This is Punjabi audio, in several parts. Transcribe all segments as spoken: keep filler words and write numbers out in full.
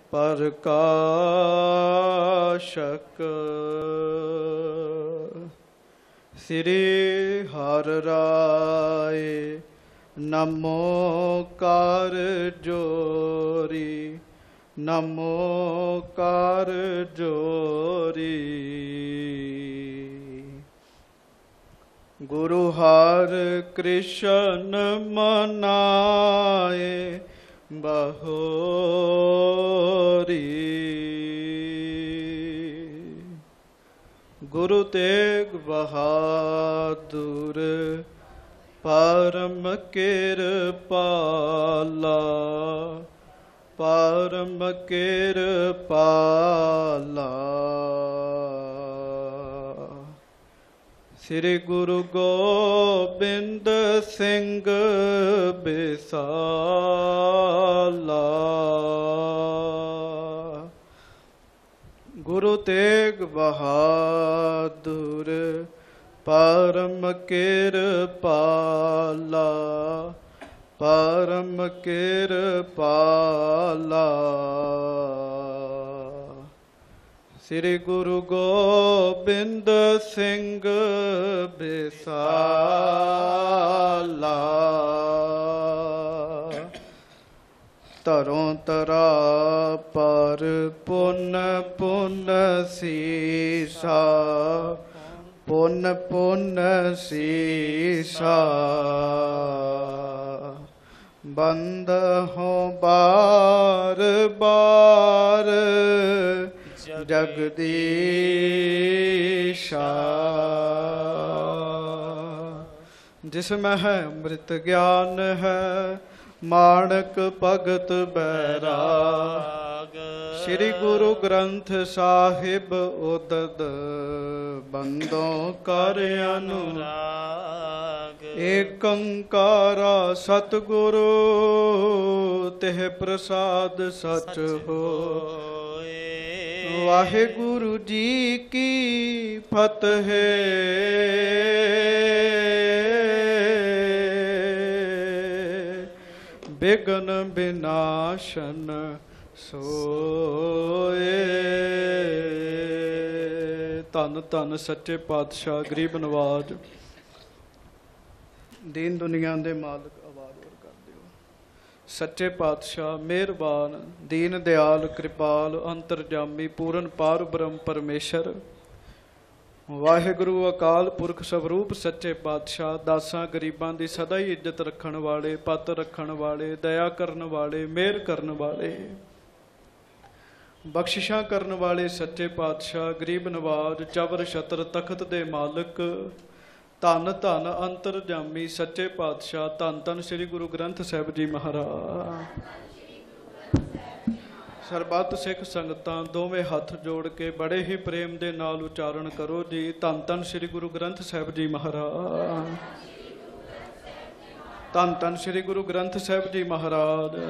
प्रकाशक श्री हर राय नमो कर जोरी नमो कर जोरी। गुरु हर कृष्ण मनाए बहोरी। गुरु तेग बहादुर परम किरपाला परम किरपाला। श्री गुरु गोबिंद सिंह बिसाला। गुरु तेग बहादुर परम किरपाला परम किरपाला। श्री गुरु गोबिंद सिंह बिसाला। तरों तरा पर पुन पुन सीसा पुन पुन सीसा। बंद हो बार बार जगदीशा। जिसमें है अमृत ज्ञान है माणक भगत बैराग। श्री गुरु ग्रंथ साहिब उदद बंदों कर अनुराग। एक अंकारा सतगुरु तेह प्रसाद सच हो। वाहिगुरु जी की फतेह। बिघन विनाशन सोए। धन धन सच्चे पातशाह गरीब नवाज दीन दुनिया दे मालिक आवाज और कर दियो। सच्चे पातशाह मेहरबान दीन दयाल कृपाल अंतरजामी पूਰਨ पार ब्रह्म परमेश्वर वाहिगुरु अकाल पुरख स्वरूप सच्चे पातशाह दासां गरीबां दी सदा ही इज्जत रखण वाले पत रखण वाले दया करन वाले मेहर करन वाले बख्शिशां करन वाले सच्चे पातशाह गरीब नवाज चवर छत्र तखत दे मालिक धन धन अंतरजामी सच्चे पातशाह धन धन श्री गुरु ग्रंथ साहिब जी महाराज। सरबत सिख संगतां दोवें हथ जोड़ के बड़े ही प्रेम दे नाल उचारण करो जी। धन धन श्री गुरु ग्रंथ साहिब जी महाराज। धन धन श्री गुरु ग्रंथ साहिब जी महाराज।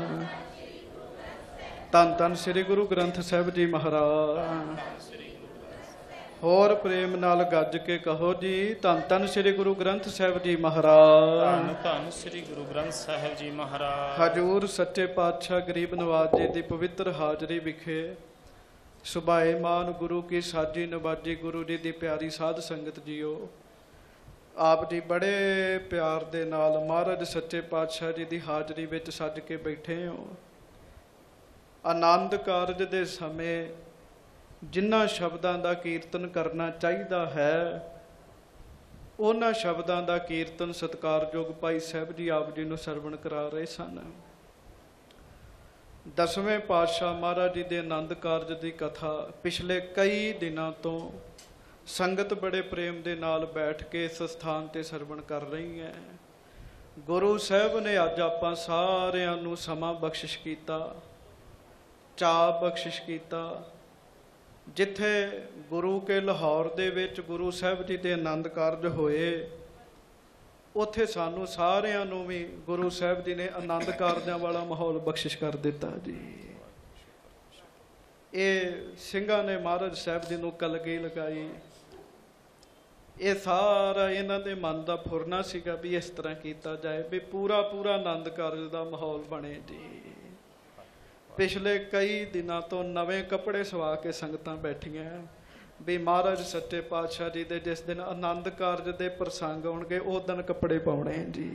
धन धन श्री गुरु ग्रंथ साहिब जी महाराज। होर प्रेम नाल गज के कहो जी धन धन श्री गुरु ग्रंथ साहिब जी महाराज। धन धन श्री गुरु ग्रंथ साहिब जी महाराज। हजूर सच्चे पातशाह गरीब नवाज जी की पवित्र हाजरी विखे सुभाएमान गुरु की साजी नवाजी गुरु जी की प्यारी साध संगत जीओ। आप जी बड़े प्यार दे नाल महाराज सच्चे पातशाह जी की हाजरी विच सज के बैठे हो। आनंद कारज दे समय जिन्हां शब्दां दा कीर्तन करना चाहिदा है उन्हां शब्दां दा कीर्तन सत्कारयोग भाई साहब जी आप जी नूं सरवण करा रहे सन। दसवें पातशाह महाराज जी दे आनंद कारज की कथा पिछले कई दिनों तो संगत बड़े प्रेम दे नाल बैठ के इस स्थान ते सरवण कर रही है। गुरु साहब ने अज आपां सारिआं नूं समां बख्शिश कीता चा बख्शिश कीता। जिथे गुरु के लाहौर दे विच गुरु साहब जी के आनंद कारज होए उत्थे सानू सारिआं नूं भी गुरु साहब जी ने आनंद कारजां वाला माहौल बख्शिश कर दिता जी। ये सिंघां ने महाराज साहब जी नूं कलगी लगाई। ये सारा इन्हां दे मन का फुरना सीगा भी इस तरह किया जाए भी पूरा पूरा आनंद कारज का माहौल बने जी। ਪਿਛਲੇ ਕਈ ਦਿਨਾਂ ਤੋਂ ਨਵੇਂ ਕੱਪੜੇ ਸਵਾ ਕੇ ਸੰਗਤਾਂ ਬੈਠੀਆਂ ਵੀ ਮਹਾਰਾਜ ਸੱਚੇ ਪਾਤਸ਼ਾਹ ਜੀ ਦੇ ਜਿਸ ਦਿਨ ਆਨੰਦ ਕਾਰਜ ਦੇ ਪ੍ਰਸੰਗ ਆਉਣਗੇ ਉਸ ਦਿਨ ਕੱਪੜੇ ਪਾਉਣੇ ਜੀ।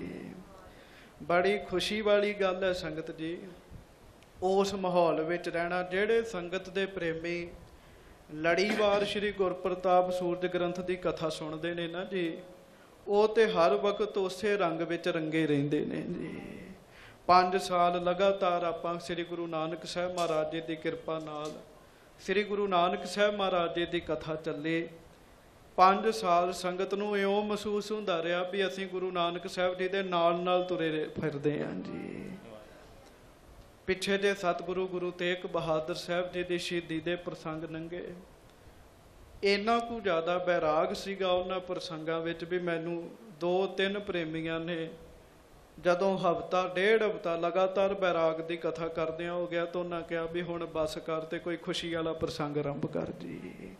ਬੜੀ ਖੁਸ਼ੀ ਵਾਲੀ ਗੱਲ ਹੈ ਸੰਗਤ ਜੀ, ਉਸ ਮਾਹੌਲ ਵਿੱਚ ਰਹਿਣਾ। ਜਿਹੜੇ ਸੰਗਤ ਦੇ ਪ੍ਰੇਮੀ ਲੜੀਵਾਰ ਸ਼੍ਰੀ ਗੁਰਪ੍ਰਤਾਪ ਸੂਰਜ ਗ੍ਰੰਥ ਦੀ ਕਥਾ ਸੁਣਦੇ ਨੇ ਨਾ ਜੀ, ਉਹ ਤੇ ਹਰ ਵਕਤ ਉਸੇ ਰੰਗ ਵਿੱਚ ਰੰਗੇ ਰਹਿੰਦੇ ਨੇ ਜੀ। ਪੰਜ ਸਾਲ ਲਗਾਤਾਰ ਆਪਾਂ ਸ੍ਰੀ ਗੁਰੂ ਨਾਨਕ ਸਾਹਿਬ ਮਹਾਰਾਜ ਜੀ ਦੀ ਕਿਰਪਾ ਨਾਲ ਸ੍ਰੀ ਗੁਰੂ ਨਾਨਕ ਸਾਹਿਬ ਮਹਾਰਾਜ ਜੀ ਦੀ ਕਥਾ ਚੱਲੇ। ਪੰਜ ਸਾਲ ਸੰਗਤ ਨੂੰ ਇਉਂ ਮਹਿਸੂਸ ਹੁੰਦਾ ਰਿਹਾ ਵੀ ਅਸੀਂ ਗੁਰੂ ਨਾਨਕ ਸਾਹਿਬ ਜੀ ਦੇ ਨਾਲ ਨਾਲ ਤੁਰੇ ਫਿਰਦੇ ਹਾਂ ਜੀ। ਪਿੱਛੇ ਜੇ ਸਤਿਗੁਰੂ ਗੁਰੂ ਤੇਗ ਬਹਾਦਰ ਸਾਹਿਬ ਜੀ ਦੀ ਸ਼ਹੀਦੀ ਦੇ ਪ੍ਰਸੰਗ ਲੰਘੇ, ਇੰਨਾ ਕੁ ਜ਼ਿਆਦਾ ਬੈਰਾਗ ਸੀਗਾ ਉਹਨਾਂ ਪ੍ਰਸੰਗਾਂ ਵਿੱਚ ਵੀ ਮੈਨੂੰ ਦੋ ਤਿੰਨ ਪ੍ਰੇਮੀਆਂ ਨੇ ਜਦੋਂ ਹਫ਼ਤਾ ਡੇਢ ਹਫ਼ਤਾ ਲਗਾਤਾਰ ਬੈਰਾਗ ਦੀ ਕਥਾ ਕਰਦਿਆਂ ਹੋ ਗਿਆ ਤਾਂ ਉਹਨਾਂ ਕਿਹਾ ਵੀ ਹੁਣ ਬੱਸ ਕਰ ਤੇ ਕੋਈ ਖੁਸ਼ੀ ਵਾਲਾ ਪ੍ਰਸੰਗ ਆਰੰਭ ਕਰ ਜੀ।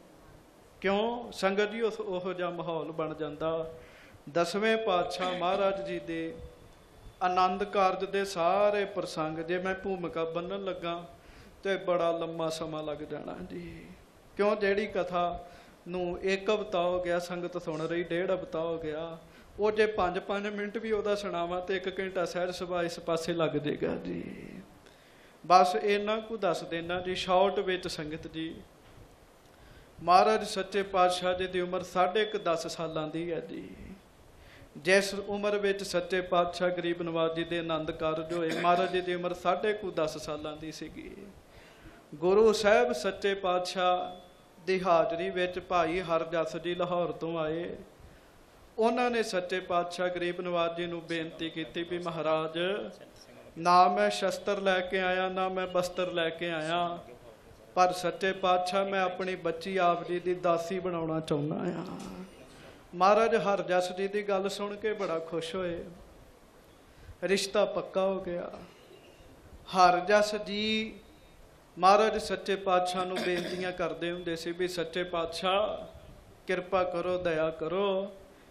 ਕਿਉਂ ਸੰਗਤ ਜੀ ਉਸ ਉਹੋ ਜਿਹਾ ਮਾਹੌਲ ਬਣ ਜਾਂਦਾ। ਦਸਵੇਂ ਪਾਤਸ਼ਾਹ ਮਹਾਰਾਜ ਜੀ ਦੇ ਆਨੰਦ ਕਾਰਜ ਦੇ ਸਾਰੇ ਪ੍ਰਸੰਗ ਜੇ ਮੈਂ ਭੂਮਿਕਾ ਬੰਨਣ ਲੱਗਾ ਤੇ ਬੜਾ ਲੰਮਾ ਸਮਾਂ ਲੱਗ ਜਾਣਾ ਜੀ। ਕਿਉਂ ਜਿਹੜੀ ਕਥਾ ਨੂੰ ਇੱਕ ਹਫ਼ਤਾ ਹੋ ਗਿਆ ਸੰਗਤ ਸੁਣ ਰਹੀ, ਡੇਢ ਹਫ਼ਤਾ ਹੋ ਗਿਆ, ਉਹ ਜੇ ਪੰਜ ਪੰਜ ਮਿੰਟ ਵੀ ਉਹਦਾ ਸੁਣਾਵਾਂ ਤੇ ਇੱਕ ਘੰਟਾ ਸਹਿਜ ਸਭਾ ਇਸ ਪਾਸੇ ਲੱਗ ਜਾਏਗਾ ਜੀ। ਬਸ ਇੰਨਾ ਕੁ ਦੱਸ ਦੇਣਾ ਜੀ ਸ਼ਾਰਟ ਵਿੱਚ ਸੰਗਤ ਜੀ। ਮਹਾਰਾਜ ਸੱਚੇ ਪਾਤਸ਼ਾਹ ਜੀ ਦੀ ਉਮਰ ਸਾਢੇ ਕੁ ਦਸ ਸਾਲਾਂ ਦੀ ਹੈ ਜੀ। ਜਿਸ ਉਮਰ ਵਿੱਚ ਸੱਚੇ ਪਾਤਸ਼ਾਹ ਗਰੀਬ ਨਵਾਜ ਜੀ ਦੇ ਆਨੰਦ ਕਾਰਜ ਹੋਏ, ਮਹਾਰਾਜ ਜੀ ਦੀ ਉਮਰ ਸਾਢੇ ਕੁ ਦਸ ਸਾਲਾਂ ਦੀ ਸੀਗੀ। ਗੁਰੂ ਸਾਹਿਬ ਸੱਚੇ ਪਾਤਸ਼ਾਹ ਦੀ ਹਾਜ਼ਰੀ ਵਿੱਚ ਭਾਈ ਹਰਜਸ ਜੀ ਲਾਹੌਰ ਤੋਂ ਆਏ। ਉਹਨਾਂ ਨੇ ਸੱਚੇ ਪਾਤਸ਼ਾਹ ਗਰੀਬ ਨਵਾਜ ਜੀ ਨੂੰ ਬੇਨਤੀ ਕੀਤੀ ਵੀ ਮਹਾਰਾਜ, ਨਾ ਮੈਂ ਸ਼ਸਤਰ ਲੈ ਕੇ ਆਇਆ ਨਾ ਮੈਂ ਬਸਤਰ ਲੈ ਕੇ ਆਇਆ, ਪਰ ਸੱਚੇ ਪਾਤਸ਼ਾਹ ਮੈਂ ਆਪਣੀ ਬੱਚੀ ਆਪ ਜੀ ਦੀ ਦਾਸੀ ਬਣਾਉਣਾ ਚਾਹੁੰਦਾ ਆ। ਮਹਾਰਾਜ ਹਰਜਸ ਜੀ ਦੀ ਗੱਲ ਸੁਣ ਕੇ ਬੜਾ ਖੁਸ਼ ਹੋਏ, ਰਿਸ਼ਤਾ ਪੱਕਾ ਹੋ ਗਿਆ। ਹਰਜਸ ਜੀ ਮਹਾਰਾਜ ਸੱਚੇ ਪਾਤਸ਼ਾਹ ਨੂੰ ਬੇਨਤੀਆਂ ਕਰਦੇ ਹੁੰਦੇ ਸੀ ਵੀ ਸੱਚੇ ਪਾਤਸ਼ਾਹ ਕਿਰਪਾ ਕਰੋ, ਦਇਆ ਕਰੋ,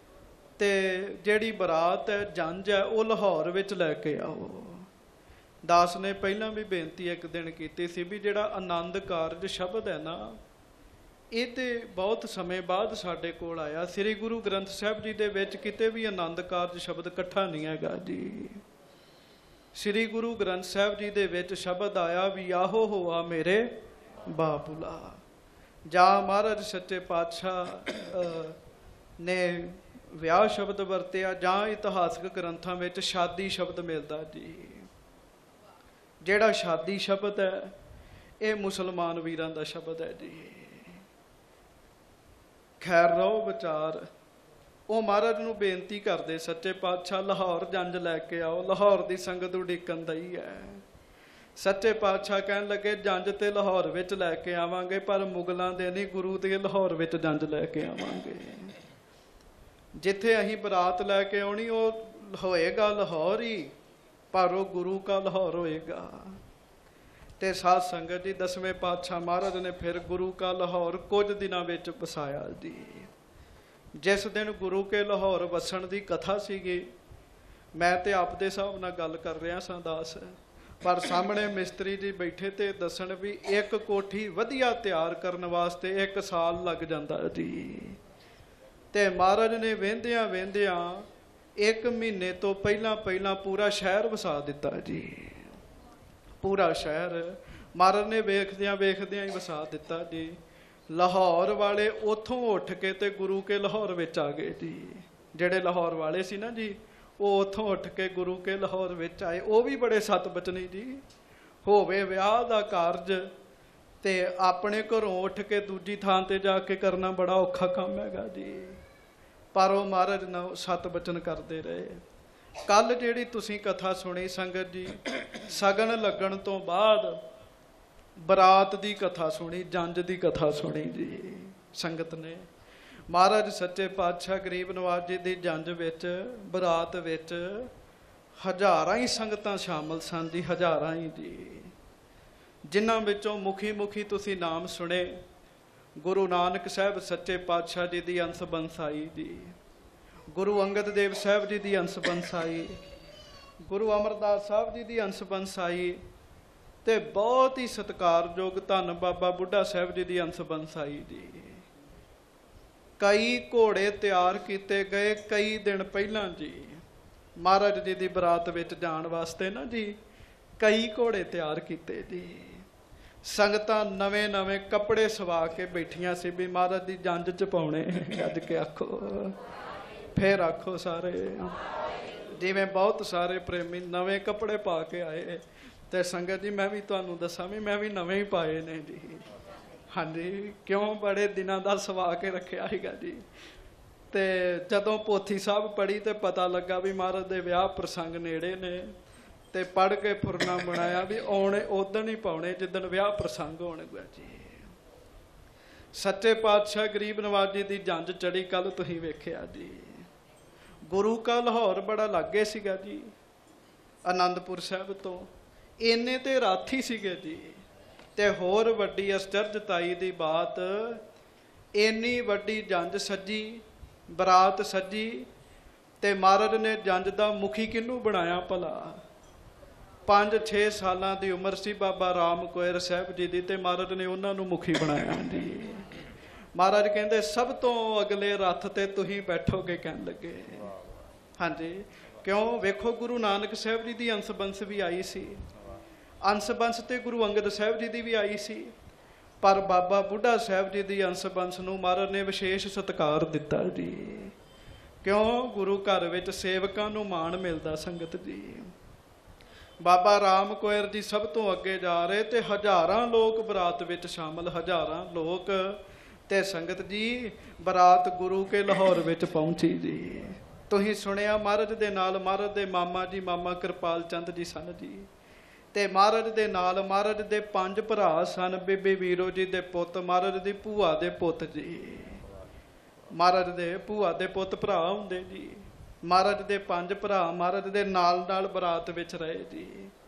ਤੇ ਜਿਹੜੀ ਬਰਾਤ ਹੈ ਜੰਝ ਹੈ ਉਹ ਲਾਹੌਰ ਵਿੱਚ ਲੈ ਕੇ ਆਓ। ਦਾਸ ਨੇ ਪਹਿਲਾਂ ਵੀ ਬੇਨਤੀ ਇੱਕ ਦਿਨ ਕੀਤੀ ਸੀ ਵੀ ਜਿਹੜਾ ਆਨੰਦ ਕਾਰਜ ਸ਼ਬਦ ਹੈ ਨਾ, ਇਹ ਤੇ ਬਹੁਤ ਸਮੇਂ ਬਾਅਦ ਸਾਡੇ ਕੋਲ ਆਇਆ। ਸ੍ਰੀ ਗੁਰੂ ਗ੍ਰੰਥ ਸਾਹਿਬ ਜੀ ਦੇ ਵਿੱਚ ਕਿਤੇ ਵੀ ਆਨੰਦ ਕਾਰਜ ਸ਼ਬਦ ਇਕੱਠਾ ਨਹੀਂ ਹੈਗਾ ਜੀ। ਸ੍ਰੀ ਗੁਰੂ ਗ੍ਰੰਥ ਸਾਹਿਬ ਜੀ ਦੇ ਵਿੱਚ ਸ਼ਬਦ ਆਇਆ ਵੀ ਆਹੋ ਹੋਆ ਮੇਰੇ ਬਾਪੁਲਾ। ਜਾਂ ਮਹਾਰਾਜ ਸੱਚੇ ਪਾਤਸ਼ਾਹ ਨੇ ਵਿਆਹ ਸ਼ਬਦ ਵਰਤਿਆ, ਜਾਂ ਇਤਿਹਾਸਕ ਗ੍ਰੰਥਾਂ ਵਿੱਚ ਸ਼ਾਦੀ ਸ਼ਬਦ ਮਿਲਦਾ ਜੀ। ਜਿਹੜਾ ਸ਼ਾਦੀ ਸ਼ਬਦ ਹੈ ਇਹ ਮੁਸਲਮਾਨ ਵੀਰਾਂ ਦਾ ਸ਼ਬਦ ਹੈ ਜੀ। ਖੈਰ ਰਹੋ ਵਿਚਾਰ, ਉਹ ਮਹਾਰਾਜ ਨੂੰ ਬੇਨਤੀ ਕਰਦੇ ਸੱਚੇ ਪਾਤਸ਼ਾਹ ਲਾਹੌਰ ਜੰਝ ਲੈ ਕੇ ਆਓ, ਲਾਹੌਰ ਦੀ ਸੰਗਤ ਉਡੀਕਣ ਦਈ ਹੈ। ਸੱਚੇ ਪਾਤਸ਼ਾਹ ਕਹਿਣ ਲੱਗੇ ਜੰਝ ਤੇ ਲਾਹੌਰ ਵਿੱਚ ਲੈ ਕੇ ਆਵਾਂਗੇ, ਪਰ ਮੁਗਲਾਂ ਦੇ ਨਹੀਂ, ਗੁਰੂ ਦੇ ਲਾਹੌਰ ਵਿੱਚ ਜੰਝ ਲੈ ਕੇ ਆਵਾਂਗੇ। ਜਿੱਥੇ ਅਸੀਂ ਬਰਾਤ ਲੈ ਕੇ ਆਉਣੀ ਉਹ ਹੋਏਗਾ ਲਾਹੌਰ ਹੀ, ਪਰ ਉਹ ਗੁਰੂ ਕਾ ਲਾਹੌਰ ਹੋਏਗਾ। ਤੇ ਸਾਧ ਸੰਗਤ ਜੀ ਦਸਵੇਂ ਪਾਤਸ਼ਾਹ ਮਹਾਰਾਜ ਨੇ ਫਿਰ ਗੁਰੂ ਕਾ ਲਾਹੌਰ ਕੁਝ ਦਿਨਾਂ ਵਿੱਚ ਵਸਾਇਆ ਜੀ। ਜਿਸ ਦਿਨ ਗੁਰੂ ਕੇ ਲਾਹੌਰ ਵਸਣ ਦੀ ਕਥਾ ਸੀਗੀ, ਮੈਂ ਤੇ ਆਪ ਦੇ ਹਿਸਾਬ ਨਾਲ ਗੱਲ ਕਰ ਰਿਹਾ ਸਾਂ ਦਾਸ, ਪਰ ਸਾਹਮਣੇ ਮਿਸਤਰੀ ਜੀ ਬੈਠੇ ਤੇ ਦੱਸਣ ਵੀ ਇੱਕ ਕੋਠੀ ਵਧੀਆ ਤਿਆਰ ਕਰਨ ਵਾਸਤੇ ਇੱਕ ਸਾਲ ਲੱਗ ਜਾਂਦਾ ਜੀ। ਤੇ ਮਹਾਰਾਜ ਨੇ ਵਹਿੰਦਿਆਂ ਵਹਿੰਦਿਆਂ ਇੱਕ ਮਹੀਨੇ ਤੋਂ ਪਹਿਲਾਂ ਪਹਿਲਾਂ ਪੂਰਾ ਸ਼ਹਿਰ ਵਸਾ ਦਿੱਤਾ ਜੀ। ਪੂਰਾ ਸ਼ਹਿਰ ਮਹਾਰਾਜ ਨੇ ਵੇਖਦਿਆਂ ਵੇਖਦਿਆਂ ਹੀ ਵਸਾ ਦਿੱਤਾ ਜੀ। ਲਾਹੌਰ ਵਾਲੇ ਉੱਥੋਂ ਉੱਠ ਕੇ ਤੇ ਗੁਰੂ ਕੇ ਲਾਹੌਰ ਵਿੱਚ ਆ ਗਏ ਜੀ। ਜਿਹੜੇ ਲਾਹੌਰ ਵਾਲੇ ਸੀ ਨਾ ਜੀ, ਉਹ ਉੱਥੋਂ ਉੱਠ ਕੇ ਗੁਰੂ ਕੇ ਲਾਹੌਰ ਵਿੱਚ ਆਏ। ਉਹ ਵੀ ਬੜੇ ਸਤ ਬਚਨੀ ਜੀ। ਹੋਵੇ ਵਿਆਹ ਦਾ ਕਾਰਜ ਤੇ ਆਪਣੇ ਘਰੋਂ ਉੱਠ ਕੇ ਦੂਜੀ ਥਾਂ ਤੇ ਜਾ ਕੇ ਕਰਨਾ ਬੜਾ ਔਖਾ ਕੰਮ ਹੈਗਾ ਜੀ, ਪਰ ਉਹ ਮਹਾਰਾਜ ਨਾਲ ਸਤ ਬਚਨ ਕਰਦੇ ਰਹੇ। ਕੱਲ ਜਿਹੜੀ ਤੁਸੀਂ ਕਥਾ ਸੁਣੀ ਸੰਗਤ ਜੀ, ਸ਼ਗਨ ਲੱਗਣ ਤੋਂ ਬਾਅਦ ਬਰਾਤ ਦੀ ਕਥਾ ਸੁਣੀ, ਜੰਝ ਦੀ ਕਥਾ ਸੁਣੀ ਜੀ ਸੰਗਤ ਨੇ। ਮਹਾਰਾਜ ਸੱਚੇ ਪਾਤਸ਼ਾਹ ਗਰੀਬ ਨਵਾਜ ਜੀ ਦੀ ਜੰਝ ਵਿੱਚ ਬਰਾਤ ਵਿੱਚ ਹਜ਼ਾਰਾਂ ਹੀ ਸੰਗਤਾਂ ਸ਼ਾਮਲ ਸਨ ਜੀ, ਹਜ਼ਾਰਾਂ ਹੀ ਜੀ। ਜਿਨ੍ਹਾਂ ਵਿੱਚੋਂ ਮੁਖੀ ਮੁਖੀ ਤੁਸੀਂ ਨਾਮ ਸੁਣੇ, ਗੁਰੂ ਨਾਨਕ ਸਾਹਿਬ ਸੱਚੇ ਪਾਤਸ਼ਾਹ ਜੀ ਦੀ ਅੰਸ ਬੰਸਾਈ ਜੀ, ਗੁਰੂ ਅੰਗਦ ਦੇਵ ਸਾਹਿਬ ਜੀ ਦੀ ਅੰਸ ਬੰਸਾਈ, ਗੁਰੂ ਅਮਰਦਾਸ ਸਾਹਿਬ ਜੀ ਦੀ ਅੰਸ ਬੰਸਾਈ, ਤੇ ਬਹੁਤ ਹੀ ਸਤਿਕਾਰਯੋਗ ਧੰਨ ਬਾਬਾ ਬੁੱਢਾ ਸਾਹਿਬ ਜੀ ਦੀ ਅੰਸ ਬੰਸ ਆਈ ਜੀ। ਕਈ ਘੋੜੇ ਤਿਆਰ ਕੀਤੇ ਗਏ ਕਈ ਦਿਨ ਪਹਿਲਾਂ ਜੀ, ਮਹਾਰਾਜ ਜੀ ਦੀ ਬਰਾਤ ਵਿੱਚ ਜਾਣ ਵਾਸਤੇ ਨਾ ਜੀ ਕਈ ਘੋੜੇ ਤਿਆਰ ਕੀਤੇ ਜੀ। ਸੰਗਤਾਂ ਨਵੇਂ ਨਵੇਂ ਕੱਪੜੇ ਸਵਾ ਕੇ ਬੈਠੀਆਂ ਸੀ ਵੀ ਮਹਾਰਾਜ ਦੀ ਜੰਝ ਚ ਪਾਉਣੇ। ਗੱਜ ਕੇ ਆਖੋ, ਫੇਰ ਆਖੋ ਸਾਰੇ। ਜਿਵੇਂ ਬਹੁਤ ਸਾਰੇ ਪ੍ਰੇਮੀ ਨਵੇਂ ਕੱਪੜੇ ਪਾ ਕੇ ਆਏ ਤੇ ਸੰਗਤ ਜੀ ਮੈਂ ਵੀ ਤੁਹਾਨੂੰ ਦੱਸਾਂ ਵੀ ਮੈਂ ਵੀ ਨਵੇਂ ਹੀ ਪਾਏ ਨੇ ਜੀ। ਹਾਂਜੀ, ਕਿਉਂ ਬੜੇ ਦਿਨਾਂ ਦਾ ਸਵਾ ਕੇ ਰੱਖਿਆ ਸੀਗਾ ਜੀ। ਤੇ ਜਦੋਂ ਪੋਥੀ ਸਾਹਿਬ ਪੜ੍ਹੀ ਤੇ ਪਤਾ ਲੱਗਾ ਵੀ ਮਹਾਰਾਜ ਦੇ ਵਿਆਹ ਪ੍ਰਸੰਗ ਨੇੜੇ ਨੇ, ਤੇ ਪੜ੍ਹ ਕੇ ਫੁਰਨਾ ਬਣਾਇਆ ਵੀ ਆਉਣੇ ਉਦਣ ਹੀ ਪਾਉਣੇ ਜਿੱਦਣ ਵਿਆਹ ਪ੍ਰਸੰਗ ਹੋਣਗੇ ਜੀ। ਸੱਚੇ ਪਾਤਸ਼ਾਹ ਗਰੀਬ ਨਵਾਜ ਜੀ ਦੀ ਜੰਝ ਚੜੀ ਕੱਲ ਤੁਸੀਂ ਵੇਖਿਆ ਜੀ। ਗੁਰੂ ਕਾ ਲਾਹੌਰ ਬੜਾ ਲਾਗੇ ਸੀਗਾ ਜੀ ਆਨੰਦਪੁਰ ਸਾਹਿਬ ਤੋਂ, ਇੰਨੇ ਤੇ ਰਾਥੀ ਸੀਗੇ ਜੀ। ਤੇ ਹੋਰ ਵੱਡੀ ਅਸਚਰਜਤਾਈ ਦੀ ਬਾਤ, ਇੰਨੀ ਵੱਡੀ ਜੰਝ ਸੱਜੀ, ਬਰਾਤ ਸੱਜੀ, ਤੇ ਮਹਾਰਾਜ ਨੇ ਜੰਝ ਦਾ ਮੁਖੀ ਕਿਹਨੂੰ ਬਣਾਇਆ ਭਲਾ? ਪੰਜ ਛੇ ਸਾਲਾਂ ਦੀ ਉਮਰ ਸੀ ਬਾਬਾ ਰਾਮ ਕੋਇਰ ਸਾਹਿਬ ਜੀ ਦੀ, ਤੇ ਮਹਾਰਾਜ ਨੇ ਉਹਨਾਂ ਨੂੰ ਮੁਖੀ ਬਣਾਇਆ ਜੀ। ਮਹਾਰਾਜ ਕਹਿੰਦੇ ਸਭ ਤੋਂ ਅਗਲੇ ਰੱਥ ਤੇ ਤੁਸੀਂ ਬੈਠੋਗੇ, ਕਹਿਣ ਲੱਗੇ। ਹਾਂਜੀ, ਕਿਉਂ? ਵੇਖੋ ਗੁਰੂ ਨਾਨਕ ਸਾਹਿਬ ਜੀ ਦੀ ਅੰਸ ਬੰਸ ਵੀ ਆਈ ਸੀ, ਅੰਸ ਬੰਸ ਤੇ ਗੁਰੂ ਅੰਗਦ ਸਾਹਿਬ ਜੀ ਦੀ ਵੀ ਆਈ ਸੀ, ਪਰ ਬਾਬਾ ਬੁੱਢਾ ਸਾਹਿਬ ਜੀ ਦੀ ਅੰਸ ਬੰਸ ਨੂੰ ਮਹਾਰਾਜ ਨੇ ਵਿਸ਼ੇਸ਼ ਸਤਿਕਾਰ ਦਿੱਤਾ ਜੀ। ਕਿਉਂ? ਗੁਰੂ ਘਰ ਵਿੱਚ ਸੇਵਕਾਂ ਨੂੰ ਮਾਣ ਮਿਲਦਾ ਸੰਗਤ ਜੀ। ਬਾਬਾ ਰਾਮ ਕੋਇਰ ਜੀ ਸਭ ਤੋਂ ਅੱਗੇ ਜਾ ਰਹੇ ਤੇ ਹਜ਼ਾਰਾਂ ਲੋਕ ਬਰਾਤ ਵਿੱਚ ਸ਼ਾਮਲ, ਹਜ਼ਾਰਾਂ ਲੋਕ। ਤੇ ਸੰਗਤ ਜੀ ਬਰਾਤ ਗੁਰੂ ਕੇ ਲਾਹੌਰ ਵਿੱਚ ਪਹੁੰਚੀ ਜੀ। ਤੁਸੀਂ ਸੁਣਿਆ ਮਹਾਰਾਜ ਦੇ ਨਾਲ ਮਹਾਰਾਜ ਦੇ ਮਾਮਾ ਜੀ ਮਾਮਾ ਕਿਰਪਾਲ ਚੰਦ ਜੀ ਸਨ ਜੀ, ਤੇ ਮਹਾਰਾਜ ਦੇ ਨਾਲ ਮਹਾਰਾਜ ਦੇ ਪੰਜ ਭਰਾ ਸਨ। ਬੀਬੀ ਵੀਰੋ ਜੀ ਦੇ ਪੁੱਤ, ਮਹਾਰਾਜ ਦੀ ਭੂਆ ਦੇ ਪੁੱਤ ਜੀ, ਮਹਾਰਾਜ ਦੇ ਭੂਆ ਦੇ ਪੁੱਤ ਭਰਾ ਹੁੰਦੇ ਜੀ। ਮਹਾਰਾਜ ਦੇ ਪੰਜ ਭਰਾ ਮਹਾਰਾਜ ਦੇ ਨਾਲ ਨਾਲ ਬਰਾਤ ਵਿੱਚ ਰਹੇ ਜੀ।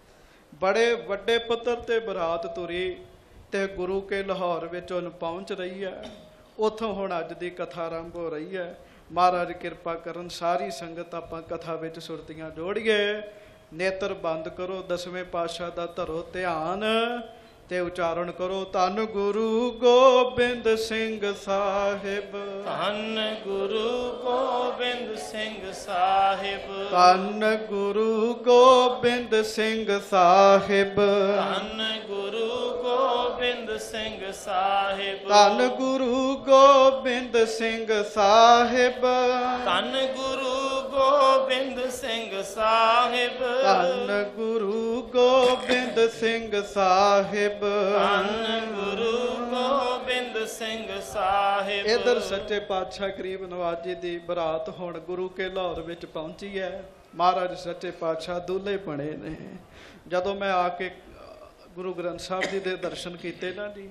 ਬੜੇ ਵੱਡੇ ਪੱਧਰ ਤੇ ਬਰਾਤ ਤੁਰੀ ਤੇ ਗੁਰੂ ਕੇ ਲਾਹੌਰ ਵਿੱਚ ਉਹਨ ਪਹੁੰਚ ਰਹੀ ਹੈ। ਉੱਥੋਂ ਹੁਣ ਅੱਜ ਦੀ ਕਥਾ ਆਰੰਭ ਹੋ ਰਹੀ ਹੈ। ਮਹਾਰਾਜ ਕਿਰਪਾ ਕਰਨ, ਸਾਰੀ ਸੰਗਤ ਆਪਾਂ ਕਥਾ ਵਿੱਚ ਸੁਰਤੀਆਂ ਜੋੜੀਏ। ਨੇਤਰ ਬੰਦ ਕਰੋ, ਦਸਵੇਂ ਪਾਤਸ਼ਾਹ ਦਾ ਧਰੋ ਧਿਆਨ ਤੇ ਉਚਾਰਨ ਕਰੋ। ਧੰਨ ਗੁਰੂ ਗੋਬਿੰਦ ਸਿੰਘ ਸਾਹਿਬ, ਧੰਨ ਗੁਰੂ ਗੋਬਿੰਦ ਸਿੰਘ ਸਾਹਿਬ, ਧੰਨ ਗੁਰੂ ਗੋਬਿੰਦ ਸਿੰਘ ਸਾਹਿਬ, ਧੰਨ ਗੁਰੂ ਗੋਬਿੰਦ ਸਿੰਘ ਸਾਹਿਬ, ਧੰਨ ਗੁਰੂ ਗੋਬਿੰਦ ਸਿੰਘ ਸਾਹਿਬ, ਧੰਨ ਗੁਰੂ ਗੋਬਿੰਦ ਸਿੰਘ ਸਾਹਿਬ, ਧੰਨ ਗੁਰੂ ਗੋਬਿੰਦ ਸਿੰਘ ਸਾਹਿਬ, ਧੰਨ ਗੁਰੂ ਗੋਬਿੰਦ ਸਿੰਘ ਸਾਹਿਬ। ਇਧਰ ਸੱਚੇ ਪਾਤਸ਼ਾਹ ਗਰੀਬ ਨਵਾਜ ਜੀ ਦੀ ਬਰਾਤ ਹੁਣ ਗੁਰੂ ਕੇ ਲਾਹੌਰ ਵਿੱਚ ਪਹੁੰਚੀ ਹੈ। ਮਹਾਰਾਜ ਸੱਚੇ ਪਾਤਸ਼ਾਹ ਦੂਲੇ ਬਣੇ ਨੇ। ਜਦੋਂ ਮੈਂ ਆ ਕੇ ਗੁਰੂ ਗ੍ਰੰਥ ਸਾਹਿਬ ਜੀ ਦੇ ਦਰਸ਼ਨ ਕੀਤੇ ਨਾ ਜੀ,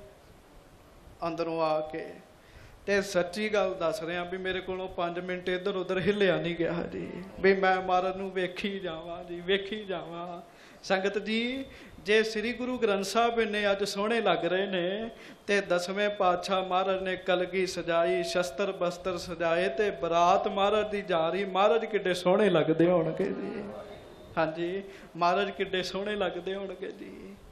ਅੰਦਰੋਂ ਆ ਕੇ, ਤੇ ਸੱਚੀ ਗੱਲ ਦੱਸ ਰਿਹਾ ਵੀ ਮੇਰੇ ਕੋਲੋਂ ਪੰਜ ਮਿੰਟ ਇੱਧਰ ਉੱਧਰ ਹਿੱਲਿਆ ਨਹੀਂ ਗਿਆ ਜੀ, ਵੀ ਮੈਂ ਮਹਾਰਾਜ ਨੂੰ ਵੇਖੀ ਜਾਵਾਂ ਜੀ, ਵੇਖੀ ਜਾਵਾਂ। ਸੰਗਤ ਜੀ, ਜੇ ਸ੍ਰੀ ਗੁਰੂ ਗ੍ਰੰਥ ਸਾਹਿਬ ਇੰਨੇ ਅੱਜ ਸੋਹਣੇ ਲੱਗ ਰਹੇ ਨੇ, ਤੇ ਦਸਵੇਂ ਪਾਤਸ਼ਾਹ ਮਹਾਰਾਜ ਨੇ ਕਲਗੀ ਸਜਾਈ, ਸ਼ਸਤਰ ਬਸਤਰ ਸਜਾਏ, ਤੇ ਬਰਾਤ ਮਹਾਰਾਜ ਦੀ ਜਾ ਰਹੀ। ਮਹਾਰਾਜ ਕਿੱਡੇ ਸੋਹਣੇ ਲੱਗਦੇ ਹੋਣਗੇ ਜੀ। ਹਾਂਜੀ, ਮਹਾਰਾਜ ਕਿੱਡੇ ਸੋਹਣੇ ਲੱਗਦੇ ਹੋਣਗੇ ਜੀ।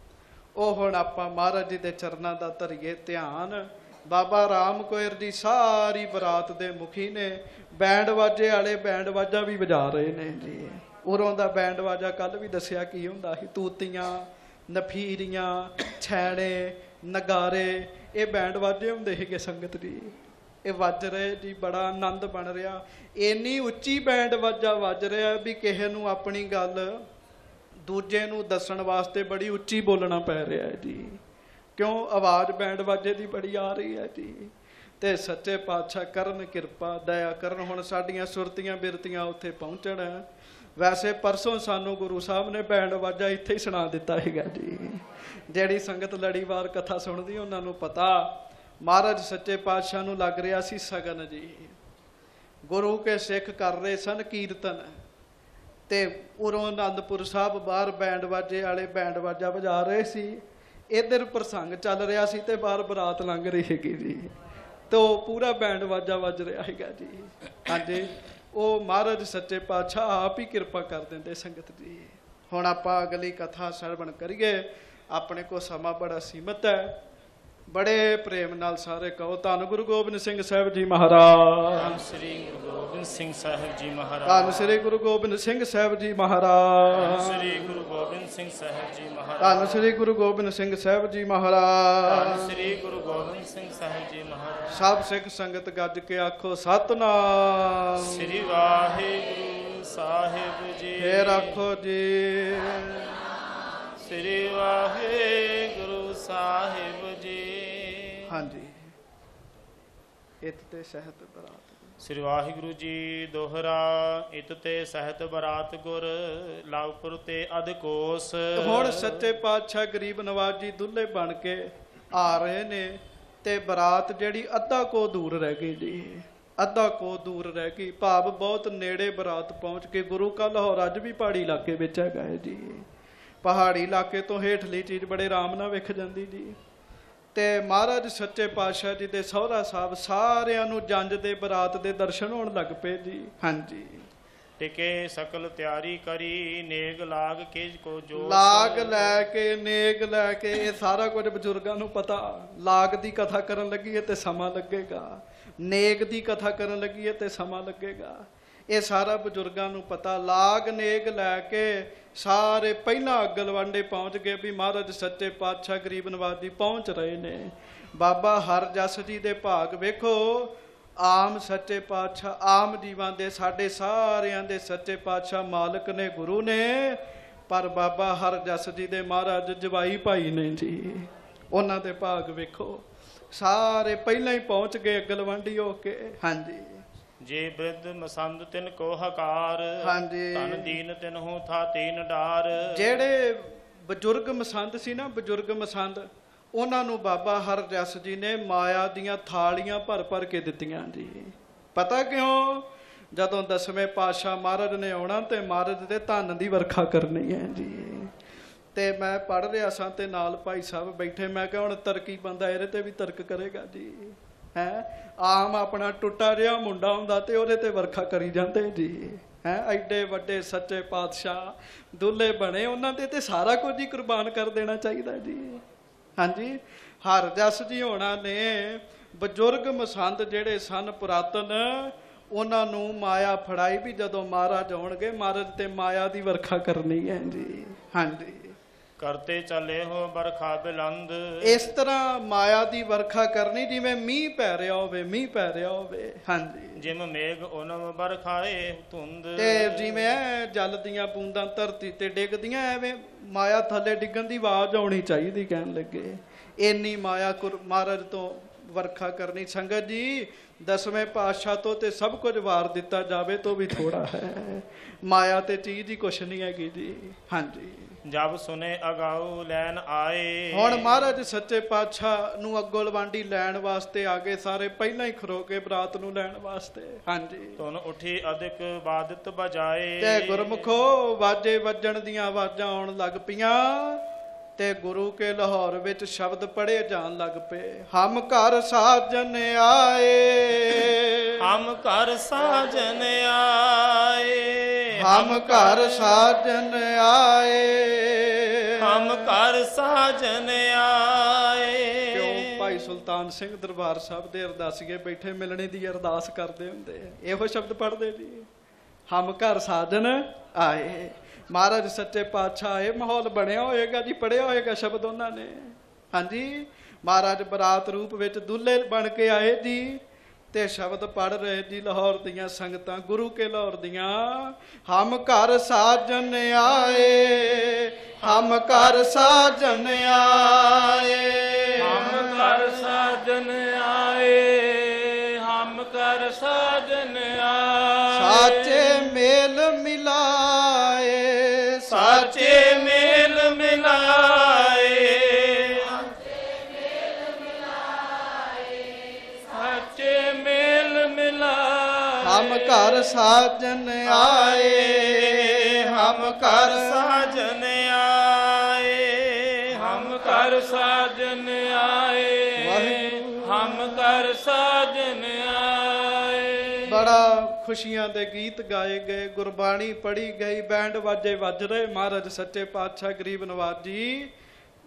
ਉਹ ਹੁਣ ਆਪਾਂ ਮਹਾਰਾਜ ਜੀ ਦੇ ਚਰਨਾਂ ਦਾ ਧਰੀਏ ਧਿਆਨ। ਬਾਬਾ ਰਾਮ ਕੋਇਰ ਜੀ ਸਾਰੀ ਬਰਾਤ ਦੇ ਮੁਖੀ ਨੇ। ਬੈਂਡ ਵਾਜੇ ਵਾਲੇ ਬੈਂਡ ਵਾਜਾ ਵੀ ਵਜਾ ਰਹੇ ਨੇ ਜੀ। ਉਰੋਂ ਦਾ ਬੈਂਡ ਵਾਜਾ ਕੱਲ ਵੀ ਦੱਸਿਆ ਕੀ ਹੁੰਦਾ ਸੀ, ਤੂਤੀਆਂ, ਨਫੀਰੀਆਂ, ਛੈਣੇ, ਨਗਾਰੇ, ਇਹ ਬੈਂਡ ਵਾਜੇ ਹੁੰਦੇ ਸੀਗੇ ਸੰਗਤ ਜੀ। ਇਹ ਵੱਜ ਰਹੇ ਜੀ, ਬੜਾ ਆਨੰਦ ਬਣ ਰਿਹਾ। ਇੰਨੀ ਉੱਚੀ ਬੈਂਡ ਵਾਜਾ ਵੱਜ ਰਿਹਾ ਵੀ ਕਿਸੇ ਨੂੰ ਆਪਣੀ ਗੱਲ ਦੂਜੇ ਨੂੰ ਦੱਸਣ ਵਾਸਤੇ ਬੜੀ ਉੱਚੀ ਬੋਲਣਾ ਪੈ ਰਿਹਾ ਹੈ ਜੀ। ਕਿਉਂ? ਆਵਾਜ਼ ਬੈਂਡ ਵਾਜੇ ਦੀ ਬੜੀ ਆ ਰਹੀ ਹੈ ਜੀ। ਤੇ ਸੱਚੇ ਪਾਤਸ਼ਾਹ ਕਰਨ ਕਿਰਪਾ, ਦਇਆ ਕਰਨ, ਹੁਣ ਸਾਡੀਆਂ ਸੁਰਤੀਆਂ ਬਿਰਤੀਆਂ ਉੱਥੇ ਪਹੁੰਚਣ। ਵੈਸੇ ਪਰਸੋਂ ਸਾਨੂੰ ਗੁਰੂ ਸਾਹਿਬ ਨੇ ਬੈਂਡ ਵਾਜਾ ਇੱਥੇ ਹੀ ਸੁਣਾ ਦਿੱਤਾ ਹੈਗਾ ਜੀ। ਜਿਹੜੀ ਸੰਗਤ ਲੜੀਵਾਰ ਕਥਾ ਸੁਣਦੀ ਉਹਨਾਂ ਨੂੰ ਪਤਾ, ਮਹਾਰਾਜ ਸੱਚੇ ਪਾਤਸ਼ਾਹ ਨੂੰ ਲੱਗ ਰਿਹਾ ਸੀ ਸਗਨ ਜੀ। ਗੁਰੂ ਕੇ ਸਿੱਖ ਕਰ ਰਹੇ ਸਨ ਕੀਰਤਨ, ਤੇ ਉਰੋਂ ਆਨੰਦਪੁਰ ਸਾਹਿਬ ਬਾਹਰ ਬੈਂਡ ਵਾਜੇ ਵਾਲੇ ਬੈਂਡ ਵਾਜਾ ਵਜਾ ਰਹੇ ਸੀ। ਇੱਧਰ ਪ੍ਰਸੰਗ ਚੱਲ ਰਿਹਾ ਸੀ ਤੇ ਬਾਹਰ ਬਰਾਤ ਲੰਘ ਰਹੀ ਹੈਗੀ ਜੀ, ਤੇ ਉਹ ਪੂਰਾ ਬੈਂਡ ਵਾਜਾ ਵੱਜ ਰਿਹਾ ਹੈਗਾ ਜੀ। ਹਾਂਜੀ, ਉਹ ਮਹਾਰਾਜ ਸੱਚੇ ਪਾਤਸ਼ਾਹ ਆਪ ਹੀ ਕਿਰਪਾ ਕਰ ਦਿੰਦੇ ਸੰਗਤ ਜੀ। ਹੁਣ ਆਪਾਂ ਅਗਲੀ ਕਥਾ ਸਰਵਣ ਕਰੀਏ। ਆਪਣੇ ਕੋ ਸਮਾਂ ਬੜਾ ਸੀਮਤ ਹੈ। ਬੜੇ ਪ੍ਰੇਮ ਨਾਲ ਸਾਰੇ ਕਹੋ ਧੰਨ ਗੁਰੂ ਗੋਬਿੰਦ ਸਿੰਘ ਸਾਹਿਬ ਜੀ ਮਹਾਰਾਜ। ਧੰਨ ਸ੍ਰੀ ਗੁਰੂ ਗੋਬਿੰਦ ਸਿੰਘ ਸਾਹਿਬ ਜੀ ਮਹਾਰਾਜ। ਧੰਨ ਸ੍ਰੀ ਗੁਰੂ ਗੋਬਿੰਦ ਸਿੰਘ ਸਾਹਿਬ ਜੀ ਮਹਾਰਾਜ। ਧੰਨ ਸ੍ਰੀ ਗੁਰੂ ਗੋਬਿੰਦ ਸਿੰਘ ਸਾਹਿਬ ਜੀ ਮਹਾਰਾਜ। ਧੰਨ ਸ੍ਰੀ ਗੁਰੂ ਗੋਬਿੰਦ ਸਿੰਘ ਸਾਹਿਬ ਜੀ ਮਹਾਰਾਜ। ਧੰਨ ਸ੍ਰੀ ਗੁਰੂ ਗੋਬਿੰਦ ਸਿੰਘ ਸਾਹਿਬ ਜੀ ਮਹਾਰਾਜ। ਸਭ ਸਿੱਖ ਸੰਗਤ ਗੱਜ ਕੇ ਆਖੋ ਸਤਨਾਮ ਸ੍ਰੀ ਵਾਹਿਗੁਰੂ ਸਾਹਿਬ ਜੀ। ਫੇਰ ਆਖੋ ਜੀ ਸ੍ਰੀ ਵਾਹਿਗੁਰੂ ਸਾਹਿਬ ਜੀ। ਹਾਂਜੀ। ਇਤ ਤੇ ਸਹਿਤ ਬਰਾਤ। ਸ੍ਰੀ ਵਾਹਿਗੁਰੂ ਜੀ ਦੋਹਰਾ। ਇਤ ਤੇ ਸਹਿਤ ਬਰਾਤ ਗੁਰ ਲਾਭਪੁਰ ਤੇ ਅਧਕੋਸ। ਹੁਣ ਸੱਚੇ ਪਾਤਸ਼ਾਹ ਗਰੀਬ ਨਵਾਜ ਜੀ ਦੁੱਲੇ ਬਣ ਕੇ ਆ ਰਹੇ ਨੇ ਤੇ ਬਰਾਤ ਜਿਹੜੀ ਅੱਧਾ ਕੋ ਦੂਰ ਰਹਿ ਗਈ ਜੀ। ਅੱਧਾ ਕੋ ਦੂਰ ਰਹਿ ਗਈ ਭਾਵ ਬਹੁਤ ਨੇੜੇ ਬਰਾਤ ਪਹੁੰਚ ਕੇ। ਗੁਰੂ ਕਾ ਲਾਹੌਰ ਅੱਜ ਵੀ ਪਹਾੜੀ ਇਲਾਕੇ ਵਿੱਚ ਹੈਗਾ ਹੈ ਜੀ। ਪਹਾੜੀ ਇਲਾਕੇ ਤੋਂ ਹੇਠਲੀ ਚੀਜ਼ ਬੜੇ ਆਰਾਮ ਨਾਲ ਵਿਖ ਜਾਂਦੀ ਜੀ। ਤੇ ਮਹਾਰਾਜ ਸੱਚੇ ਪਾਤਸ਼ਾਹ ਜੀ ਦੇ ਸਹੁਰਾ ਸਾਹਿਬ ਸਾਰਿਆਂ ਨੂੰ ਜੰਝ ਦੇ ਬਰਾਤ ਦੇ ਦਰਸ਼ਨ ਹੋਣ ਲੱਗ ਪਏ ਜੀ। ਹਾਂਜੀ। ਟਿਕੇ ਸਕਲ ਤਿਆਰੀ ਕਰੀ ਨੇਗ ਲਾਗ ਕਿਜ ਕੋ ਜੋ। ਲਾਗ ਲੈ ਕੇ ਨੇਗ ਲੈ ਕੇ ਇਹ ਸਾਰਾ ਕੁਝ ਬਜ਼ੁਰਗਾਂ ਨੂੰ ਪਤਾ। ਲਾਗ ਦੀ ਕਥਾ ਕਰਨ ਲੱਗੀਏ ਤੇ ਸਮਾਂ ਲੱਗੇਗਾ, ਨੇਗ ਦੀ ਕਥਾ ਕਰਨ ਲੱਗੀਏ ਤੇ ਸਮਾਂ ਲੱਗੇਗਾ। ਇਹ ਸਾਰਾ ਬਜ਼ੁਰਗਾਂ ਨੂੰ ਪਤਾ। ਲਾਗ ਨੇਗ ਲੈ ਕੇ ਸਾਰੇ ਪਹਿਲਾਂ ਅਗਲਵਾਂਡੇ ਪਹੁੰਚ ਗਏ ਵੀ ਮਹਾਰਾਜ ਸੱਚੇ ਪਾਤਸ਼ਾਹ ਗਰੀਬ ਨਵਾਜ ਜੀ ਪਹੁੰਚ ਰਹੇ ਨੇ। ਬਾਬਾ ਹਰਜਸ ਜੀ ਦੇ ਭਾਗ ਵੇਖੋ। ਆਮ ਸੱਚੇ ਪਾਤਸ਼ਾਹ ਆਮ ਜੀਵਾਂ ਦੇ ਸਾਡੇ ਸਾਰਿਆਂ ਦੇ ਸੱਚੇ ਪਾਤਸ਼ਾਹ ਮਾਲਕ ਨੇ, ਗੁਰੂ ਨੇ, ਪਰ ਬਾਬਾ ਹਰਜਸ ਜੀ ਦੇ ਮਹਾਰਾਜ ਜਵਾਈ ਭਾਈ ਨੇ ਜੀ। ਉਹਨਾਂ ਦੇ ਭਾਗ ਵੇਖੋ। ਸਾਰੇ ਪਹਿਲਾਂ ਹੀ ਪਹੁੰਚ ਗਏ ਅਗਲਵਾਂਡੀ ਹੋ ਕੇ। ਹਾਂਜੀ। ਜੇ ਬਿਰਧ ਮਸੰਦ ਤਿਨ ਕੋ ਹਕਾਰ। ਹਾਂਜੀ। ਤਨ ਦੀਨ ਤਿਨਹੁ ਥਾ ਤੀਨ ਡਾਰ। ਜਿਹੜੇ ਬਜ਼ੁਰਗ ਮਸੰਦ ਸੀ ਨਾ, ਬਜ਼ੁਰਗ ਮਸੰਦ, ਉਹਨਾਂ ਨੂੰ ਬਾਬਾ ਹਰਜਸ ਜੀ ਨੇ ਮਾਇਆ ਦੀਆਂ ਥਾਲੀਆਂ ਭਰ ਭਰ ਕੇ ਦਿੱਤੀਆਂ ਜੀ। ਪਤਾ ਕਿਉਂ? ਜਦੋਂ ਦਸਵੇਂ ਪਾਤਸ਼ਾਹ ਮਹਾਰਾਜ ਨੇ ਆਉਣਾ ਤੇ ਮਹਾਰਾਜ ਦੇ ਧਨ ਦੀ ਵਰਖਾ ਕਰਨੀ ਹੈ ਜੀ। ਤੇ ਮੈਂ ਪੜ੍ਹ ਰਿਹਾ ਸਾਂ ਤੇ ਨਾਲ ਭਾਈ ਸਾਹਿਬ ਬੈਠੇ। ਮੈਂ ਕਿਹਾ ਹੁਣ ਤਰਕੀ ਬੰਦਾ ਇਹਦੇ ਤੇ ਵੀ ਤਰਕ ਕਰੇਗਾ ਜੀ। ਹੈ ਆਮ ਆਪਣਾ ਟੁੱਟਾ ਜਿਹਾ ਮੁੰਡਾ ਹੁੰਦਾ ਤੇ ਉਹਦੇ ਤੇ ਵਰਖਾ ਕਰੀ ਜਾਂਦੇ ਜੀ। ਹੈ ਐਡੇ ਵੱਡੇ ਸੱਚੇ ਪਾਤਸ਼ਾਹ ਦੁੱਲੇ ਬਣੇ, ਉਹਨਾਂ ਦੇ ਤੇ ਸਾਰਾ ਕੁਝ ਹੀ ਕੁਰਬਾਨ ਕਰ ਦੇਣਾ ਚਾਹੀਦਾ ਜੀ। ਹਾਂਜੀ। ਹਰਜਸ ਜੀ ਹੋਣਾ ਨੇ ਬਜ਼ੁਰਗ ਮਸੰਦ ਜਿਹੜੇ ਸਨ ਪੁਰਾਤਨ, ਉਹਨਾਂ ਨੂੰ ਮਾਇਆ ਫੜਾਈ ਵੀ ਜਦੋਂ ਮਹਾਰਾਜ ਆਉਣਗੇ ਮਹਾਰਾਜ ਤੇ ਮਾਇਆ ਦੀ ਵਰਖਾ ਕਰਨੀ ਹੈ ਜੀ। ਹਾਂਜੀ। ਕਰਤੇ ਚੱਲੇ ਹੋ ਬਰਖਾ ਬਿਲੰਦ। ਇਸ ਤਰ੍ਹਾਂ ਮਾਇਆ ਦੀ ਵਰਖਾ ਕਰਨੀ ਜਿਵੇਂ ਮੀਂਹ ਪੈ ਰਿਹਾ ਹੋਵੇ, ਮੀਂਹ ਪੈ ਰਿਹਾ ਹੋਵੇ। ਹਾਂਜੀ। ਜਿਮ ਮੇਘ ਓਨਮ ਬਰਖਾਏ ਧੁੰਦ। ਤੇ ਜਿਵੇਂ ਜਲ ਦੀਆਂ ਬੂੰਦਾਂ ਧਰਤੀ ਤੇ ਡਿੱਗਦੀਆਂ, ਐਵੇਂ ਮਾਇਆ ਥੱਲੇ ਡਿੱਗਣ ਦੀ ਆਵਾਜ਼ ਆਉਣੀ ਚਾਹੀਦੀ। ਕਹਿਣ ਲੱਗੇ ਇੰਨੀ ਮਾਇਆ ਮਹਾਰਾਜ ਤੋਂ ਵਰਖਾ ਕਰਨੀ। ਸੰਗਤ ਜੀ ਦਸਵੇਂ ਪਾਤਸ਼ਾਹ ਤੋਂ ਤੇ ਸਭ ਕੁਝ ਵਾਰ ਦਿੱਤਾ ਜਾਵੇ ਤੋਂ ਵੀ ਥੋੜਾ ਹੈ। ਮਾਇਆ ਤੇ ਚੀਜ਼ ਹੀ ਕੁਛ ਨਹੀਂ ਹੈਗੀ ਜੀ। ਹਾਂਜੀ। ਜਬ ਸੁਨੇ ਅਗਾਊ ਲੈਣ ਆਏ। ਹੁਣ ਮਹਾਰਾਜ ਸੱਚੇ ਪਾਤਸ਼ਾਹ ਨੂੰ ਅੱਗੋਂ ਲਵਾਂਡੀ ਲੈਣ ਵਾਸਤੇ ਆ ਗਏ। ਸਾਰੇ ਪਹਿਲਾਂ ਹੀ ਖਰੋ ਕੇ ਬਰਾਤ ਨੂੰ ਲੈਣ ਵਾਸਤੇ। ਹਾਂਜੀ। ਧੁਨ ਉੱਠੀ ਅਧਿਕ ਬਾਦਤ ਬਜਾਏ। ਤੇ ਗੁਰਮੁਖੋ ਵਾਜੇ ਵੱਜਣ ਦੀਆਂ ਆਵਾਜ਼ਾਂ ਆਉਣ ਲੱਗ ਪਈਆਂ ਤੇ ਗੁਰੂ ਕੇ ਲਾਹੌਰ ਵਿੱਚ ਸ਼ਬਦ ਪੜ੍ਹੇ ਜਾਣ ਲੱਗ ਪਏ। ਹਮ ਘਰ ਸਾਜਨ ਆਏ। ਹਮ ਘਰ ਸਾਜਨ ਆਏ। ਹਮ ਘਰ ਸਾਜਨ ਆਏ। ਹਮ ਘਰ ਸਾਜਨ ਆਏ। ਕਿਉਂ? ਭਾਈ ਸੁਲਤਾਨ ਸਿੰਘ ਦਰਬਾਰ ਸਾਹਿਬ ਦੇ ਅਰਦਾਸੀਏ ਬੈਠੇ ਮਿਲਣੇ ਦੀ ਅਰਦਾਸ ਕਰਦੇ ਹੁੰਦੇ, ਇਹੋ ਸ਼ਬਦ ਪੜ੍ਹਦੇ ਜੀ। ਹਮ ਘਰ ਸਾਜਨ ਆਏ। ਮਹਾਰਾਜ ਸੱਚੇ ਪਾਤਸ਼ਾਹ ਆਏ, ਮਾਹੌਲ ਬਣਿਆ ਹੋਏਗਾ ਜੀ, ਪੜ੍ਹਿਆ ਹੋਏਗਾ ਸ਼ਬਦ ਉਹਨਾਂ ਨੇ। ਹਾਂਜੀ। ਮਹਾਰਾਜ ਬਰਾਤ ਰੂਪ ਵਿੱਚ ਦੁੱਲੇ ਬਣ ਕੇ ਆਏ ਜੀ ਤੇ ਸ਼ਬਦ ਪੜ੍ਹ ਰਹੇ ਜੀ ਲਾਹੌਰ ਦੀਆਂ ਸੰਗਤਾਂ, ਗੁਰੂ ਕੇ ਲਾਹੌਰ ਦੀਆਂ। ਹਮ ਘਰ ਸਾਜਨ ਆਏ। ਹਮ ਘਰ ਸਾਜਨ ਆਏ। ਹਮ ਘਰ ਸਾਜਨ ਆਏ। ਹਮ ਘਰ ਸਾਜਨ ਆਏ। ਸਾਚੇ ਮੇਲ ਮਿਲਾਏ। ਸਾਚੇ ਮੇਲ ਮਿਲਾਏ। ਸਾਚੇ ਮੇਲ ਮਿਲਾਏ। ਹਮ ਘਰ ਸਾਜਨ ਆਏ। ਹਮ ਘਰ ਸਾਜਨ ਆਏ। ਹਮ ਘਰ ਸਾਜਨ ਆਏ। ਹਮ ਘਰ ਸਾਜਨ ਆਏ। ਬੜਾ ਖੁਸ਼ੀਆਂ ਦੇ ਗੀਤ ਗਾਏ ਗਏ, ਗੁਰਬਾਣੀ ਪੜ੍ਹੀ ਗਈ, ਬੈਂਡ ਵਾਜੇ ਵੱਜ ਰਹੇ। ਮਹਾਰਾਜ ਸੱਚੇ ਪਾਤਸ਼ਾਹ ਗਰੀਬ ਨਵਾਜ ਜੀ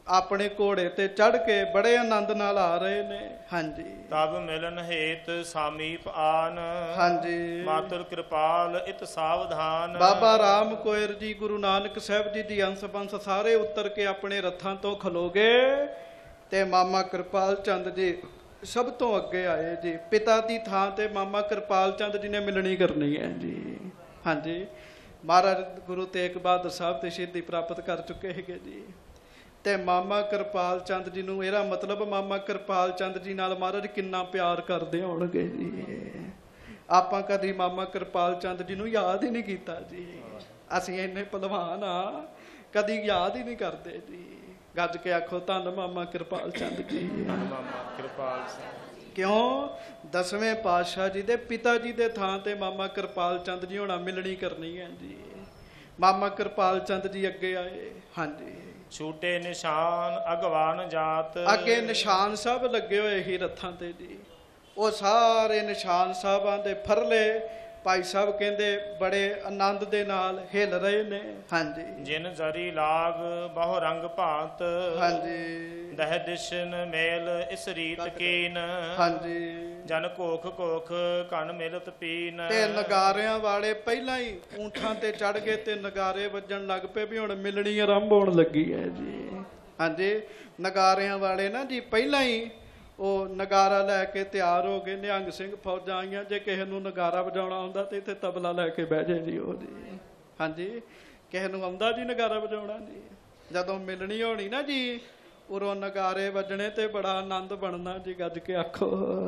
ਆਪਣੇ ਘੋੜੇ ਤੇ ਚੜ ਕੇ ਬੜੇ ਆਨੰਦ ਨਾਲ ਆ ਰਹੇ ਨੇ। ਹਾਂਜੀ ਤਬ ਮਿਲਨ ਹੇਤ ਸਾਮੀਪ ਆਨ, ਹਾਂਜੀ ਮਾਤੁਰ ਕਿਰਪਾਲ ਇਤ ਸਾਵਧਾਨ। ਬਾਬਾ ਰਾਮ ਕੋਇਰ ਜੀ ਗੁਰੂ ਨਾਨਕ ਸਾਹਿਬ ਜੀ ਦੀ ਅੰਸ ਬੰਸ ਸਾਰੇ ਉਤਰ ਕੇ ਆਪਣੇ ਰੱਥਾਂ ਤੋਂ ਖਲੋ ਗਏ ਤੇ ਮਾਮਾ ਕਿਰਪਾਲ ਚੰਦ ਜੀ ਸਭ ਤੋਂ ਅੱਗੇ ਆਏ ਜੀ। ਪਿਤਾ ਦੀ ਥਾਂ ਤੇ ਮਾਮਾ ਕਿਰਪਾਲ ਚੰਦ ਜੀ ਨੇ ਮਿਲਣੀ ਕਰਨੀ ਹੈ ਜੀ। ਹਾਂਜੀ ਮਹਾਰਾਜ ਗੁਰੂ ਤੇਗ ਬਹਾਦਰ ਸਾਹਿਬ ਤੇ ਸ਼ਹੀਦੀ ਪ੍ਰਾਪਤ ਕਰ ਚੁੱਕੇ ਹੈਗੇ ਜੀ ਤੇ ਮਾਮਾ ਕਿਰਪਾਲ ਚੰਦ ਜੀ ਨੂੰ ਇਹਦਾ ਮਤਲਬ ਮਾਮਾ ਕਿਰਪਾਲ ਚੰਦ ਜੀ ਨਾਲ ਮਹਾਰਾਜ ਕਿੰਨਾ ਪਿਆਰ ਕਰਦੇ ਹੋਣਗੇ ਜੀ। ਆਪਾਂ ਕਦੀ ਮਾਮਾ ਕਿਰਪਾਲ ਚੰਦ ਜੀ ਨੂੰ ਯਾਦ ਹੀ ਨਹੀਂ ਕੀਤਾ ਜੀ। ਅਸੀਂ ਇੰਨੇ ਭਲਵਾਨ ਆ ਕਦੀ ਯਾਦ ਹੀ ਨਹੀਂ ਕਰਦੇ ਜੀ। ਗੱਜ ਕੇ ਆਖੋ ਧੰਨ ਮਾਮਾ ਕਿਰਪਾਲ ਚੰਦ ਜੀ। ਮਾਮਾ ਕਿਰਪਾਲ ਸਿੰਘ ਕਿਉਂ ਦਸਵੇਂ ਪਾਤਸ਼ਾਹ ਜੀ ਦੇ ਪਿਤਾ ਜੀ ਦੇ ਥਾਂ ਤੇ ਮਾਮਾ ਕਿਰਪਾਲ ਚੰਦ ਜੀ ਹੋਣਾ ਮਿਲਣੀ ਕਰਨੀ ਹੈ ਜੀ। ਮਾਮਾ ਕਿਰਪਾਲ ਚੰਦ ਜੀ ਅੱਗੇ ਆਏ। ਹਾਂਜੀ ਛੂਟੇ ਨਿਸ਼ਾਨ ਅਗਵਾਨ ਜਾਤ, ਅੱਗੇ ਨਿਸ਼ਾਨ ਸਾਹਿਬ ਲੱਗੇ ਹੋਏ ਹੀ ਰੱਥਾਂ ਤੇ ਜੀ। ਉਹ ਸਾਰੇ ਨਿਸ਼ਾਨ ਸਾਹਿਬਾਂ ਦੇ ਫਰਲੇ ਭਾਈ ਸਾਹਿਬ ਕਹਿੰਦੇ ਬੜੇ ਆਨੰਦ ਦੇ ਨਾਲ ਹਿੱਲ ਰਹੇ ਨੇ। ਹਾਂਜੀ ਜਿਨ ਜ਼ਰੀ ਲਾਗ ਬਹੁ ਰੰਗ ਭਾਂਤ, ਹਾਂਜੀ ਦਹ ਦਿਸ਼ਨ ਮੇਲ ਇਸ ਰੀਤ ਕੀਨ। ਹਾਂਜੀ ਜਨ ਕੋਖ ਕੋਖ ਕਨ ਮਿਲਤ ਪੀਨ। ਤੇ ਨਗਾਰਿਆਂ ਵਾਲੇ ਪਹਿਲਾਂ ਹੀ ਊਂਠਾਂ ਤੇ ਚੜ ਗਏ ਤੇ ਨਗਾਰੇ ਵੱਜਣ ਲੱਗ ਪਏ ਵੀ ਹੁਣ ਮਿਲਣੀ ਆਰੰਭ ਹੋਣ ਲੱਗੀ ਹੈ ਜੀ। ਹਾਂਜੀ ਨਗਾਰਿਆਂ ਵਾਲੇ ਨਾ ਜੀ ਪਹਿਲਾਂ ਹੀ ਉਹ ਨਗਾਰਾ ਲੈ ਕੇ ਤਿਆਰ ਹੋ ਗਏ। ਨਿਹੰਗ ਸਿੰਘ ਫੌਜਾਂ ਆਈਆਂ। ਜੇ ਕਿਸੇ ਨੂੰ ਨਗਾਰਾ ਵਜਾਉਣਾ ਆਉਂਦਾ ਤੇ ਇੱਥੇ ਤਬਲਾ ਲੈ ਕੇ ਬਹਿ ਜਾਏ ਜੀ ਉਹ ਜੀ। ਹਾਂਜੀ ਕਿਸੇ ਨੂੰ ਆਉਂਦਾ ਜੀ ਨਗਾਰਾ ਵਜਾਉਣਾ ਜੀ। ਜਦੋਂ ਮਿਲਣੀ ਹੋਣੀ ਨਾ ਜੀ ਉਰੋਂ ਨਗਾਰੇ ਵੱਜਣੇ ਤੇ ਬੜਾ ਆਨੰਦ ਬਣਨਾ ਜੀ। ਗੱਜ ਕੇ ਆਖੋ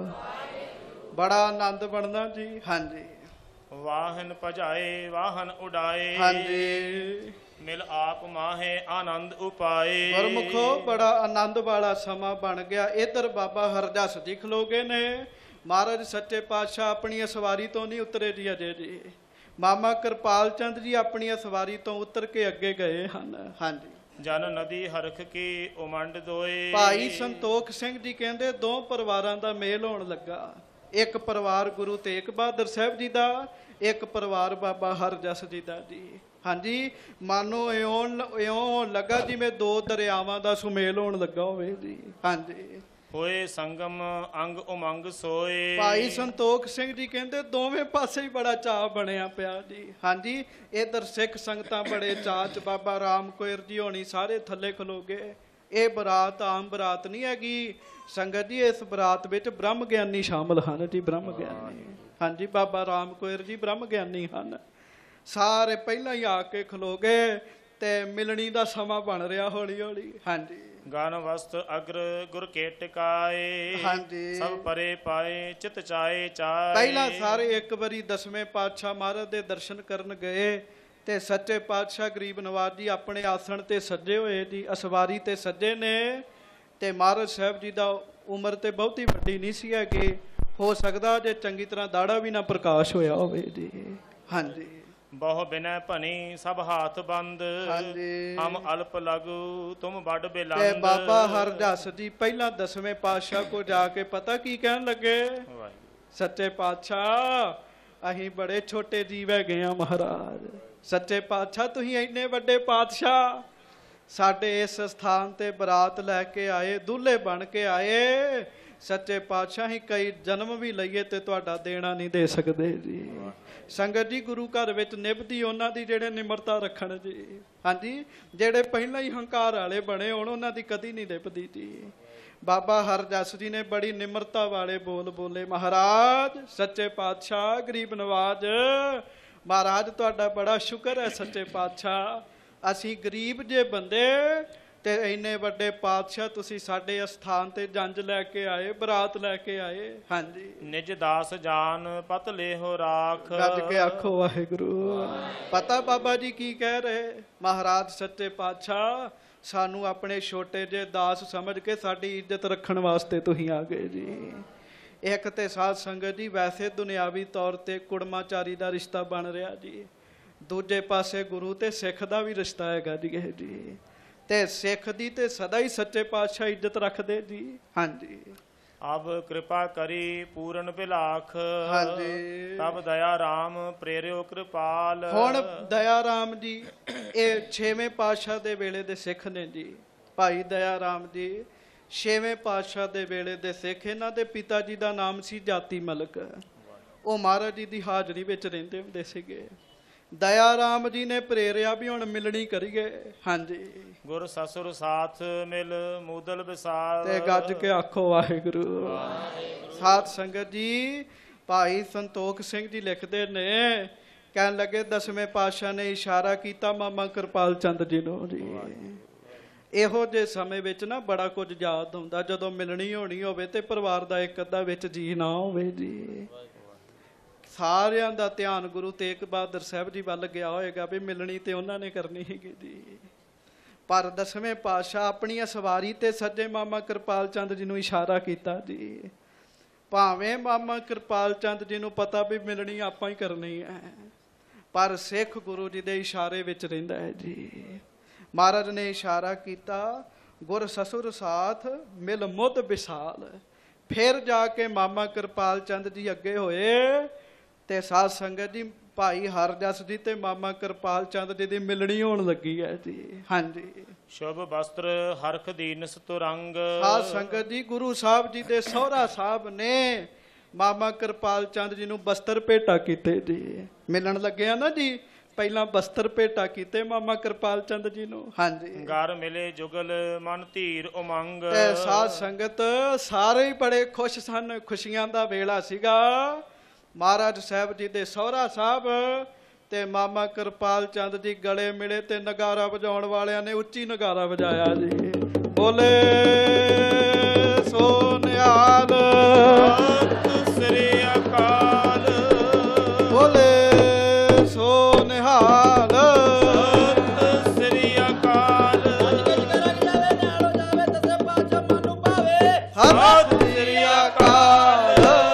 ਬੜਾ ਆਨੰਦ ਬਣਨਾ ਜੀ। ਹਾਂਜੀ ਵਾਹਨ ਭਜਾਏ ਵਾਹਨ ਉਡਾਏ, ਹਾਂਜੀ ਮਿਲ ਆਪ ਮਾਹੇ ਆਨੰਦ ਉਪਾਏ। ਗੁਰਮੁਖੋ ਬੜਾ ਆਨੰਦ ਵਾਲਾ ਸਮਾਂ ਬਣ ਗਿਆ। ਇੱਧਰ ਬਾਬਾ ਹਰਜਸ ਜੀ ਖਲੋਗੇ ਨੇ। ਮਹਾਰਾਜ ਸੱਚੇ ਪਾਤਸ਼ਾਹ ਆਪਣੀ ਸਵਾਰੀ ਤੋਂ ਨਹੀਂ ਉਤਰੇ ਜੀ ਅਜੇ ਜੀ। ਮਾਮਾ ਕਿਰਪਾਲ ਚੰਦ ਜੀ ਆਪਣੀ ਸਵਾਰੀ ਤੋਂ ਉਤਰ ਕੇ ਅੱਗੇ ਗਏ ਹਨ। ਹਾਂਜੀ ਜਨ ਨਦੀ ਹਰਖ ਕੀ ਉਮੰਡ ਦੋਏ, ਭਾਈ ਸੰਤੋਖ ਸਿੰਘ ਜੀ ਕਹਿੰਦੇ ਦੋ ਪਰਿਵਾਰਾਂ ਦਾ ਮੇਲ ਹੋਣ ਲੱਗਾ। ਇੱਕ ਪਰਿਵਾਰ ਗੁਰੂ ਤੇਗ ਬਹਾਦਰ ਸਾਹਿਬ ਜੀ ਦਾ, ਇੱਕ ਪਰਿਵਾਰ ਬਾਬਾ ਹਰਜਸ ਜੀ ਦਾ ਜੀ। ਹਾਂਜੀ ਮਾਨੋ ਇਉਂ ਇਉਂ ਲੱਗਾ ਜਿਵੇਂ ਦੋ ਦਰਿਆਵਾਂ ਦਾ ਸੁਮੇਲ ਹੋਣ ਲੱਗਾ ਹੋਵੇ ਜੀ। ਹਾਂਜੀ ਹੋਏ ਸੰਗਮ ਅੰਗ ਉਮੰਗ ਸੋਏ। ਭਾਈ ਸੰਤੋਖ ਸਿੰਘ ਜੀ ਕਹਿੰਦੇ ਦੋਵੇਂ ਪਾਸੇ ਹੀ ਬੜਾ ਚਾਅ ਬਣਿਆ ਪਿਆ ਜੀ। ਹਾਂਜੀ ਇਧਰ ਸਿੱਖ ਸੰਗਤਾਂ ਬੜੇ ਚਾਅ ਚ, ਬਾਬਾ ਰਾਮ ਕੋਇਰ ਜੀ ਹੋਣੀ ਸਾਰੇ ਥੱਲੇ ਖਲੋ ਗਏ। ਇਹ ਬਰਾਤ ਆਮ ਬਰਾਤ ਨਹੀਂ ਹੈਗੀ ਸੰਗਤ ਜੀ। ਇਸ ਬਰਾਤ ਵਿੱਚ ਬ੍ਰਹਮ ਗਿਆਨੀ ਸ਼ਾਮਲ ਹਨ ਜੀ। ਬ੍ਰਹਮ ਗਿਆਨੀ ਹਾਂਜੀ ਬਾਬਾ ਰਾਮ ਕੋਇਰ ਜੀ ਬ੍ਰਹਮ ਗਿਆਨੀ ਹਨ। ਸਾਰੇ ਪਹਿਲਾਂ ਹੀ ਆ ਕੇ ਖਲੋ ਗਏ ਤੇ ਮਿਲਣੀ ਦਾ ਸਮਾਂ ਬਣ ਰਿਹਾ ਹੌਲੀ ਹੌਲੀ। ਹਾਂਜੀ ਗਨ ਵਸਤ ਅਗਰ ਗੁਰ ਕੇ ਟਿਕਾਏ, ਹਾਂਜੀ ਸਭ ਪਰੇ ਪਾਏ ਚਿਤ ਚਾਏ ਚਾਏ। ਪਹਿਲਾਂ ਸਾਰੇ ਇੱਕ ਵਾਰੀ ਦਸਵੇਂ ਪਾਤਸ਼ਾਹ ਮਹਾਰਾਜ ਦੇ ਦਰਸ਼ਨ ਕਰਨ ਗਏ ਤੇ ਸੱਚੇ ਪਾਤਸ਼ਾਹ ਗਰੀਬ ਨਵਾਜ ਜੀ ਆਪਣੇ ਆਸਣ ਤੇ ਸੱਜੇ ਹੋਏ ਜੀ। ਅਸਵਾਰੀ ਤੇ ਸੱਜੇ ਨੇ ਤੇ ਮਹਾਰਾਜ ਸਾਹਿਬ ਜੀ ਦਾ ਉਮਰ ਤੇ ਬਹੁਤੀ ਵੱਡੀ ਨਹੀਂ ਸੀ ਹੈਗੀ। ਹੋ ਸਕਦਾ ਜੇ ਚੰਗੀ ਤਰ੍ਹਾਂ ਦਾੜਾ ਵੀ ਨਾ ਪ੍ਰਕਾਸ਼ ਹੋਇਆ ਹੋਵੇ ਜੀ। ਹਾਂਜੀ ਬਹੁ ਬਿਨੈ ਭਨੀ ਸਭ ਹਾਥ ਬੰਦ, ਹਾਂਜੀ ਹਮ ਅਲਪ ਲਗੂ ਤੁਮ ਵੱਡ ਤੇ ਬਿਲੰਦ। ਬਾਬਾ ਹਰਜਸ ਜੀ ਪਹਿਲਾਂ ਦਸਵੇਂ ਪਾਤਸ਼ਾਹ ਕੋ ਜਾ ਕੇ ਪਤਾ ਕੀ ਕਹਿਣ ਲੱਗੇ, ਸੱਚੇ ਪਾਤਸ਼ਾਹ ਅਸੀਂ ਬੜੇ ਛੋਟੇ ਜੀਵ ਹੈਗੇ ਆ ਮਹਾਰਾਜ। ਸੱਚੇ ਪਾਤਸ਼ਾਹ ਤੁਸੀਂ ਇੰਨੇ ਵੱਡੇ ਪਾਤਸ਼ਾਹ ਸਾਡੇ ਇਸ ਸਥਾਨ ਤੇ ਬਰਾਤ ਲੈ ਕੇ ਆਏ, ਦੁੱਲੇ ਬਣ ਕੇ ਆਏ। ਸੱਚੇ ਪਾਤਸ਼ਾਹ ਹੀ ਕਈ ਜਨਮ ਵੀ ਲਈਏ ਤੇ ਤੁਹਾਡਾ ਦੇਣਾ ਨਹੀਂ ਦੇ ਸਕਦੇ ਜੀ। ਸੰਗਤ ਜੀ ਗੁਰੂ ਘਰ ਵਿੱਚ ਨਿਭਦੀ ਉਹਨਾਂ ਦੀ ਜਿਹੜੇ ਨਿਮਰਤਾ ਰੱਖਣ ਜੀ। ਹਾਂਜੀ ਜਿਹੜੇ ਪਹਿਲਾਂ ਹੀ ਹੰਕਾਰ ਵਾਲੇ ਬਣੇ ਹੋਣ ਉਹਨਾਂ ਦੀ ਕਦੀ ਨਹੀਂ ਨਿਭਦੀ ਜੀ। ਬਾਬਾ ਹਰਜਸ ਜੀ ਨੇ ਬੜੀ ਨਿਮਰਤਾ ਵਾਲੇ ਬੋਲ ਬੋਲੇ। ਮਹਾਰਾਜ ਸੱਚੇ ਪਾਤਸ਼ਾਹ ਗਰੀਬ ਨਵਾਜ ਮਹਾਰਾਜ ਤੁਹਾਡਾ ਬੜਾ ਸ਼ੁਕਰ ਹੈ ਸੱਚੇ ਪਾਤਸ਼ਾਹ। ਅਸੀਂ ਗਰੀਬ ਜੇ ਬੰਦੇ ਤੇ ਇੰਨੇ ਵੱਡੇ ਪਾਤਸ਼ਾਹ ਤੁਸੀਂ ਸਾਡੇ ਅਸਥਾਨ ਤੇ ਜੰਜ ਲੈ ਕੇ ਆਏ, ਬਰਾਤ ਲੈ ਕੇ ਆਏ। ਹਾਂਜੀ ਨਿਜ ਦਾਸ ਜਾਨ ਪਤ ਲੇਹੋ ਰਾਖ। ਗੱਜ ਕੇ ਆਖੋ ਵਾਹਿਗੁਰੂ। ਪਤਾ ਬਾਬਾ ਜੀ ਕੀ ਕਹਿ ਰਹੇ, ਮਹਾਰਾਜ ਸੱਚੇ ਪਾਤਸ਼ਾਹ ਸਾਨੂੰ ਆਪਣੇ ਛੋਟੇ ਜਿਹੇ ਦਾਸ ਸਮਝ ਕੇ ਸਾਡੀ ਇੱਜ਼ਤ ਰੱਖਣ ਵਾਸਤੇ ਤੁਸੀਂ ਆ ਗਏ ਜੀ। ਇੱਕ ਤੇ ਸਾਧ ਸੰਗਤ ਜੀ ਵੈਸੇ ਦੁਨਿਆਵੀ ਤੌਰ ਤੇ ਕੁੜਮਾਚਾਰੀ ਦਾ ਰਿਸ਼ਤਾ ਬਣ ਰਿਹਾ ਜੀ। ਦੂਜੇ ਪਾਸੇ ਗੁਰੂ ਤੇ ਸਿੱਖ ਦਾ ਵੀ ਰਿਸ਼ਤਾ ਹੈਗਾ ਜੀ ਇਹ ਜੀ। ਤੇ ਸਿੱਖ ਦੀ ਤੇ ਸਦਾ ਹੀ ਸੱਚੇ ਪਾਤਸ਼ਾਹ ਇੱਜ਼ਤ ਰੱਖਦੇ ਜੀ। ਹਾਂਜੀ ਅਬ ਕਿਰਪਾ ਕਰੀ ਪੂਰਨ ਬਿਲਾਖ। ਹਾਂਜੀ ਤਬ ਦਇਆ ਰਾਮ ਪ੍ਰੇਰਿਓ ਕਿਰਪਾਲ। ਹੁਣ ਦਇਆ ਰਾਮ ਜੀ ਇਹ ਛੇਵੇਂ ਪਾਤਸ਼ਾਹ ਦੇ ਵੇਲੇ ਦੇ ਸਿੱਖ ਨੇ ਜੀ। ਭਾਈ ਦਇਆ ਰਾਮ ਜੀ ਛੇਵੇਂ ਪਾਤਸ਼ਾਹ ਦੇ ਵੇਲੇ ਦੇ ਸਿੱਖ। ਇਹਨਾਂ ਦੇ ਪਿਤਾ ਜੀ ਦਾ ਨਾਮ ਸੀ ਜਾਤੀ ਮਲਕ। ਉਹ ਮਹਾਰਾਜ ਜੀ ਦੀ ਹਾਜ਼ਰੀ ਵਿੱਚ ਰਹਿੰਦੇ ਹੁੰਦੇ ਸੀਗੇ। ਦਇਆ ਰਾਮ ਜੀ ਨੇ ਪ੍ਰੇਰਿਆ ਵੀ ਹੁਣ ਮਿਲਣੀ ਕਰੀਏ। ਹਾਂਜੀ, ਗੁਰ ਸਸੁਰ ਸਾਥ ਮਿਲ ਮੂਦਲ ਵਿਸਾਲ। ਤੇ ਗੱਜ ਕੇ ਆਖੋ ਵਾਹਿਗੁਰੂ। ਸਾਧ ਸੰਗਤ ਜੀ, ਭਾਈ ਸੰਤੋਖ ਸਿੰਘ ਜੀ ਲਿਖਦੇ ਨੇ, ਕਹਿਣ ਲੱਗੇ ਦਸਵੇਂ ਪਾਤਸ਼ਾਹ ਨੇ ਇਸ਼ਾਰਾ ਕੀਤਾ ਮਾਮਾ ਕਿਰਪਾਲ ਚੰਦ ਜੀ ਨੂੰ ਜੀ। ਇਹੋ ਜਿਹੇ ਸਮੇਂ ਵਿੱਚ ਨਾ ਬੜਾ ਕੁਝ ਯਾਦ ਹੁੰਦਾ, ਜਦੋਂ ਮਿਲਣੀ ਹੋਣੀ ਹੋਵੇ ਤੇ ਪਰਿਵਾਰ ਦਾ ਇੱਕ ਅੱਧਾ ਵਿੱਚ ਜੀ ਨਾ ਹੋਵੇ ਜੀ। ਸਾਰਿਆਂ ਦਾ ਧਿਆਨ ਗੁਰੂ ਤੇਗ ਬਹਾਦਰ ਸਾਹਿਬ ਜੀ ਵੱਲ ਗਿਆ ਹੋਏਗਾ ਵੀ ਮਿਲਣੀ ਤੇ ਉਹਨਾਂ ਨੇ ਕਰਨੀ ਹੈਗੀ ਜੀ। ਪਰ ਦਸਵੇਂ ਪਾਤਸ਼ਾਹ ਆਪਣੀ ਸਵਾਰੀ ਤੇ ਸੱਜੇ ਮਾਮਾ ਕਿਰਪਾਲ ਚੰਦ ਜੀ ਨੂੰ ਇਸ਼ਾਰਾ ਕੀਤਾ ਜੀ। ਭਾਵੇਂ ਮਾਮਾ ਕਿਰਪਾਲ ਚੰਦ ਜੀ ਨੂੰ ਪਤਾ ਵੀ ਮਿਲਣੀ ਆਪਾਂ ਹੀ ਕਰਨੀ ਹੈ, ਪਰ ਸਿੱਖ ਗੁਰੂ ਜੀ ਦੇ ਇਸ਼ਾਰੇ ਵਿੱਚ ਰਹਿੰਦਾ ਹੈ ਜੀ। ਮਹਾਰਾਜ ਨੇ ਇਸ਼ਾਰਾ ਕੀਤਾ, ਗੁਰ ਸਸੁਰ ਸਾਥ ਮਿਲ ਮੁੱਦ ਵਿਸਾਲ। ਫਿਰ ਜਾ ਕੇ ਮਾਮਾ ਕਿਰਪਾਲ ਚੰਦ ਜੀ ਅੱਗੇ ਹੋਏ ਤੇ ਸਾਧ ਸੰਗਤ ਜੀ ਭਾਈ ਹਰਜਸ ਜੀ ਤੇ ਮਾਮਾ ਕਿਰਪਾਲ ਚੰਦ ਜੀ ਦੀ ਮਿਲਣੀ ਹੋਣ ਲੱਗੀ ਹੈ ਜੀ। ਹਾਂਜੀ, ਸ਼ੁਭ ਵਸਤਰ ਹਰਖ ਦੀਨਸ ਤੁਰੰਗ। ਸਾਧ ਸੰਗਤ ਜੀ, ਗੁਰੂ ਸਾਹਿਬ ਜੀ ਦੇ ਸਹੁਰਾ ਸਾਹਿਬ ਨੇ ਮਾਮਾ ਕਿਰਪਾਲ ਚੰਦ ਜੀ ਨੂੰ ਬਸਤਰ ਭੇਟਾ ਕੀਤੇ ਜੀ। ਮਿਲਣ ਲੱਗਿਆ ਨਾ ਜੀ, ਪਹਿਲਾਂ ਬਸਤਰ ਭੇਟਾ ਕੀਤੇ ਮਾਮਾ ਕਿਰਪਾਲ ਚੰਦ ਜੀ ਨੂੰ। ਹਾਂਜੀ, ਘਰ ਮਿਲੇ ਜੁਗਲ ਮਨ ਧੀਰ ਉਮੰਗ। ਤੇ ਸਾਧ ਸੰਗਤ ਸਾਰੇ ਹੀ ਬੜੇ ਖੁਸ਼ ਸਨ। ਖੁਸ਼ੀਆਂ ਦਾ ਵੇਲਾ ਸੀਗਾ। ਮਹਾਰਾਜ ਸਾਹਿਬ ਜੀ ਦੇ ਸਹੁਰਾ ਸਾਹਿਬ ਤੇ ਮਾਮਾ ਕਿਰਪਾਲ ਚੰਦ ਜੀ ਗਲੇ ਮਿਲੇ ਤੇ ਨਗਾਰਾ ਵਜਾਉਣ ਵਾਲਿਆਂ ਨੇ ਉੱਚੀ ਨਗਾਰਾ ਵਜਾਇਆ ਜੀ। ਬੋਲੇ ਸੋ ਨਿਹਾਲ ਸਤਿ ਸ੍ਰੀ ਅਕਾਲ। ਬੋਲੇ ਸੋ ਨਿਹਾਲ ਸਤਿ ਸ੍ਰੀ ਅਕਾਲ। ਸਤਿ ਸ੍ਰੀ ਅਕਾਲ।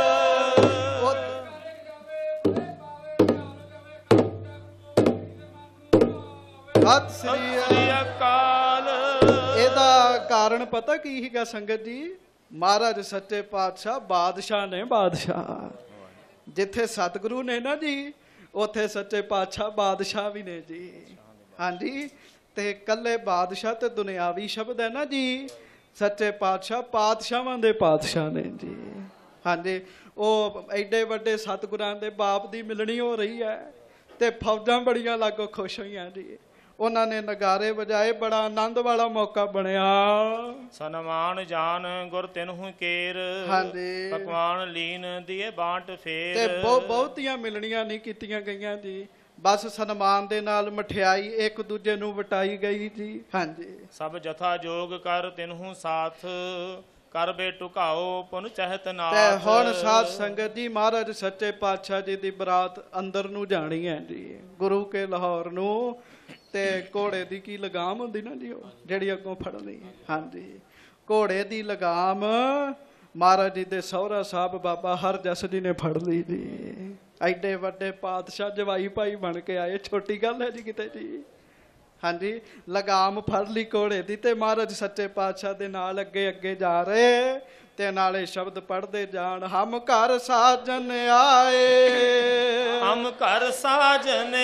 ਸਤਿ ਸ੍ਰੀ ਅਕਾਲ। ਇਹਦਾ ਕਾਰਨ ਪਤਾ ਕੀ ਸੀਗਾ ਸੰਗਤ ਜੀ? ਮਹਾਰਾਜ ਸੱਚੇ ਪਾਤਸ਼ਾਹ ਬਾਦਸ਼ਾਹ ਨੇ। ਬਾਦਸ਼ਾਹ ਜਿੱਥੇ ਸਤਿਗੁਰੂ ਨੇ ਨਾ ਜੀ, ਉੱਥੇ ਸੱਚੇ ਪਾਤਸ਼ਾਹ ਬਾਦਸ਼ਾਹ ਵੀ ਨੇ ਜੀ। ਹਾਂਜੀ, ਤੇ ਕੱਲੇ ਬਾਦਸ਼ਾਹ ਤੇ ਦੁਨਿਆਵੀ ਸ਼ਬਦ ਹੈ ਨਾ ਜੀ। ਸੱਚੇ ਪਾਤਸ਼ਾਹ ਪਾਤਸ਼ਾਹਾਂ ਦੇ ਪਾਤਸ਼ਾਹ ਨੇ ਜੀ। ਹਾਂਜੀ, ਉਹ ਐਡੇ ਵੱਡੇ ਸਤਿਗੁਰਾਂ ਦੇ ਬਾਪ ਦੀ ਮਿਲਣੀ ਹੋ ਰਹੀ ਹੈ ਤੇ ਫੌਜਾਂ ਬੜੀਆਂ ਲਾਗੋ ਖੁਸ਼ ਹੋਈਆਂ ਜੀ। ਉਹਨਾਂ ਨੇ ਨਗਾਰੇ ਵਜਾਏ, ਬੜਾ ਆਨੰਦ ਵਾਲਾ ਮੌਕਾ ਬਣਿਆ। ਸਨਮਾਨ ਜਾਨ ਗੁਰ ਤਿਨਹੁ ਕੇਰ। ਹਾਂਜੀ, ਪਕਵਾਨ ਲੀਨ ਦੀਏ ਬਾਂਟ ਫੇਰ। ਤੇ ਬਹੁਤ ਬਹੁਤੀਆਂ ਮਿਲਣੀਆਂ ਨਹੀਂ ਕੀਤੀਆਂ ਗਈਆਂ ਜੀ। ਬਸ ਸਨਮਾਨ ਦੇ ਨਾਲ ਮਠਿਆਈ ਇੱਕ ਦੂਜੇ ਨੂੰ ਵਟਾਈ ਗਈ ਜੀ। ਹਾਂਜੀ, ਸਭ ਜਥਾ ਜੋਗ ਕਰ ਤਿਨਹੁ ਸਾਥ। ਕਰ ਬੇ ਟੁਕਾਓ ਪੁਨ ਚਹਿਤ ਨਾਥ। ਤੇ ਹੁਣ ਸਾਧ ਸੰਗਤ ਜੀ, ਮਹਾਰਾਜ ਸੱਚੇ ਪਾਤਸ਼ਾਹ ਜੀ ਦੀ ਬਰਾਤ ਅੰਦਰ ਨੂੰ ਜਾਣੀ ਹੈ ਜੀ, ਗੁਰੂ ਕੇ ਲਾਹੌਰ ਨੂੰ। ਤੇ ਘੋੜੇ ਦੀ ਕੀ ਲਗਾਮ ਹੁੰਦੀ ਨਾ ਜੀ, ਉਹ ਜਿਹੜੀ ਅੱਗੋਂ ਫੜਨੀ। ਹਾਂਜੀ, ਘੋੜੇ ਦੀ ਲਗਾਮ ਮਹਾਰਾਜ ਜੀ ਦੇ ਸਹੁਰਾ ਸਾਹਿਬ ਬਾਬਾ ਹਰਜਸ ਜੀ ਨੇ ਫੜ ਲਈ ਜੀ। ਐਡੇ ਵੱਡੇ ਪਾਤਸ਼ਾਹ ਜਵਾਈ ਭਾਈ ਬਣ ਕੇ ਆਏ, ਛੋਟੀ ਗੱਲ ਹੈ ਜੀ ਕਿਤੇ ਜੀ। ਹਾਂਜੀ, ਲਗਾਮ ਫੜ ਲਈ ਘੋੜੇ ਦੀ ਤੇ ਮਹਾਰਾਜ ਸੱਚੇ ਪਾਤਸ਼ਾਹ ਦੇ ਨਾਲ ਅੱਗੇ ਅੱਗੇ ਜਾ ਰਹੇ ਤੇ ਨਾਲੇ ਸ਼ਬਦ ਪੜ੍ਹਦੇ ਜਾਣ। ਹਮ ਘਰ ਸਾਜਨ ਆਏ, ਹਮ ਘਰ ਸਾਜਨ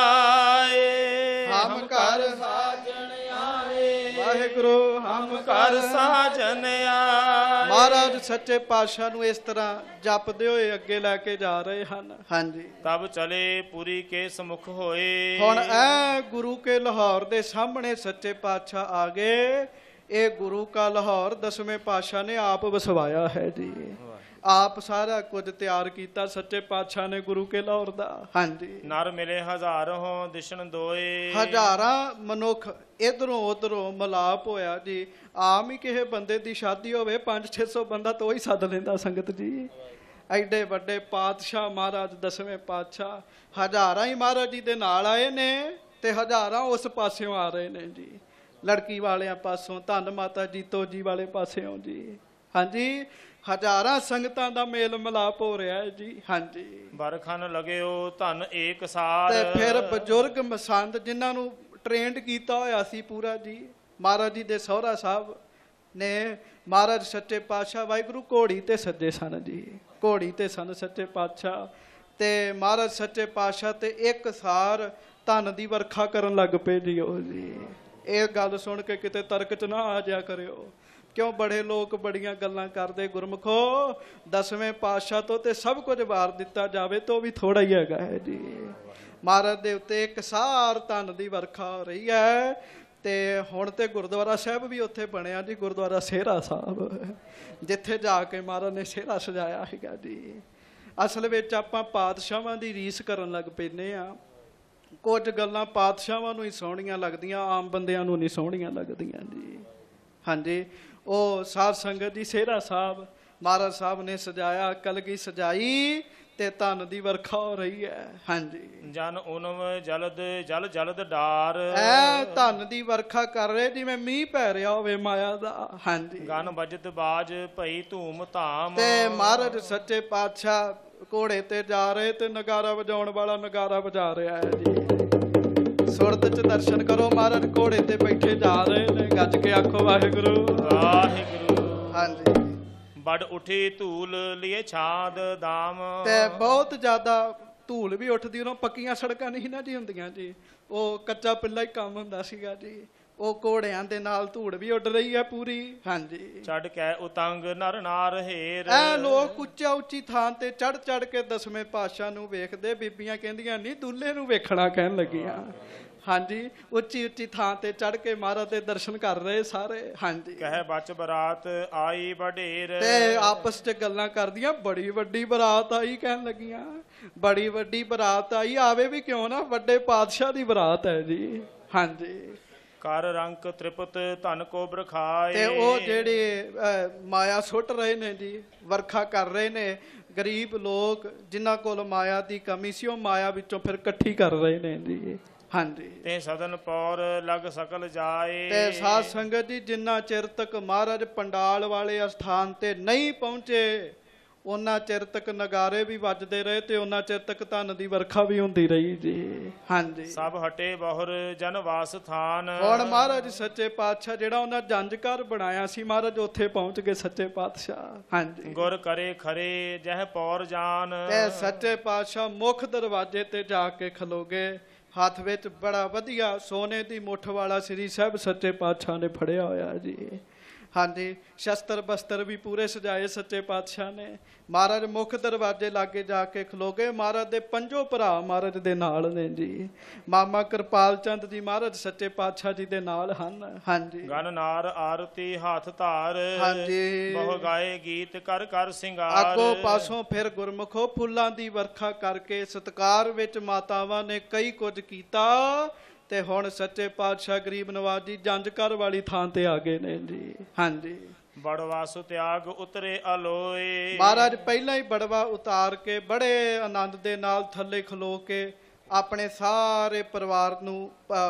ਆਏ। ਹਮ ਘਰ ਸਾਜਨ ਆਏ। ਵਾਹਿਗੁਰੂ ਹਮ ਘਰ ਸਾਜਨ ਆਏ। ਮਹਾਰਾਜ ਸੱਚੇ ਪਾਤਸ਼ਾਹ ਨੂੰ ਇਸ ਤਰ੍ਹਾਂ ਜਪਦੇ ਹੋਏ ਅੱਗੇ ਲੈ ਕੇ ਜਾ ਰਹੇ ਹਨ। ਹਾਂਜੀ, ਤਬ ਚਲੇ ਪੁਰੀ ਕੇ ਸਮੁਖ ਹੋਏ। ਹੁਣ ਐ ਗੁਰੂ ਕੇ ਲਾਹੌਰ ਦੇ ਸਾਹਮਣੇ ਸੱਚੇ ਪਾਤਸ਼ਾਹ ਆ ਗਏ। ਇਹ ਗੁਰੂ ਕਾ ਲਾਹੌਰ ਦਸਵੇਂ ਪਾਤਸ਼ਾਹ ਨੇ ਆਪ ਵਸਵਾਇਆ ਹੈ ਜੀ। ਆਪ ਸਾਰਾ ਕੁਝ ਤਿਆਰ ਕੀਤਾ ਸੱਚੇ ਪਾਤਸ਼ਾਹ ਨੇ ਗੁਰੂ ਕੇ ਲਾਹੌਰ ਦਾ। ਹਾਂਜੀ, ਨਰ ਮਿਲੇ ਹਜ਼ਾਰਾਂ ਦਿਸ਼ਣ ਦੋਏ। ਹਜ਼ਾਰਾਂ ਮਨੁੱਖ ਇਧਰੋਂ ਉਧਰੋਂ ਮਿਲਾਪ ਹੋਇਆ ਜੀ। ਆਮ ਹੀ ਕਿਸੇ ਬੰਦੇ ਦੀ ਸ਼ਾਦੀ ਹੋਵੇ ਪੰਜ ਛੇ ਸੌ ਬੰਦਾ ਤਾਂ ਹੀ ਸੱਦ ਲੈਂਦਾ ਸੰਗਤ ਜੀ। ਐਡੇ ਵੱਡੇ ਪਾਤਸ਼ਾਹ ਮਹਾਰਾਜ ਦਸਵੇਂ ਪਾਤਸ਼ਾਹ ਹਜ਼ਾਰਾਂ ਹੀ ਮਹਾਰਾਜ ਜੀ ਦੇ ਨਾਲ ਆਏ ਨੇ ਤੇ ਹਜ਼ਾਰਾਂ ਉਸ ਪਾਸਿਓਂ ਆ ਰਹੇ ਨੇ ਜੀ। ਲੜਕੀ ਵਾਲਿਆਂ ਪਾਸੋਂ, ਧੰਨ ਮਾਤਾ ਜੀਤੋ ਜੀ ਵਾਲੇ ਪਾਸਿਓਂ ਜੀ। ਹਾਂਜੀ, ਹਜ਼ਾਰਾਂ ਸੰਗਤਾਂ ਦਾ ਮੇਲ ਮਿਲਾਪ ਹੋ ਰਿਹਾ ਹੈ ਜੀ। ਹਾਂਜੀ, ਬਰਖਨ ਲਗਿਓ ਧਨ ਏਕ ਸਾਰ। ਤੇ ਫਿਰ ਬਜ਼ੁਰਗ ਮਸੰਦ ਜਿਨ੍ਹਾਂ ਨੂੰ ਟ੍ਰੇਨਡ ਕੀਤਾ ਹੋਇਆ ਸੀ ਪੂਰਾ ਜੀ, ਮਹਾਰਾਜ ਜੀ ਦੇ ਸਹੁਰਾ ਸਾਹਿਬ ਨੇ। ਮਹਾਰਾਜ ਸੱਚੇ ਪਾਤਸ਼ਾਹ ਵਾਹਿਗੁਰੂ ਘੋੜੀ ਤੇ ਸੱਜੇ ਸਨ ਜੀ। ਘੋੜੀ ਤੇ ਸਨ ਸੱਚੇ ਪਾਤਸ਼ਾਹ ਤੇ ਮਹਾਰਾਜ ਸੱਚੇ ਪਾਤਸ਼ਾਹ ਤੇ ਇੱਕ ਸਾਰ ਧਨ ਦੀ ਵਰਖਾ ਕਰਨ ਲੱਗ ਪਏ ਜੀ ਉਹ ਜੀ। ਇਹ ਗੱਲ ਸੁਣ ਕੇ ਕਿਤੇ ਤਰਕ ਚ ਨਾ ਆ ਜਾ ਕਰਿਓ, ਕਿਉਂ ਬੜੇ ਲੋਕ ਬੜੀਆਂ ਗੱਲਾਂ ਕਰਦੇ। ਗੁਰਮੁਖੋ, ਦਸਵੇਂ ਪਾਤਸ਼ਾਹ ਤੋਂ ਤੇ ਸਭ ਕੁਝ ਵਾਰ ਦਿੱਤਾ ਜਾਵੇ ਤਾਂ ਉਹ ਵੀ ਥੋੜਾ ਹੀ ਹੈਗਾ ਹੈ ਜੀ। ਮਹਾਰਾਜ ਦੇ ਉੱਤੇ ਇੱਕ ਸਾਰ ਧਨ ਦੀ ਵਰਖਾ ਹੋ ਰਹੀ ਹੈ। ਤੇ ਹੁਣ ਤੇ ਗੁਰਦੁਆਰਾ ਸਾਹਿਬ ਵੀ ਉੱਥੇ ਬਣਿਆ ਜੀ, ਗੁਰਦੁਆਰਾ ਸੇਹਰਾ ਸਾਹਿਬ, ਜਿੱਥੇ ਜਾ ਕੇ ਮਹਾਰਾਜ ਨੇ ਸੇਹਰਾ ਸਜਾਇਆ ਹੈਗਾ ਜੀ। ਅਸਲ ਵਿੱਚ ਆਪਾਂ ਪਾਤਸ਼ਾਹਾਂ ਦੀ ਰੀਸ ਕਰਨ ਲੱਗ ਪੈਂਦੇ ਆ। ਕੁਝ ਗੱਲਾਂ ਪਾਤਸ਼ਾਹਾਂ ਨੂੰ ਹੀ ਸੋਹਣੀਆਂ ਲੱਗਦੀਆਂ, ਆਮ ਬੰਦਿਆਂ ਨੂੰ ਨਹੀਂ ਸੋਹਣੀਆਂ ਲੱਗਦੀਆਂ ਜੀ। ਹਾਂਜੀ, ਉਹ ਸਾਧ ਸੰਗਤ ਦੀ ਸੇਹਰਾ ਸਾਹਿਬ ਮਹਾਰਾਜ ਸਾਹਿਬ ਨੇ ਸਜਾਇਆ, ਕਲਗੀ ਸਜਾਈ ਤੇ ਧਨ ਦੀ ਵਰਖਾ ਹੋ ਰਹੀ ਹੈ। ਹਾਂਜੀ, ਜਨ ਉਨਮ ਜਲਦ ਜਲ ਜਲਦ ਡਾਰ, ਐ ਧਨ ਦੀ ਵਰਖਾ ਕਰ ਰਹੇ ਜਿਵੇਂ ਮੀਂਹ ਪੈ ਰਿਹਾ ਹੋਵੇ ਮਾਇਆ ਦਾ। ਹਾਂਜੀ, ਗਨ ਬਜਤ ਬਾਜ ਭਈ ਧੂਮ ਧਾਮ, ਤੇ ਮਹਾਰਾਜ ਸੱਚੇ ਪਾਤਸ਼ਾਹ ਘੋੜੇ ਤੇ ਜਾ ਰਹੇ ਤੇ ਨਗਾਰਾ ਵਜਾਉਣ ਵਾਲਾ ਨਗਾਰਾ ਵਜਾ ਰਿਹਾ ਹੈ ਜੀ। ਸੁਰਤ ਚ ਦਰਸ਼ਨ ਕਰੋ, ਮਹਾਰਾਜ ਘੋੜੇ ਤੇ ਬੈਠੇ ਜਾ ਰਹੇ ਨੇ। ਗੱਜ ਕੇ ਆਖੋ ਵਾਹਿਗੁਰੂ ਵਾਹਿਗੁਰੂ। ਹਾਂਜੀ, ਬੜ ਉਠੀ ਧੂਲ ਲਿਏ ਛਾਦ ਦਾਮ, ਤੇ ਬਹੁਤ ਜ਼ਿਆਦਾ ਧੂਲ ਵੀ ਉੱਠਦੀ। ਉਦੋਂ ਪੱਕੀਆਂ ਸੜਕਾਂ ਨਹੀਂ ਨਾ ਜੀ ਹੁੰਦੀਆਂ ਜੀ, ਉਹ ਕੱਚਾ ਪਿੱਲਾ ਹੀ ਕੰਮ ਹੁੰਦਾ ਸੀਗਾ ਜੀ। ਉਹ ਘੋੜਿਆਂ ਦੇ ਨਾਲ ਧੂੜ ਵੀ ਉੱਡ ਰਹੀ ਹੈ ਪੂਰੀ। ਹਾਂਜੀ, ਚੜ ਕੇ ਉਤੰਗ ਨਰ ਨਾਰ ਹੇਰ, ਐ ਲੋਕ ਉੱਚਾ ਉੱਚੀ ਥਾਂ ਤੇ ਚੜ ਚੜ ਕੇ ਦਸਵੇਂ ਪਾਤਸ਼ਾਹ ਨੂੰ ਵੇਖਦੇ। ਬੀਬੀਆਂ ਕਹਿੰਦੀਆਂ ਨਹੀਂ ਦੁੱਲੇ ਨੂੰ ਵੇਖਣਾ ਕਹਿਣ ਲੱਗੀਆਂ। ਹਾਂਜੀ, ਉੱਚੀ ਉੱਚੀ ਥਾਂ ਤੇ ਚੜ ਕੇ ਮਹਾਰਾਜ ਦੇ ਦਰਸ਼ਨ ਕਰ ਰਹੇ ਸਾਰੇ। ਹਾਂਜੀ, ਕਹੇ ਬਚ ਬਰਾਤ ਆਈ ਵਡੇਰ, ਤੇ ਆਪਸ ਚ ਗੱਲਾਂ ਕਰਦੀਆਂ, ਬੜੀ ਵੱਡੀ ਬਰਾਤ ਆਈ ਕਹਿਣ ਲੱਗੀਆਂ। ਬੜੀ ਵੱਡੀ ਬਰਾਤ ਆਈ, ਆਵੇ ਵੀ ਕਿਉਂ ਨਾ, ਵੱਡੇ ਪਾਤਸ਼ਾਹ ਦੀ ਬਰਾਤ ਹੈ ਜੀ। ਹਾਂਜੀ, ਕਰ ਰੰਕ ਤ੍ਰਿਪਤ ਧਨ ਕੋ ਬਰਖਾਏ, ਤੇ ਉਹ ਜਿਹੜੇ ਮਾਇਆ ਸੁੱਟ ਰਹੇ ਨੇ ਜੀ, ਵਰਖਾ ਕਰ ਰਹੇ ਨੇ। ਗਰੀਬ ਲੋਕ ਜਿਨ੍ਹਾਂ ਕੋਲ ਮਾਇਆ ਦੀ ਕਮੀ ਸੀ, ਉਹ ਮਾਇਆ ਵਿੱਚੋਂ ਫਿਰ ਇਕੱਠੀ ਕਰ ਰਹੇ ਨੇ ਜੀ। ਹਾਂਜੀ, ਤੇ ਸਦਨ ਪੌਰ ਲਗ ਸਕਲ ਜਾਏ, ਤੇ ਸਾਧ ਸੰਗਤ ਜੀ ਜਿੰਨਾ ਚਿਰ ਤੱਕ ਮਹਾਰਾਜ ਪੰਡਾਲ ਵਾਲੇ ਅਸਥਾਨ ਤੇ ਨਹੀਂ ਪਹੁੰਚੇ, ਉਹਨਾਂ ਚਿਰ ਤੱਕ ਨਗਾਰੇ ਵੀ ਵੱਜਦੇ ਰਹੇ ਤੇ ਉਹਨਾਂ ਚਿਰ ਤੱਕ ਧਨ ਦੀ ਵਰਖਾ ਵੀ ਹੁੰਦੀ ਰਹੀ ਜੀ। ਹਾਂਜੀ, ਸਭ ਹਟੇ ਬਹੁਰ ਜਨ ਵਾਸ ਥਾਨ, ਹੁਣ ਮਹਾਰਾਜ ਸੱਚੇ ਪਾਤਸ਼ਾਹ ਜਿਹੜਾ ਉਹਨਾਂ ਜੰਜ ਘਰ ਬਣਾਇਆ ਸੀ, ਮਹਾਰਾਜ ਉੱਥੇ ਪਹੁੰਚ ਗਏ ਸੱਚੇ ਪਾਤਸ਼ਾਹ। ਹਾਂਜੀ, ਗੁਰ ਕਰੇ ਖਰੇ ਜਹ ਪੌਰ ਜਾਨ, ਤੇ ਸੱਚੇ ਪਾਤਸ਼ਾਹ ਮੁੱਖ ਦਰਵਾਜ਼ੇ ਤੇ ਜਾ ਕੇ ਖਲੋਗੇ। ਹੱਥ ਵਿੱਚ ਬੜਾ ਵਧੀਆ ਸੋਨੇ ਦੀ ਮੁੱਠ ਵਾਲਾ ਸ੍ਰੀ ਸਾਹਿਬ ਸੱਚੇ ਪਾਤਸ਼ਾਹ ਨੇ ਫੜਿਆ ਹੋਇਆ ਜੀ। ਹਾਂਜੀ, ਸ਼ਸਤਰ ਬਸਤਰ ਵੀ ਪੂਰੇ ਸਜਾਏ ਸੱਚੇ ਪਾਤਸ਼ਾਹ ਨੇ। ਮਹਾਰਾਜ ਮੁੱਖ ਦਰਵਾਜ਼ੇ ਲਾਗੇ ਜਾ ਕੇ ਖਲੋਗੇ। ਮਹਾਰਾਜ ਦੇ ਪੰਜੋ ਭਰਾ ਮਹਾਰਾਜ ਦੇ ਨਾਲ ਨੇ ਜੀ। ਮਾਮਾ ਕਿਰਪਾਲ ਚੰਦ ਜੀ ਮਹਾਰਾਜ ਸੱਚੇ ਪਾਤਸ਼ਾਹ ਜੀ ਦੇ ਨਾਲ ਹਨ। ਹਾਂਜੀ, ਗਨ ਨਾਰ ਆਰਤੀ ਹੱਥ ਧਾਰ, ਹਾਂਜੀ, ਬਹੁ ਗਾਏ ਗੀਤ ਕਰ ਕਰ ਸਿੰਗਾਰ, ਅੱਗੋਂ ਪਾਸੋਂ ਫਿਰ ਗੁਰਮੁਖੋ ਫੁੱਲਾਂ ਦੀ ਵਰਖਾ ਕਰਕੇ ਸਤਿਕਾਰ ਵਿੱਚ ਮਾਤਾਵਾਂ ਨੇ ਕਈ ਕੁਝ ਕੀਤਾ। ਤੇ ਹੁਣ ਸੱਚੇ ਪਾਤਸ਼ਾਹ ਗਰੀਬ ਨਵਾਜ ਜੀ ਜੰਜ ਘਰ ਵਾਲੀ ਥਾਂ ਤੇ ਆ ਗਏ ਨੇ ਜੀ। ਹਾਂਜੀ, ਬੜਵਾ ਸੁਤਿਆਗ ਉਤਰੇ ਅਲੋਏ, ਮਹਾਰਾਜ ਪਹਿਲਾਂ ਹੀ ਬੜਵਾ ਉਤਾਰ ਕੇ ਬੜੇ ਆਨੰਦ ਦੇ ਨਾਲ ਥੱਲੇ ਖਲੋ ਕੇ ਆਪਣੇ ਸਾਰੇ ਪਰਿਵਾਰ ਨੂੰ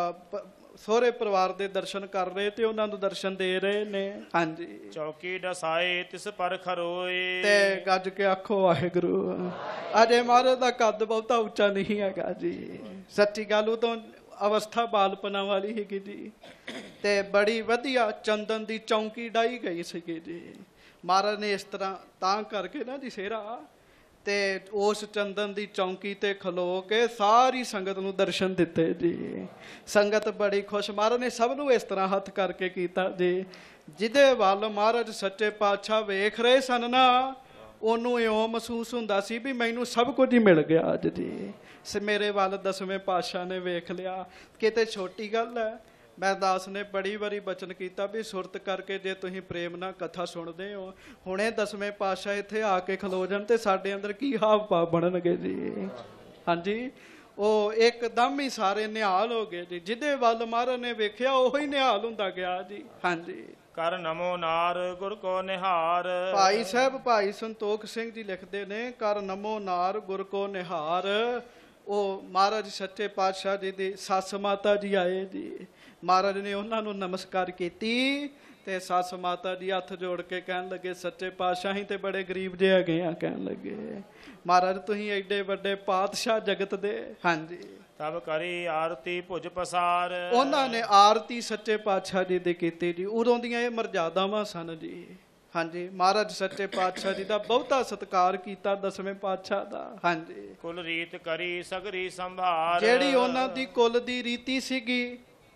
ਸਹੁਰੇ ਪਰਿਵਾਰ ਦੇ ਦਰਸ਼ਨ ਕਰ ਰਹੇ ਤੇ ਉਹਨਾਂ ਨੂੰ ਦਰਸ਼ਨ ਦੇ ਰਹੇ ਨੇ। ਹਾਂਜੀ, ਚੌਕੀ ਡਸਾਏ ਤਿਸ ਪਰ ਖਰੋਏ, ਤੇ ਗੱਜ ਕੇ ਆਖੋ ਵਾਹਿਗੁਰੂ। ਅਜੇ ਮਹਾਰਾਜ ਦਾ ਕੱਦ ਬਹੁਤਾ ਉੱਚਾ ਨਹੀਂ ਹੈਗਾ ਜੀ। ਸੱਚੀ ਗੱਲ, ਉਦੋਂ ਅਵਸਥਾ ਬਾਲਪਨਾ ਵਾਲੀ ਹੈਗੀ ਜੀ। ਤੇ ਬੜੀ ਵਧੀਆ ਚੰਦਨ ਦੀ ਚੌਂਕੀ ਡਾਈ ਗਈ ਸੀਗੀ ਜੀ। ਮਹਾਰਾਜ ਨੇ ਇਸ ਤਰ੍ਹਾਂ ਤਾਂ ਕਰਕੇ ਨਾ ਜੀ ਸੇਰਾ, ਤੇ ਉਸ ਚੰਦਨ ਦੀ ਚੌਂਕੀ ਤੇ ਖਲੋ ਕੇ ਸਾਰੀ ਸੰਗਤ ਨੂੰ ਦਰਸ਼ਨ ਦਿੱਤੇ ਜੀ। ਸੰਗਤ ਬੜੀ ਖੁਸ਼। ਮਹਾਰਾਜ ਨੇ ਸਭ ਨੂੰ ਇਸ ਤਰ੍ਹਾਂ ਹੱਥ ਕਰਕੇ ਕੀਤਾ ਜੀ। ਜਿਹਦੇ ਵੱਲ ਮਹਾਰਾਜ ਸੱਚੇ ਪਾਤਸ਼ਾਹ ਵੇਖ ਰਹੇ ਸਨ ਨਾ, ਉਹਨੂੰ ਇਉਂ ਮਹਿਸੂਸ ਹੁੰਦਾ ਸੀ ਵੀ ਮੈਨੂੰ ਸਭ ਕੁਝ ਹੀ ਮਿਲ ਗਿਆ ਅੱਜ ਜੀ। ਮੇਰੇ ਵੱਲ ਦਸਵੇਂ ਪਾਤਸ਼ਾਹ ਨੇ ਵੇਖ ਲਿਆ। ਕਿਤੇ ਛੋਟੀ ਗੱਲ ਹੈ। ਮੈਂ ਦਾਸ ਨੇ ਬੜੀ ਵਾਰੀ ਬਚਨ ਕੀਤਾ ਵੀ ਸੁਰਤ ਕਰਕੇ ਜੇ ਤੁਸੀਂ ਪ੍ਰੇਮ ਨਾਲ ਕਥਾ ਸੁਣਦੇ ਹੋ, ਹੁਣੇ ਦਸਵੇਂ ਪਾਤਸ਼ਾਹ ਇੱਥੇ ਆ ਕੇ ਖਲੋ ਜਾਣ ਤੇ ਸਾਡੇ ਅੰਦਰ ਕੀ ਹਾਵ ਭਾਵ ਬਣਨਗੇ ਜੀ। ਹਾਂਜੀ, ਉਹ ਇੱਕਦਮ ਹੀ ਸਾਰੇ ਨਿਹਾਲ ਹੋ ਗਏ ਜੀ। ਜਿਹਦੇ ਵੱਲ ਮਹਾਰਾਜ ਨੇ ਵੇਖਿਆ ਉਹ ਹੀ ਨਿਹਾਲ ਹੁੰਦਾ ਗਿਆ ਜੀ। ਹਾਂਜੀ, ਕਰ ਨਮੋ ਨਾਰ ਗੁਰ ਕੋ ਨਿਹਾਰ, ਭਾਈ ਸਾਹਿਬ ਭਾਈ ਸੰਤੋਖ ਸਿੰਘ ਜੀ ਲਿਖਦੇ ਨੇ, ਕਰ ਨਮੋ ਨਾਰ ਗੁਰ ਕੋ ਨਿਹਾਰ। ਉਹ ਮਹਾਰਾਜ ਸੱਚੇ ਪਾਤਸ਼ਾਹ ਜੀ ਦੀ ਸੱਸ ਮਾਤਾ ਜੀ ਆਏ ਜੀ। ਮਹਾਰਾਜ ਨੇ ਉਹਨਾਂ ਨੂੰ ਨਮਸਕਾਰ ਕੀਤੀ ਤੇ ਸੱਸ ਮਾਤਾ ਜੀ ਹੱਥ ਜੋੜ ਕੇ ਕਹਿਣ ਲੱਗੇ, ਸੱਚੇ ਪਾਤਸ਼ਾਹ ਹੀ ਤੇ ਬੜੇ ਗਰੀਬ ਜਿਹੇ ਹੈਗੇ ਆ। ਕਹਿਣ ਲੱਗੇ, ਮਹਾਰਾਜ ਤੁਸੀਂ ਐਡੇ ਵੱਡੇ ਪਾਤਸ਼ਾਹ ਜਗਤ ਦੇ। ਹਾਂਜੀ, ਤਬ ਕਰੀ ਆਰਤੀ ਭੁਜ ਪਸਾਰ, ਉਹਨਾਂ ਨੇ ਆਰਤੀ ਸੱਚੇ ਪਾਤਸ਼ਾਹ ਜੀ ਦੀ ਕੀਤੀ ਜੀ। ਉਦੋਂ ਦੀਆਂ ਇਹ ਮਰਜ਼ਾਦਾਵਾਂ ਸਨ ਜੀ। ਹਾਂਜੀ, ਮਹਾਰਾਜ ਸੱਚੇ ਪਾਤਸ਼ਾਹ ਜੀ ਦਾ ਬਹੁਤਾ ਸਤਿਕਾਰ ਕੀਤਾ ਦਸਵੇਂ ਪਾਤਸ਼ਾਹ ਦਾ। ਹਾਂਜੀ, ਕੁਲ ਰੀਤ ਕਰੀ ਸਗਰੀ ਸੰਭਾਰ, ਜਿਹੜੀ ਉਹਨਾਂ ਦੀ ਕੁੱਲ ਦੀ ਰੀਤੀ ਸੀਗੀ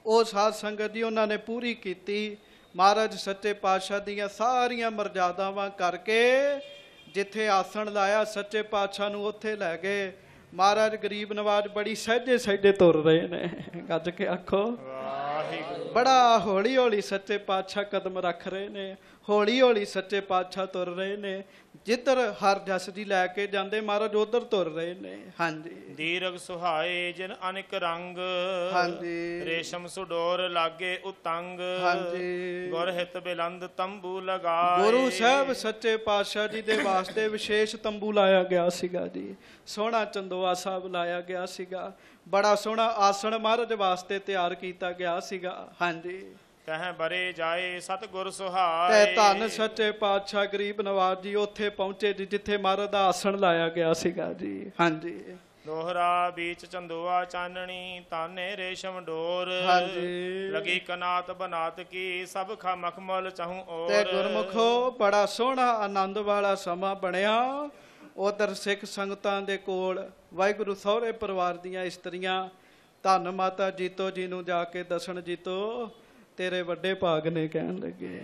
ਉਹ ਸਾਧ ਸੰਗਤ ਜੀ ਉਹਨਾਂ ਨੇ ਪੂਰੀ ਕੀਤੀ। ਮਹਾਰਾਜ ਸੱਚੇ ਪਾਤਸ਼ਾਹ ਦੀਆਂ ਸਾਰੀਆਂ ਮਰਜ਼ਾਦਾਵਾਂ ਕਰਕੇ ਜਿੱਥੇ ਆਸਣ ਲਾਇਆ ਸੱਚੇ ਪਾਤਸ਼ਾਹ ਨੂੰ ਉੱਥੇ ਲੈ ਗਏ। ਮਹਾਰਾਜ ਗਰੀਬ ਨਵਾਜ ਬੜੀ ਸਹਿਜੇ ਸਹਿਜੇ ਤੁਰ ਰਹੇ ਨੇ, ਗੱਜ ਕੇ ਆਖੋ ਵਾਹਿਗੁਰੂ। ਬੜਾ ਹੌਲੀ ਹੌਲੀ ਸੱਚੇ ਪਾਤਸ਼ਾਹ ਕਦਮ ਰੱਖ ਰਹੇ ਨੇ, ਹੌਲੀ ਹੌਲੀ ਸੱਚੇ ਪਾਤਸ਼ਾਹ ਤੁਰ ਰਹੇ ਨੇ। ਜਿੱਧਰ ਹਰ ਜਸ ਜੀ ਲੈ ਕੇ ਜਾਂਦੇ ਮਹਾਰਾਜ ਉਧਰ ਤੁਰ ਰਹੇ ਨੇ। ਹਾਂਜੀ ਦੀਰਘ ਸੁਹਾਏ ਜਿਨ ਅਨੇਕ ਰੰਗ, ਹਾਂਜੀ ਰੇਸ਼ਮ ਸੁਡੋਰ ਲਾਗੇ ਉਤੰਗ, ਹਾਂਜੀ ਗੁਰ ਹਿਤ ਬਿਲੰਦ ਤੰਬੂ ਲਗਾਏ। ਗੁਰੂ ਸਾਹਿਬ ਸੱਚੇ ਪਾਤਸ਼ਾਹ ਜੀ ਦੇ ਵਾਸਤੇ ਵਿਸ਼ੇਸ਼ ਤੰਬੂ ਲਾਇਆ ਗਿਆ ਸੀਗਾ ਜੀ, ਸੋਹਣਾ ਚੰਦੋਆ ਸਾਹਿਬ ਲਾਇਆ ਗਿਆ ਸੀਗਾ, ਬੜਾ ਸੋਹਣਾ ਆਸਣ ਮਹਾਰਾਜ ਵਾਸਤੇ ਤਿਆਰ ਕੀਤਾ ਗਿਆ ਸੀਗਾ। ਹਾਂਜੀ ਤਹ ਬਰੇ ਜਾਏ ਸਤਿਗੁਰ ਤੇ ਸੁਹਾਏ। ਧੰਨ ਸੱਚੇ ਪਾਤਸ਼ਾਹ ਗਰੀਬ ਨਵਾਜ ਜੀ ਉੱਥੇ ਪਹੁੰਚੇ ਜੀ ਜਿੱਥੇ ਮਹਾਰਾਜ ਦਾ ਆਸਣ ਲਾਇਆ ਗਿਆ ਸੀਗਾ ਜੀ। ਹਾਂਜੀ ਦੋਹਰਾ ਬੀਚ ਚੰਦੋਆ ਚਾਨਣੀ, ਤਾਨੇ ਰੇਸ਼ਮ ਡੋਰ, ਹਾਂਜੀ ਲਗੀ ਕਨਾਤ ਬਨਾਤ ਕੀ, ਸਭ ਖਾ ਮਖਮਲ ਚਾਹੂੰ ਔਰ। ਤੇ ਗੁਰਮੁਖੋ ਬੜਾ ਸੋਹਣਾ ਆਨੰਦ ਵਾਲਾ ਸਮਾਂ ਬਣਿਆ। ਉਧਰ ਸਿੱਖ ਸੰਗਤਾਂ ਦੇ ਕੋਲ ਵਾਹਿਗੁਰੂ ਸਹੁਰੇ ਪਰਿਵਾਰ ਦੀਆਂ ਇਸਤਰੀਆਂ ਧੰਨ ਮਾਤਾ ਜੀਤੋ ਜੀ ਨੂੰ ਜਾ ਕੇ ਦੱਸਣ, ਜੀਤੋ ਤੇਰੇ ਵੱਡੇ ਭਾਗ ਨੇ, ਕਹਿਣ ਲੱਗੇ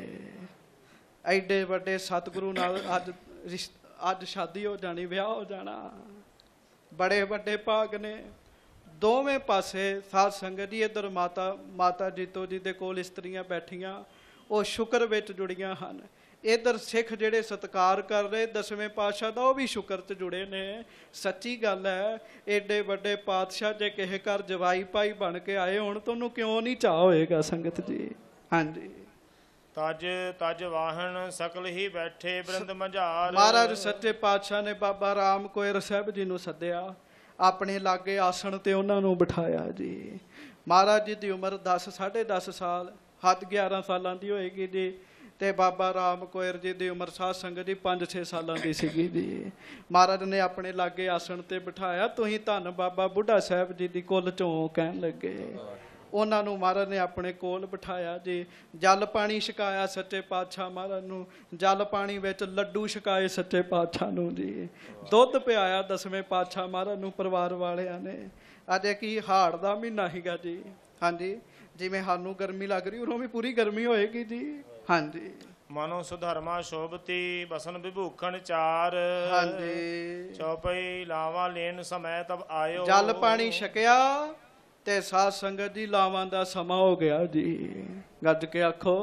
ਐਡੇ ਵੱਡੇ ਸਤਿਗੁਰੂ ਨਾਲ ਅੱਜ ਅੱਜ ਸ਼ਾਦੀ ਹੋ ਜਾਣੀ, ਵਿਆਹ ਹੋ ਜਾਣਾ, ਬੜੇ ਵੱਡੇ ਭਾਗ ਨੇ। ਦੋਵੇਂ ਪਾਸੇ ਸਾਧ ਸੰਗਤ ਜੀ, ਇੱਧਰ ਮਾਤਾ ਮਾਤਾ ਜੀਤੋ ਜੀ ਦੇ ਕੋਲ ਇਸਤਰੀਆਂ ਬੈਠੀਆਂ, ਉਹ ਸ਼ੁਕਰ ਵਿੱਚ ਜੁੜੀਆਂ ਹਨ। ਇੱਧਰ ਸਿੱਖ ਜਿਹੜੇ ਸਤਿਕਾਰ ਕਰ ਰਹੇ ਦਸਵੇਂ ਪਾਤਸ਼ਾਹ ਦਾ, ਉਹ ਵੀ ਸ਼ੁਕਰ 'ਚ ਜੁੜੇ ਨੇ। ਸੱਚੀ ਗੱਲ ਹੈ, ਏਡੇ ਵੱਡੇ ਪਾਤਸ਼ਾਹ ਜੇ ਕਿਸੇ ਘਰ ਜਵਾਈ ਭਾਈ ਬਣ ਕੇ ਆਏ ਹੋਣ ਤਾਂ ਉਹਨੂੰ ਕਿਉਂ ਨਹੀਂ ਚਾਅ ਹੋਏਗਾ ਸੰਗਤ ਜੀ। ਹਾਂਜੀ ਤਜ ਤਜ ਵਾਹਨ ਸਕਲ ਹੀ ਬੈਠੇ ਬ੍ਰਿੰਦ ਮਝਾਰ। ਮਹਾਰਾਜ ਸੱਚੇ ਪਾਤਸ਼ਾਹ ਨੇ ਬਾਬਾ ਰਾਮ ਕੋਇਰ ਸਾਹਿਬ ਜੀ ਨੂੰ ਸੱਦਿਆ, ਆਪਣੇ ਲਾਗੇ ਆਸਣ ਤੇ ਉਹਨਾਂ ਨੂੰ ਬਿਠਾਇਆ ਜੀ। ਮਹਾਰਾਜ ਜੀ ਦੀ ਉਮਰ ਦਸ ਸਾਢੇ ਦਸ ਸਾਲ, ਹੱਦ ਗਿਆਰਾਂ ਸਾਲਾਂ ਦੀ ਹੋਏਗੀ ਜੀ। ਤੇ ਬਾਬਾ ਰਾਮ ਕੋਇਰ ਜੀ ਦੀ ਉਮਰ ਸਾਧ ਸੰਗਤ ਜੀ ਪੰਜ ਛੇ ਸਾਲਾਂ ਦੀ ਸੀਗੀ ਜੀ। ਮਹਾਰਾਜ ਨੇ ਆਪਣੇ ਲਾਗੇ ਆਸਣ ਤੇ ਬਿਠਾਇਆ। ਤੁਸੀਂ ਧੰਨ ਬਾਬਾ ਬੁੱਢਾ ਸਾਹਿਬ ਜੀ ਦੀ ਕੁੱਲ ਚੋਂ, ਕਹਿਣ ਲੱਗੇ। ਉਹਨਾਂ ਨੂੰ ਮਹਾਰਾਜ ਨੇ ਆਪਣੇ ਕੋਲ ਬਿਠਾਇਆ ਜੀ। ਜਲ ਪਾਣੀ ਛਕਾਇਆ ਸੱਚੇ ਪਾਤਸ਼ਾਹ ਮਹਾਰਾਜ ਨੂੰ, ਜਲ ਪਾਣੀ ਵਿੱਚ ਲੱਡੂ ਛਕਾਏ ਸੱਚੇ ਪਾਤਸ਼ਾਹ ਨੂੰ ਜੀ। ਦੁੱਧ ਪਿਆਇਆ ਦਸਵੇਂ ਪਾਤਸ਼ਾਹ ਮਹਾਰਾਜ ਨੂੰ ਪਰਿਵਾਰ ਵਾਲਿਆਂ ਨੇ। ਅਜੇ ਕੀ ਹਾੜ ਦਾ ਮਹੀਨਾ ਸੀਗਾ ਜੀ। ਹਾਂਜੀ ਜਿਵੇਂ ਸਾਨੂੰ ਗਰਮੀ ਲੱਗ ਰਹੀ ਉਹਨੂੰ ਵੀ ਪੂਰੀ ਗਰਮੀ ਹੋਏਗੀ ਜੀ। ਹਾਂਜੀ ਮਨੋ ਸੁਧਰਮਾ ਸ਼ੋਭਤੀ ਬਸਨ ਵਿਭੂਖਣ ਚਾਰ। ਹਾਂਜੀ ਚੌਪਈ ਲਾਵਾ ਲੈਣ ਸਮੈ ਤਬ ਆਇਓ। ਜਲ ਪਾਣੀ ਛਕਿਆ ਤੇ ਸਾਧ ਸੰਗਤ ਜੀ ਲਾਵਾਂ ਦਾ ਸਮਾਂ ਹੋ ਗਿਆ ਜੀ। ਗੱਜ ਕੇ ਆਖੋ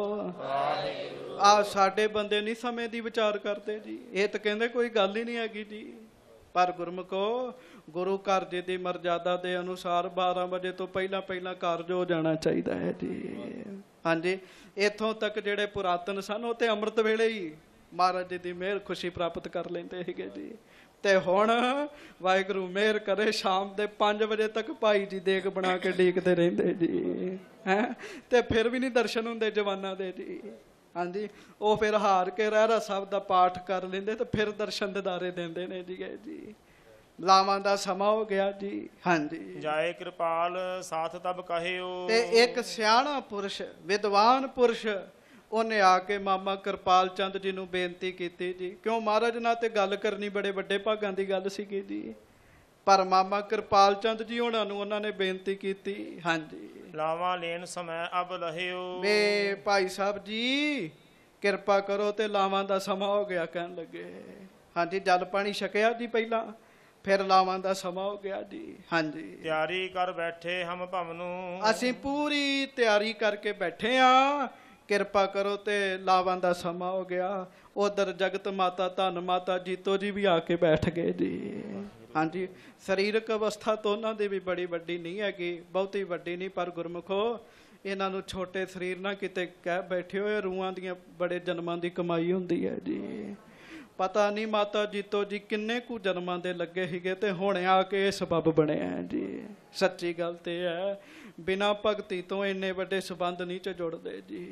ਆ ਸਾਡੇ ਬੰਦੇ ਨਹੀਂ ਸਮੇਂ ਦੀ ਵਿਚਾਰ ਕਰਦੇ ਜੀ। ਇਹ ਤਾਂ ਕਹਿੰਦੇ ਕੋਈ ਗੱਲ ਹੀ ਨਹੀਂ ਹੈਗੀ ਜੀ। ਪਰ ਗੁਰਮੁਖੋ ਗੁਰੂ ਘਰ ਜੀ ਦੀ ਮਰਜ਼ਾਦਾ ਦੇ ਅਨੁਸਾਰ ਬਾਰਾਂ ਵਜੇ ਤੋਂ ਪਹਿਲਾਂ ਪਹਿਲਾਂ ਕਾਰਜ ਹੋ ਜਾਣਾ ਚਾਹੀਦਾ ਹੈ ਜੀ। ਹਾਂਜੀ ਇੱਥੋਂ ਤੱਕ ਜਿਹੜੇ ਪੁਰਾਤਨ ਸਨ ਉਹ ਤੇ ਅੰਮ੍ਰਿਤ ਵੇਲੇ ਹੀ ਮਹਾਰਾਜ ਜੀ ਦੀ ਮਿਹਰ ਖੁਸ਼ੀ ਪ੍ਰਾਪਤ ਕਰ ਲੈਂਦੇ ਸੀਗੇ ਜੀ। ਤੇ ਹੁਣ ਵਾਹਿਗੁਰੂ ਮਿਹਰ ਕਰੇ ਸ਼ਾਮ ਦੇ ਪੰਜ ਵਜੇ ਤੱਕ ਭਾਈ ਜੀ ਦੇਗ ਬਣਾ ਕੇ ਡੀਕਦੇ ਰਹਿੰਦੇ ਜੀ। ਹੈਂ ਤੇ ਫਿਰ ਵੀ ਨਹੀਂ ਦਰਸ਼ਨ ਹੁੰਦੇ ਜਵਾਨਾਂ ਦੇ ਜੀ। ਹਾਂਜੀ ਉਹ ਫਿਰ ਹਾਰ ਕੇ ਰਹਿਰਾ ਸਾਹਿਬ ਦਾ ਪਾਠ ਕਰ ਲੈਂਦੇ ਤੇ ਫਿਰ ਦਰਸ਼ਨ ਦਿਦਾਰੇ ਦਿੰਦੇ ਨੇ ਜੀ। ਜੀ ਲਾਵਾਂ ਦਾ ਸਮਾਂ ਹੋ ਗਿਆ ਜੀ। ਹਾਂਜੀ ਜਾਏ ਕਿਰਪਾਲ ਸਾਥ ਤਬ ਕਹਿਓ। ਤੇ ਇੱਕ ਸਿਆਣਾ ਪੁਰਸ਼ ਵਿਦਵਾਨ ਪੁਰਸ਼ ਉਹਨੇ ਆ ਕੇ ਮਾਮਾ ਕਿਰਪਾਲ ਚੰਦ ਜੀ ਨੂੰ ਬੇਨਤੀ ਕੀਤੀ ਜੀ। ਕਿਉਂ ਮਹਾਰਾਜ ਨਾਲ ਤੇ ਗੱਲ ਕਰਨੀ ਬੜੇ ਵੱਡੇ ਭਾਗਾਂ ਦੀ ਗੱਲ ਸੀਗੀ ਜੀ। ਪਰ ਮਾਮਾ ਕਿਰਪਾਲ ਚੰਦ ਜੀ ਉਹਨਾਂ ਨੂੰ ਉਹਨਾਂ ਨੇ ਬੇਨਤੀ ਕੀਤੀ। ਹਾਂਜੀ ਲਾਵਾਂ ਲੈਣ ਸਮੈ ਅਬ ਲਹਿਓ। ਵੇ ਭਾਈ ਸਾਹਿਬ ਜੀ ਕਿਰਪਾ ਕਰੋ ਤੇ ਲਾਵਾਂ ਦਾ ਸਮਾਂ ਹੋ ਗਿਆ, ਕਹਿਣ ਲੱਗੇ। ਹਾਂਜੀ ਜਲ ਪਾਣੀ ਛਕਿਆ ਜੀ ਪਹਿਲਾਂ, ਫਿਰ ਲਾਵਾਂ ਦਾ ਸਮਾਂ ਹੋ ਗਿਆ ਜੀ। ਹਾਂਜੀ ਤਿਆਰੀ ਕਰ ਬੈਠੇ ਹਮ ਭਵ ਨੂੰ। ਅਸੀਂ ਪੂਰੀ ਤਿਆਰੀ ਕਰਕੇ ਬੈਠੇ ਆ, ਕਿਰਪਾ ਕਰੋ ਤੇ ਲਾਵਾਂ ਦਾ ਸਮਾਂ ਹੋ ਗਿਆ। ਉਧਰ ਜਗਤ ਮਾਤਾ ਧੰਨ ਮਾਤਾ ਜੀਤੋ ਜੀ ਵੀ ਆ ਕੇ ਬੈਠ ਗਏ ਜੀ। ਹਾਂਜੀ ਸਰੀਰਕ ਅਵਸਥਾ ਤੋਂ ਉਹਨਾਂ ਦੀ ਵੀ ਬੜੀ ਵੱਡੀ ਨਹੀਂ ਹੈਗੀ, ਬਹੁਤੀ ਵੱਡੀ ਨਹੀਂ। ਪਰ ਗੁਰਮੁਖੋ ਇਹਨਾਂ ਨੂੰ ਛੋਟੇ ਸਰੀਰ ਨਾਲ ਕਿਤੇ ਕਹਿ ਬੈਠੇ ਹੋਏ, ਰੂਹਾਂ ਦੀਆਂ ਬੜੇ ਜਨਮਾਂ ਦੀ ਕਮਾਈ ਹੁੰਦੀ ਹੈ ਜੀ। ਪਤਾ ਨਹੀਂ ਮਾਤਾ ਜੀਤੋ ਜੀ ਕਿੰਨੇ ਕੁ ਜਨਮਾਂ ਦੇ ਲੱਗੇ ਸੀਗੇ ਤੇ ਹੁਣ ਆ ਕੇ ਇਹ ਸਬੱਬ ਬਣਿਆ ਜੀ। ਸੱਚੀ ਗੱਲ ਤੇ ਹੈ, ਬਿਨਾਂ ਭਗਤੀ ਤੋਂ ਇੰਨੇ ਵੱਡੇ ਸੰਬੰਧ ਨਹੀਂ ਚ ਜੁੜਦੇ ਜੀ।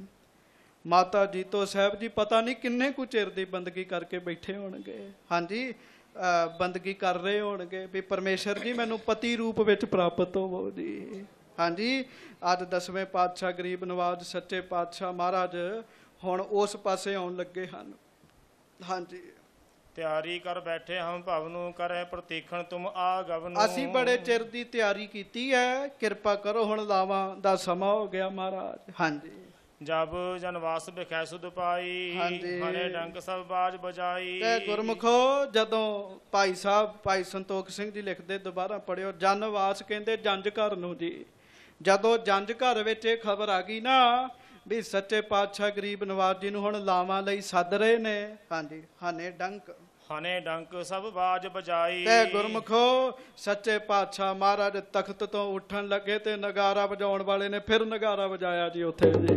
ਮਾਤਾ ਜੀਤੋ ਸਾਹਿਬ ਜੀ ਪਤਾ ਨਹੀਂ ਕਿੰਨੇ ਕੁ ਚਿਰ ਦੀ ਬੰਦਗੀ ਕਰਕੇ ਬੈਠੇ ਹੋਣਗੇ। ਹਾਂਜੀ ਬੰਦਗੀ ਕਰ ਰਹੇ ਹੋਣਗੇ ਵੀ ਪਰਮੇਸ਼ਰ ਜੀ ਮੈਨੂੰ ਪਤੀ ਰੂਪ ਵਿੱਚ ਪ੍ਰਾਪਤ ਹੋਵੋ ਜੀ। ਹਾਂਜੀ ਅੱਜ ਦਸਵੇਂ ਪਾਤਸ਼ਾਹ ਗਰੀਬ ਨਵਾਜ ਸੱਚੇ ਪਾਤਸ਼ਾਹ ਮਹਾਰਾਜ ਹੁਣ ਉਸ ਪਾਸੇ ਆਉਣ ਲੱਗੇ ਹਨ। ਹਾਂਜੀ ਤਿਆਰੀ ਕਰ ਬੈਠੇ ਹਮ ਭਵ ਨੂੰ ਕਰੇ ਪ੍ਰਤੀਖਣ ਤੁਮ ਆਗਵ ਨੂੰ। ਅਸੀਂ ਬੜੇ ਚਿਰ ਦੀ ਤਿਆਰੀ ਕੀਤੀ ਹੈ, ਕਿਰਪਾ ਕਰੋ ਹੁਣ ਲਾਵਾਂ ਦਾ ਸਮਾਂ ਹੋ ਗਿਆ ਮਹਾਰਾਜ। ਹਾਂਜੀ। ਜਬ ਜਨਵਾਸ ਬਿਖੈ ਸੁਧ ਪਾਈ ਹਾਂਜੀ। ਹਣੇ ਡੰਕ ਸਭ ਬਾਜ ਬਜਾਈ। ਤੇ ਗੁਰਮੁਖੋ ਜਦੋਂ ਭਾਈ ਸਾਹਿਬ ਭਾਈ ਸੰਤੋਖ ਸਿੰਘ ਜੀ ਲਿਖਦੇ, ਦੁਬਾਰਾ ਪੜਿਓ, ਜਨਵਾਸ ਕਹਿੰਦੇ ਜੰਝ ਘਰ ਨੂੰ ਜੀ। ਜਦੋਂ ਜੰਝ ਘਰ ਵਿੱਚ ਇਹ ਖਬਰ ਆ ਗਈ ਨਾ ਵੀ ਸੱਚੇ ਪਾਤਸ਼ਾਹ ਗਰੀਬ ਨਵਾਜ ਜੀ ਨੂੰ ਹੁਣ ਲਾਵਾਂ ਲਈ ਸੱਦ ਰਹੇ ਨੇ। ਹਾਂਜੀ। ਹਣੇ ਡੰਕ ਹਣੇ ਡੰਕ ਸਭ ਬਾਜ ਬਜਾਈ। ਤੇ ਗੁਰਮੁਖੋ ਸੱਚੇ ਪਾਤਸ਼ਾਹ ਮਹਾਰਾਜ ਤਖਤ ਤੋਂ ਉੱਠਣ ਲੱਗੇ ਤੇ ਨਗਾਰਾ ਵਜਾਉਣ ਵਾਲੇ ਨੇ ਫਿਰ ਨਗਾਰਾ ਵਜਾਇਆ ਜੀ ਉੱਥੇ ਜੀ।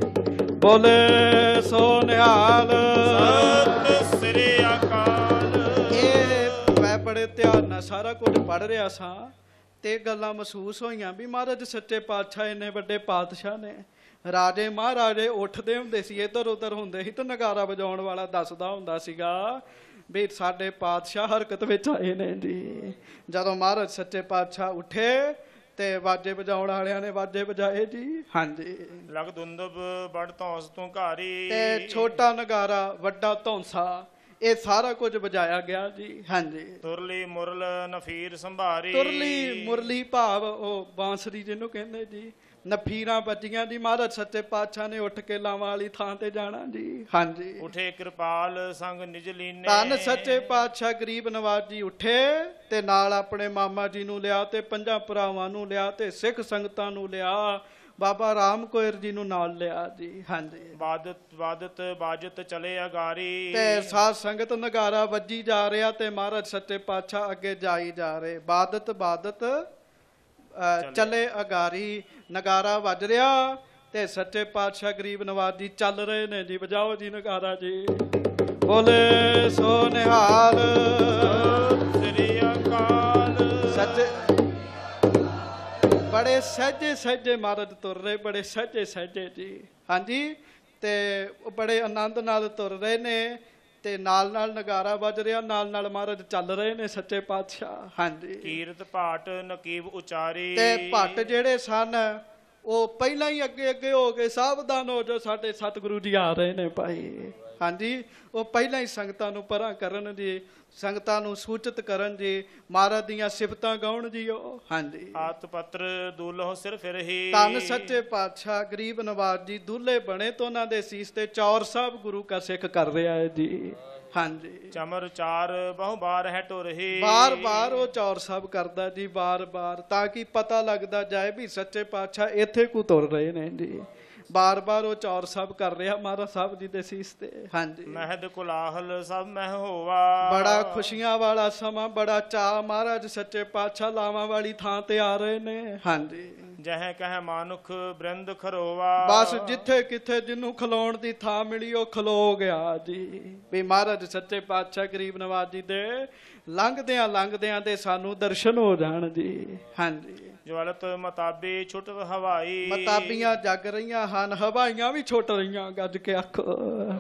ਬੋਲੇ ਸੋ ਨਿਹਾਲ ਸਤਿ ਸ੍ਰੀ ਅਕਾਲ। ਇਹ ਮੈਂ ਬੜੇ ਧਿਆਨ ਨਾਲ ਸਾਰਾ ਕੁਝ ਪੜ੍ਹ ਰਿਹਾ ਸਾਂ ਤੇ ਗੱਲਾਂ ਮਹਿਸੂਸ ਹੋਈਆਂ ਵੀ ਮਹਾਰਾਜ ਸੱਚੇ ਪਾਤਸ਼ਾਹ ਇੰਨੇ ਵੱਡੇ ਪਾਤਸ਼ਾਹ ਨੇ। ਰਾਜੇ ਮਹਾਰਾਜੇ ਉੱਠਦੇ ਹੁੰਦੇ ਸੀ, ਇੱਧਰ ਉੱਧਰ ਹੁੰਦੇ ਸੀ ਤੇ ਨਗਾਰਾ ਵਜਾਉਣ ਵਾਲਾ ਦੱਸਦਾ ਹੁੰਦਾ ਸੀਗਾ ਵੀ ਸਾਡੇ ਪਾਤਸ਼ਾਹ ਹਰਕਤ ਵਿੱਚ ਆਏ ਨੇ ਜੀ। ਜਦੋਂ ਮਹਾਰਾਜ ਸੱਚੇ ਪਾਤਸ਼ਾਹ ਉੱਠੇ ਤੇ ਵਾਜੇ ਵਜਾਉਣ ਵਾਲਿਆਂ ਨੇ ਵਾਜੇ ਵਜਾਏ ਜੀ। ਹਾਂਜੀ। ਲਗ ਦੁੰਦਬ ਬੜ ਧੌਂਸ ਤੂੰ ਘਾਰੀ। ਤੇ ਛੋਟਾ ਨਗਾਰਾ ਵੱਡਾ ਧੌਂਸਾ ਇਹ ਸਾਰਾ ਕੁਝ ਵਜਾਇਆ ਗਿਆ ਜੀ। ਹਾਂਜੀ। ਤੁਰਲੀ ਮੁਰਲ ਨਫੀਰ ਸੰਭਾਰੀ। ਤੁਰਲੀ ਮੁਰਲੀ ਭਾਵ ਉਹ ਬਾਂਸਰੀ ਜਿਹਨੂੰ ਕਹਿੰਦੇ ਜੀ। ਨਫੀਰਾਂ ਬੱਜੀਆਂ ਜੀ। ਮਹਾਰਾਜ ਸੱਚੇ ਪਾਤਸ਼ਾਹ ਨੇ ਉੱਠ ਕੇ ਲਾਵਾਂ ਵਾਲੀ ਥਾਂ ਤੇ ਜਾਣਾ ਜੀ। ਹਾਂਜੀ। ਉਠੇ ਕਿਰਪਾਲ ਸੰਗ ਨਿਜ ਲੀਨੇ। ਧੰਨ ਸੱਚੇ ਪਾਤਸ਼ਾਹ ਗਰੀਬ ਨਵਾਜ ਜੀ ਉੱਠੇ ਤੇ ਨਾਲ ਆਪਣੇ ਮਾਮਾ ਜੀ ਨੂੰ ਲਿਆ ਤੇ ਪੰਜਾਂ ਭਰਾਵਾਂ ਨੂੰ ਲਿਆ ਤੇ ਸਿੱਖ ਸੰਗਤਾਂ ਨੂੰ ਲਿਆ, ਬਾਬਾ ਰਾਮ ਕੋਇਰ ਜੀ ਨੂੰ ਨਾਲ ਲਿਆ ਜੀ। ਹਾਂਜੀ। ਬਾਦਤ ਬਾਦਤ ਬਾਜਤ ਚਲੇ ਅਗਾਰੀ। ਤੇ ਸਾਧ ਸੰਗਤ ਨਗਾਰਾ ਵੱਜੀ ਜਾ ਰਿਹਾ ਤੇ ਮਹਾਰਾਜ ਸੱਚੇ ਪਾਤਸ਼ਾਹ ਅੱਗੇ ਜਾਈ ਜਾ ਰਹੇ। ਬਾਦਤ ਬਾਦਤ ਚਲੇ ਅਗਾਰੀ, ਨਗਾਰਾ ਵੱਜ ਰਿਹਾ ਤੇ ਸੱਚੇ ਪਾਤਸ਼ਾਹ ਗਰੀਬ ਨਵਾਜ ਜੀ ਚੱਲ ਰਹੇ ਨੇ ਜੀ। ਵਜਾਓ ਜੀ ਨਗਾਰਾ ਜੀ। ਬੋਲੇ ਸੋ ਨਿਹਾਲ ਸਤਿ ਸ੍ਰੀ ਅਕਾਲ। ਸੱਚੇ ਬੜੇ ਸਹਿਜੇ ਸਹਿਜੇ ਮਹਾਰਾਜ ਤੁਰ ਰਹੇ, ਬੜੇ ਸਹਿਜੇ ਸਹਿਜੇ ਜੀ। ਹਾਂਜੀ। ਤੇ ਉਹ ਬੜੇ ਆਨੰਦ ਨਾਲ ਤੁਰ ਰਹੇ ਨੇ ਤੇ ਨਾਲ ਨਾਲ ਨਗਾਰਾ ਵੱਜ ਰਿਹਾ, ਨਾਲ ਨਾਲ ਮਹਾਰਾਜ ਚੱਲ ਰਹੇ ਨੇ ਸੱਚੇ ਪਾਤਸ਼ਾਹ। ਹਾਂਜੀ। ਕੀਰਤ ਭਾਟ ਨਕੀਬ ਉਚਾਰੀ। ਤੇ ਭੱਟ ਜਿਹੜੇ ਸਨ ਉਹ ਪਹਿਲਾਂ ਹੀ ਅੱਗੇ ਅੱਗੇ ਹੋ ਗਏ, ਸਾਵਧਾਨ ਹੋ ਜੋ ਸਾਡੇ ਸਤਿਗੁਰੂ ਜੀ ਆ ਰਹੇ ਨੇ ਭਾਈ। ਹਾਂਜੀ। ਉਹ ਪਹਿਲਾਂ ਹੀ ਸੰਗਤਾਂ ਨੂੰ ਪਰਾਂ ਕਰਨ ਜੀ, ਸੰਗਤਾਂ ਨੂੰ ਸੂਚਿਤ ਕਰਨ ਜੀ, ਮਹਾਰਾਜ ਦੀਆਂ ਸਿਫਤਾਂ ਗਾਉਣ ਜੀ ਉਹ। ਹਾਂਜੀ। ਆਤ ਪੱਤਰ ਦੂਲੋ ਸਿਰ ਫਿਰ ਹੀ। ਧੰਨ ਸੱਚੇ ਪਾਤਸ਼ਾਹ ਗਰੀਬ ਨਵਾਜ ਜੀ ਦੂਲੇ ਬਣੇ ਤੋਂ ਉਹਨਾਂ ਦੇ ਸੀਸ ਤੇ ਚੌਰ ਸਾਹਿਬ ਗੁਰੂ ਕਾ ਸਿੱਖ ਕਰ ਰਿਹਾ ਹੈ ਜੀ। ਹਾਂਜੀ। ਚਮਰ ਚਾਰ ਬਹੁ ਬਾਰ ਹੈ ਟੁਰਹੀ। ਬਾਰ ਬਾਰ ਉਹ ਚੌਰ ਸਾਹਿਬ ਕਰਦਾ ਜੀ, ਬਾਰ ਬਾਰ, ਤਾਂ ਕਿ ਪਤਾ ਲੱਗਦਾ ਜਾਏ ਵੀ ਸੱਚੇ ਪਾਤਸ਼ਾਹ ਇੱਥੇ ਕੋ ਤੁਰ ਰਹੇ ਨੇ ਜੀ। ਬਾਰ ਬਾਰ ਉਹ ਚੌਰ ਸਾਹਿਬ ਕਰ ਰਿਹਾ ਮਹਾਰਾਜ ਸਾਹਿਬ ਜੀ ਦੇ ਸੀਸ ਤੇ। ਹਾਂਜੀ। ਮਹਿਦ ਕੁਲਾਹਲ ਸਭ ਮਹਿ ਹੋਵਾ। ਬੜਾ ਖੁਸ਼ੀਆਂ ਵਾਲਾ ਸਮਾਂ, ਬੜਾ ਚਾਅ, ਮਹਾਰਾਜ ਸੱਚੇ ਪਾਤਸ਼ਾਹ ਲਾਵਾਂ ਵਾਲੀ ਥਾਂ ਤੇ ਆ ਰਹੇ ਨੇ। ਹਾਂਜੀ। ਜਹ ਕਹਿ ਮਾਨੁਖ ਬ੍ਰਿੰਦ ਖਰੋਵਾ। ਬਸ ਜਿੱਥੇ ਕਿੱਥੇ ਜਿਹਨੂੰ ਖਲੋਣ ਦੀ ਥਾਂ ਮਿਲੀ ਉਹ ਖਲੋ ਗਿਆ ਜੀ। ਵੀ ਮਹਾਰਾਜ ਸੱਚੇ ਪਾਤਸ਼ਾਹ ਗਰੀਬ ਨਵਾਜ ਜੀ ਦੇ ਲੰਘਦਿਆਂ ਲੰਘਦਿਆਂ ਦੇ ਸਾਨੂੰ ਦਰਸ਼ਨ ਹੋ ਜਾਣ ਜੀ। ਹਾਂਜੀ। ਜਵਲਤ ਮਤਾਬੀ ਛੁੱਟ ਹਵਾਈ। ਮਤਾਬੀਆਂ ਜਗ ਰਹੀਆਂ ਹਨ, ਹਵਾਈਆਂ ਵੀ ਛੁੱਟ ਰਹੀਆਂ, ਗੱਜ ਕੇ ਆਖੋ।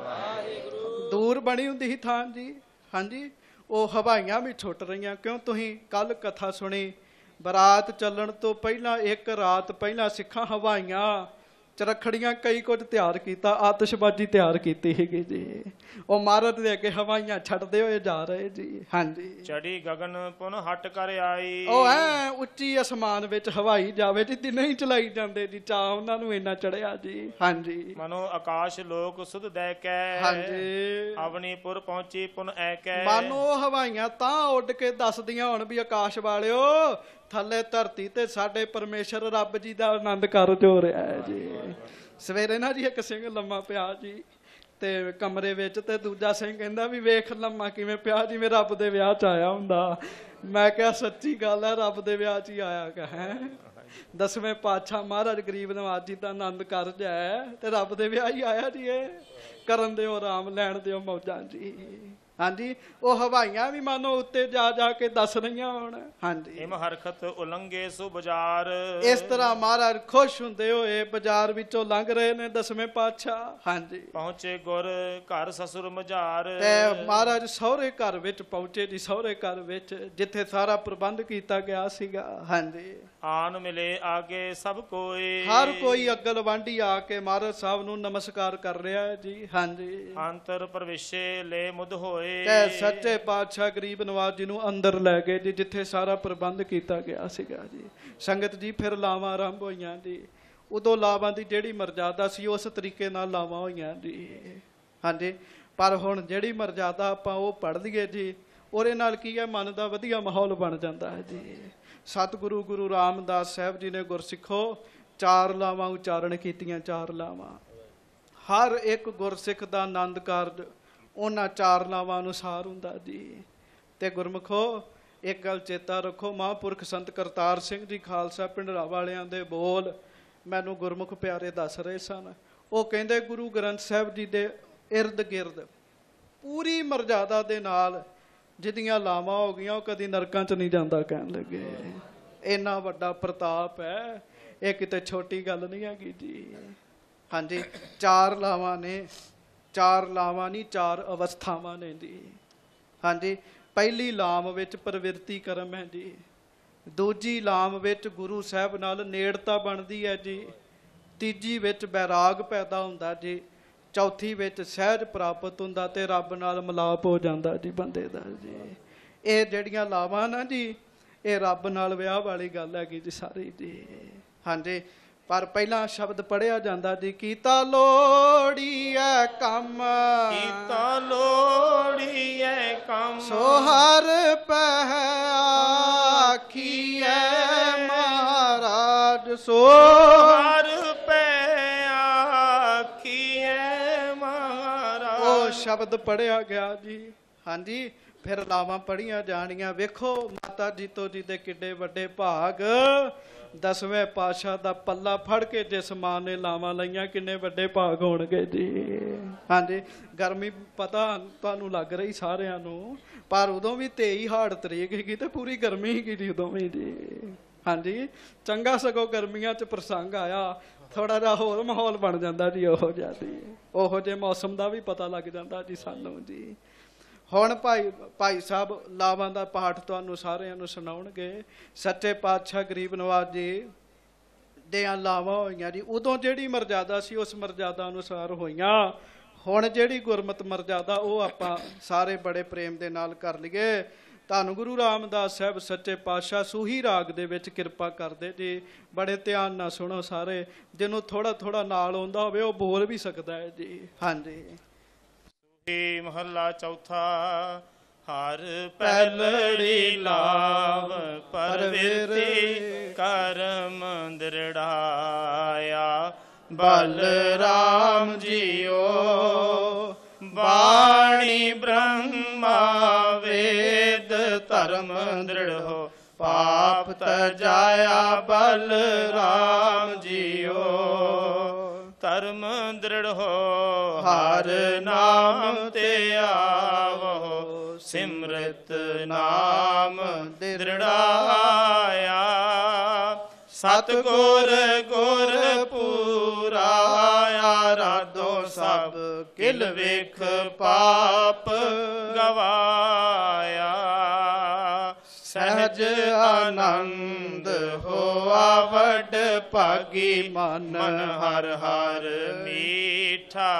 ਦੂਰ ਬਣੀ ਹੁੰਦੀ ਸੀ ਥਾਂ ਜੀ। ਹਾਂਜੀ। ਉਹ ਹਵਾਈਆਂ ਵੀ ਛੁੱਟ ਰਹੀਆਂ। ਕਿਉਂ ਤੁਸੀਂ ਕੱਲ ਕਥਾ ਸੁਣੀ, ਬਰਾਤ ਚੱਲਣ ਤੋਂ ਪਹਿਲਾਂ ਇੱਕ ਰਾਤ ਪਹਿਲਾਂ ਸਿੱਖਾਂ ਹਵਾਈਆਂ ਚਰਖੜੀਆਂ ਕਈ ਕੁਝ ਤਿਆਰ ਕੀਤਾ, ਆਤਿਸ਼ਬਾਜ਼ੀ ਤਿਆਰ ਕੀਤੀ ਸੀਗੀ ਜੀ। ਉਹ ਮਹਾਰਾਜ ਦੇ ਅੱਗੇ ਹਵਾਈਆਂ ਛੱਡਦੇ ਹੋਏ ਜਾ ਰਹੇ ਜੀ। ਹਾਂਜੀ। ਚੜੀ ਗਗਨ ਪੁਨ ਹਟ ਕਰ ਆਈ। ਉਹ ਐ ਉੱਚੀ ਅਸਮਾਨ ਵਿੱਚ ਹਵਾਈ ਜਾਵੇ ਜੀ, ਦਿਨੇ ਹੀ ਚਲਾਈ ਜਾਂਦੇ ਜੀ, ਚਾਅ ਉਹਨਾਂ ਨੂੰ ਇੰਨਾ ਚੜਿਆ ਜੀ। ਹਾਂਜੀ। ਮਨੋ ਆਕਾਸ਼ ਲੋਕ ਸੁਧ ਦੈ ਕੈ। ਹਾਂਜੀ। ਅਵਨੀਪੁਰ ਪਹੁੰਚੀ ਪੁਨ ਐ ਕੈ। ਮਾਨੋ ਹਵਾਈਆਂ ਤਾਂ ਉੱਡ ਕੇ ਦੱਸਦੀਆਂ ਹੁਣ ਵੀ ਆਕਾਸ਼ ਵਾਲਿਓ ਥੱਲੇ ਧਰਤੀ ਤੇ ਸਾਡੇ ਪਰਮੇਸ਼ਰ ਰੱਬ ਜੀ ਦਾ ਆਨੰਦ ਕਾਰਜ ਹੋ ਰਿਹਾ ਹੈ ਜੀ। ਸਵੇਰੇ ਨਾ ਜੀ ਇੱਕ ਸਿੰਘ ਲੰਮਾ ਪਿਆ ਜੀ ਤੇ ਕਮਰੇ ਵਿੱਚ, ਤੇ ਦੂਜਾ ਸਿੰਘ ਕਹਿੰਦਾ ਵੀ ਵੇਖ ਲੰਮਾ ਕਿਵੇਂ ਪਿਆ, ਜਿਵੇਂ ਰੱਬ ਦੇ ਵਿਆਹ ਚ ਆਇਆ ਹੁੰਦਾ। ਮੈਂ ਕਿਹਾ ਸੱਚੀ ਗੱਲ ਹੈ, ਰੱਬ ਦੇ ਵਿਆਹ ਚ ਹੀ ਆਇਆ ਕਾ ਹੈ। ਦਸਵੇਂ ਪਾਤਸ਼ਾਹ ਮਹਾਰਾਜ ਗਰੀਬ ਨਵਾਜ ਜੀ ਦਾ ਆਨੰਦ ਕਾਰਜ ਹੈ ਤੇ ਰੱਬ ਦੇ ਵਿਆਹ ਹੀ ਆਇਆ ਜੀ। ਇਹ ਕਰਨ ਦਿਓ ਆਰਾਮ, ਲੈਣ ਦਿਓ ਮੌਜਾਂ ਜੀ। ਹਾਂਜੀ। ਉਹ ਹਵਾਈਆਂ ਵੀ ਮਾਨੋ ਉੱਤੇ ਜਾ ਜਾ ਕੇ ਦੱਸ ਰਹੀਆਂ ਹੁਣ। ਹਾਂਜੀ। ਹਿਮ ਹਰਖਤ ਉਲੰਘੇ ਸੋ ਬਾਜ਼ਾਰ। ਇਸ ਤਰ੍ਹਾਂ ਮਹਾਰਾਜ ਖੁਸ਼ ਹੁੰਦੇ ਹੋਏ ਬਾਜ਼ਾਰ ਵਿੱਚੋਂ ਲੰਘ ਰਹੇ ਨੇ ਦਸਵੇਂ ਪਾਤਸ਼ਾਹ। ਹਾਂਜੀ। ਪਹੁੰਚੇ ਗੁਰ ਘਰ ਸਸੁਰ ਮਝਾਰ। ਤੇ ਮਹਾਰਾਜ ਸਹੁਰੇ ਘਰ ਵਿੱਚ ਪਹੁੰਚੇ ਜੀ, ਸਹੁਰੇ ਘਰ ਵਿੱਚ ਜਿੱਥੇ ਸਾਰਾ ਪ੍ਰਬੰਧ ਕੀਤਾ ਗਿਆ ਸੀਗਾ। ਹਾਂਜੀ। ਆਨ ਮਿਲੇ ਆਗੇ ਸਭ ਕੋਈ। ਹਰ ਕੋਈ ਅਗਲ ਵਾਂਢੀ ਆ ਕੇ ਮਹਾਰਾਜ ਸਾਹਿਬ ਨੂੰ ਨਮਸਕਾਰ ਕਰ ਰਿਹਾ ਹੈ ਜੀ। ਜੀ। ਹਾਂਜੀ, ਅੰਤਰ ਪ੍ਰਵੇਸ਼ੇ ਲੈ ਮੁਦ ਹੋਏ। ਤੇ ਸੱਚੇ ਪਾਤਸ਼ਾਹ ਗਰੀਬ ਨਵਾਜ ਜੀ ਨੂੰ ਅੰਦਰ ਲੈ ਗਏ ਜੀ, ਜਿੱਥੇ ਸਾਰਾ ਪ੍ਰਬੰਧ ਕੀਤਾ ਗਿਆ ਸੀਗਾ ਜੀ। ਸੰਗਤ ਜੀ ਫਿਰ ਲਾਵਾਂ ਆਰੰਭ ਹੋਈਆਂ ਜੀ। ਉਦੋਂ ਲਾਵਾਂ ਦੀ ਜਿਹੜੀ ਮਰਜ਼ਾਦਾ ਸੀ ਉਸ ਤਰੀਕੇ ਨਾਲ ਲਾਵਾਂ ਹੋਈਆਂ ਜੀ। ਹਾਂਜੀ, ਪਰ ਹੁਣ ਜਿਹੜੀ ਮਰਜ਼ਾਦਾ ਆਪਾਂ ਉਹ ਪੜ੍ਹ ਲਈਏ ਜੀ, ਉਹਦੇ ਨਾਲ ਕੀ ਹੈ, ਮਨ ਦਾ ਵਧੀਆ ਮਾਹੌਲ ਬਣ ਜਾਂਦਾ ਹੈ ਜੀ। ਸਤਿਗੁਰੂ ਗੁਰੂ ਰਾਮਦਾਸ ਸਾਹਿਬ ਜੀ ਨੇ ਗੁਰਸਿੱਖੋ ਚਾਰ ਲਾਵਾਂ ਉਚਾਰਨ ਕੀਤੀਆਂ। ਚਾਰ ਲਾਵਾਂ, ਹਰ ਇੱਕ ਗੁਰਸਿੱਖ ਦਾ ਆਨੰਦ ਕਾਰਜ ਉਹਨਾਂ ਚਾਰ ਲਾਵਾਂ ਅਨੁਸਾਰ ਹੁੰਦਾ ਜੀ। ਤੇ ਗੁਰਮੁਖੋ ਇੱਕ ਗੱਲ ਚੇਤਾ ਰੱਖੋ, ਮਹਾਂਪੁਰਖ ਸੰਤ ਕਰਤਾਰ ਸਿੰਘ ਜੀ ਖਾਲਸਾ ਪਿੰਡਰਾ ਵਾਲਿਆਂ ਦੇ ਬੋਲ ਮੈਨੂੰ ਗੁਰਮੁਖ ਪਿਆਰੇ ਦੱਸ ਰਹੇ ਸਨ। ਉਹ ਕਹਿੰਦੇ ਗੁਰੂ ਗ੍ਰੰਥ ਸਾਹਿਬ ਜੀ ਦੇ ਇਰਦ ਗਿਰਦ ਪੂਰੀ ਮਰਜ਼ਾਦਾ ਦੇ ਨਾਲ ਜਿਹਦੀਆਂ ਲਾਵਾਂ ਹੋ ਗਈਆਂ ਉਹ ਕਦੀ ਨਰਕਾਂ 'ਚ ਨਹੀਂ ਜਾਂਦਾ, ਕਹਿਣ ਲੱਗੇ। ਇੰਨਾ ਵੱਡਾ ਪ੍ਰਤਾਪ ਹੈ, ਇਹ ਕਿਤੇ ਛੋਟੀ ਗੱਲ ਨਹੀਂ ਹੈਗੀ ਜੀ। ਹਾਂਜੀ, ਚਾਰ ਲਾਵਾਂ ਨੇ, ਚਾਰ ਲਾਵਾਂ ਨਹੀਂ ਚਾਰ ਅਵਸਥਾਵਾਂ ਨੇ ਜੀ। ਹਾਂਜੀ, ਪਹਿਲੀ ਲਾਮ ਵਿੱਚ ਪ੍ਰਵਿਰਤੀ ਕਰਮ ਹੈ ਜੀ। ਦੂਜੀ ਲਾਮ ਵਿੱਚ ਗੁਰੂ ਸਾਹਿਬ ਨਾਲ ਨੇੜਤਾ ਬਣਦੀ ਹੈ ਜੀ। ਤੀਜੀ ਵਿੱਚ ਬੈਰਾਗ ਪੈਦਾ ਹੁੰਦਾ ਜੀ। ਚੌਥੀ ਵਿੱਚ ਸਹਿਜ ਪ੍ਰਾਪਤ ਹੁੰਦਾ ਤੇ ਰੱਬ ਨਾਲ ਮਿਲਾਪ ਹੋ ਜਾਂਦਾ ਜੀ ਬੰਦੇ ਦਾ ਜੀ। ਇਹ ਜਿਹੜੀਆਂ ਲਾਵਾਂ ਨਾ ਜੀ, ਇਹ ਰੱਬ ਨਾਲ ਵਿਆਹ ਵਾਲੀ ਗੱਲ ਹੈਗੀ ਜੀ ਸਾਰੀ ਜੀ। ਹਾਂਜੀ, ਪਰ ਪਹਿਲਾਂ ਸ਼ਬਦ ਪੜ੍ਹਿਆ ਜਾਂਦਾ ਜੀ, ਕੀਤਾ ਲੋੜੀਐ ਕੰਮ, ਕੀਤਾ ਲੋੜੀਐ ਕੰਮ, ਸੋ ਹਰ ਪਹਿ ਆਖੀਐ ਮਹਾਰਾਜ, ਸੋ ਹਰ ਪੈ ਆਖੀਐ ਮਹਾਰਾਜ। ਉਹ ਸ਼ਬਦ ਪੜ੍ਹਿਆ ਗਿਆ ਜੀ। ਹਾਂਜੀ, ਫਿਰ ਲਾਵਾਂ ਪੜ੍ਹੀਆਂ ਜਾਣੀਆਂ। ਵੇਖੋ ਮਾਤਾ ਜੀਤੋ ਜੀ ਦੇ ਕਿੱਡੇ ਵੱਡੇ ਭਾਗ, ਦਸਵੇਂ ਪਾਤਸ਼ਾਹ ਦਾ ਪੱਲਾ ਫੜ ਕੇ ਜਿਸ ਮਾਂ ਨੇ ਲਾਵਾਂ ਲਈਆਂ, ਕਿੰਨੇ ਵੱਡੇ ਭਾਗ ਹੋਣਗੇ ਜੀ। ਹਾਂਜੀ, ਗਰਮੀ ਪਤਾ ਤੁਹਾਨੂੰ ਲੱਗ ਰਹੀ ਸਾਰਿਆਂ ਨੂੰ, ਪਰ ਉਦੋਂ ਵੀ ਤੇਈ ਹਾੜ ਤਰੀਕ ਸੀਗੀ ਤੇ ਪੂਰੀ ਗਰਮੀ ਸੀਗੀ ਜੀ ਉਦੋਂ ਵੀ ਜੀ। ਹਾਂਜੀ, ਚੰਗਾ ਸਗੋਂ ਗਰਮੀਆਂ 'ਚ ਪ੍ਰਸੰਗ ਆਇਆ, ਥੋੜਾ ਜਿਹਾ ਹੋਰ ਮਾਹੌਲ ਬਣ ਜਾਂਦਾ ਜੀ। ਉਹੋ ਜਿਹਾ ਜੀ, ਉਹੋ ਜਿਹੇ ਮੌਸਮ ਦਾ ਵੀ ਪਤਾ ਲੱਗ ਜਾਂਦਾ ਜੀ ਸਾਨੂੰ ਜੀ। ਹੁਣ ਭਾਈ ਭਾਈ ਸਾਹਿਬ ਲਾਵਾਂ ਦਾ ਪਾਠ ਤੁਹਾਨੂੰ ਸਾਰਿਆਂ ਨੂੰ ਸੁਣਾਉਣਗੇ। ਸੱਚੇ ਪਾਤਸ਼ਾਹ ਗਰੀਬ ਨਵਾਜ ਜੀ ਦੀਆਂ ਲਾਵਾਂ ਹੋਈਆਂ ਜੀ। ਉਦੋਂ ਜਿਹੜੀ ਮਰਜ਼ਾਦਾ ਸੀ ਉਸ ਮਰਜ਼ਾਦਾ ਅਨੁਸਾਰ ਹੋਈਆਂ। ਹੁਣ ਜਿਹੜੀ ਗੁਰਮਤਿ ਮਰਜ਼ਾਦਾ ਉਹ ਆਪਾਂ ਸਾਰੇ ਬੜੇ ਪ੍ਰੇਮ ਦੇ ਨਾਲ ਕਰ ਲਈਏ। ਧੰਨ ਗੁਰੂ ਰਾਮਦਾਸ ਸਾਹਿਬ ਸੱਚੇ ਪਾਤਸ਼ਾਹ ਸੂਹੀ ਰਾਗ ਦੇ ਵਿੱਚ ਕਿਰਪਾ ਕਰਦੇ ਜੀ। ਬੜੇ ਧਿਆਨ ਨਾਲ ਸੁਣੋ ਸਾਰੇ, ਜਿਹਨੂੰ ਥੋੜਾ ਥੋੜਾ ਨਾਲ ਆਉਂਦਾ ਹੋਵੇ ਉਹ ਬੋਲ ਵੀ ਸਕਦਾ ਹੈ ਜੀ। ਹਾਂਜੀ, ਮਹੱਲਾ ਚੌਥਾ। ਹਰ ਪਹਿਲੜੀ ਲਾਵ ਪਰਵਿਰਤੀ ਕਰਮ ਦ੍ਰਿੜਾਇਆ, ਬਲਰਾਮ ਜੀਓ ਬਾਣੀ ਬ੍ਰਹਮਾ ਵੇਦ ਧਰਮ ਦ੍ਰਿੜੋ, ਪਾਪ ਤਜਾਇਆ ਬਲਰਾਮ ਜੀਓ, ਧਰਮ ਦ੍ਰਿੜ ਹੋ ਹਰ ਨਾਮ ਤੇ ਆਵੋ, ਸਿਮਰਤ ਨਾਮ ਦ੍ਰਿੜਾਇਆ, ਸਤਿਗੁਰ ਗੁਰ ਪੂਰਾ ਆਰਾਧੋ, ਸਭ ਕਿਲ ਵੇਖ ਪਾਪ ਗਵਾਇਆ, ਸਹਿਜ ਆਨੰਦ ਹੋਆ ਵਡ ਭਾਗੀ, ਮਨ ਹਰ ਹਰ ਮੀਠਾ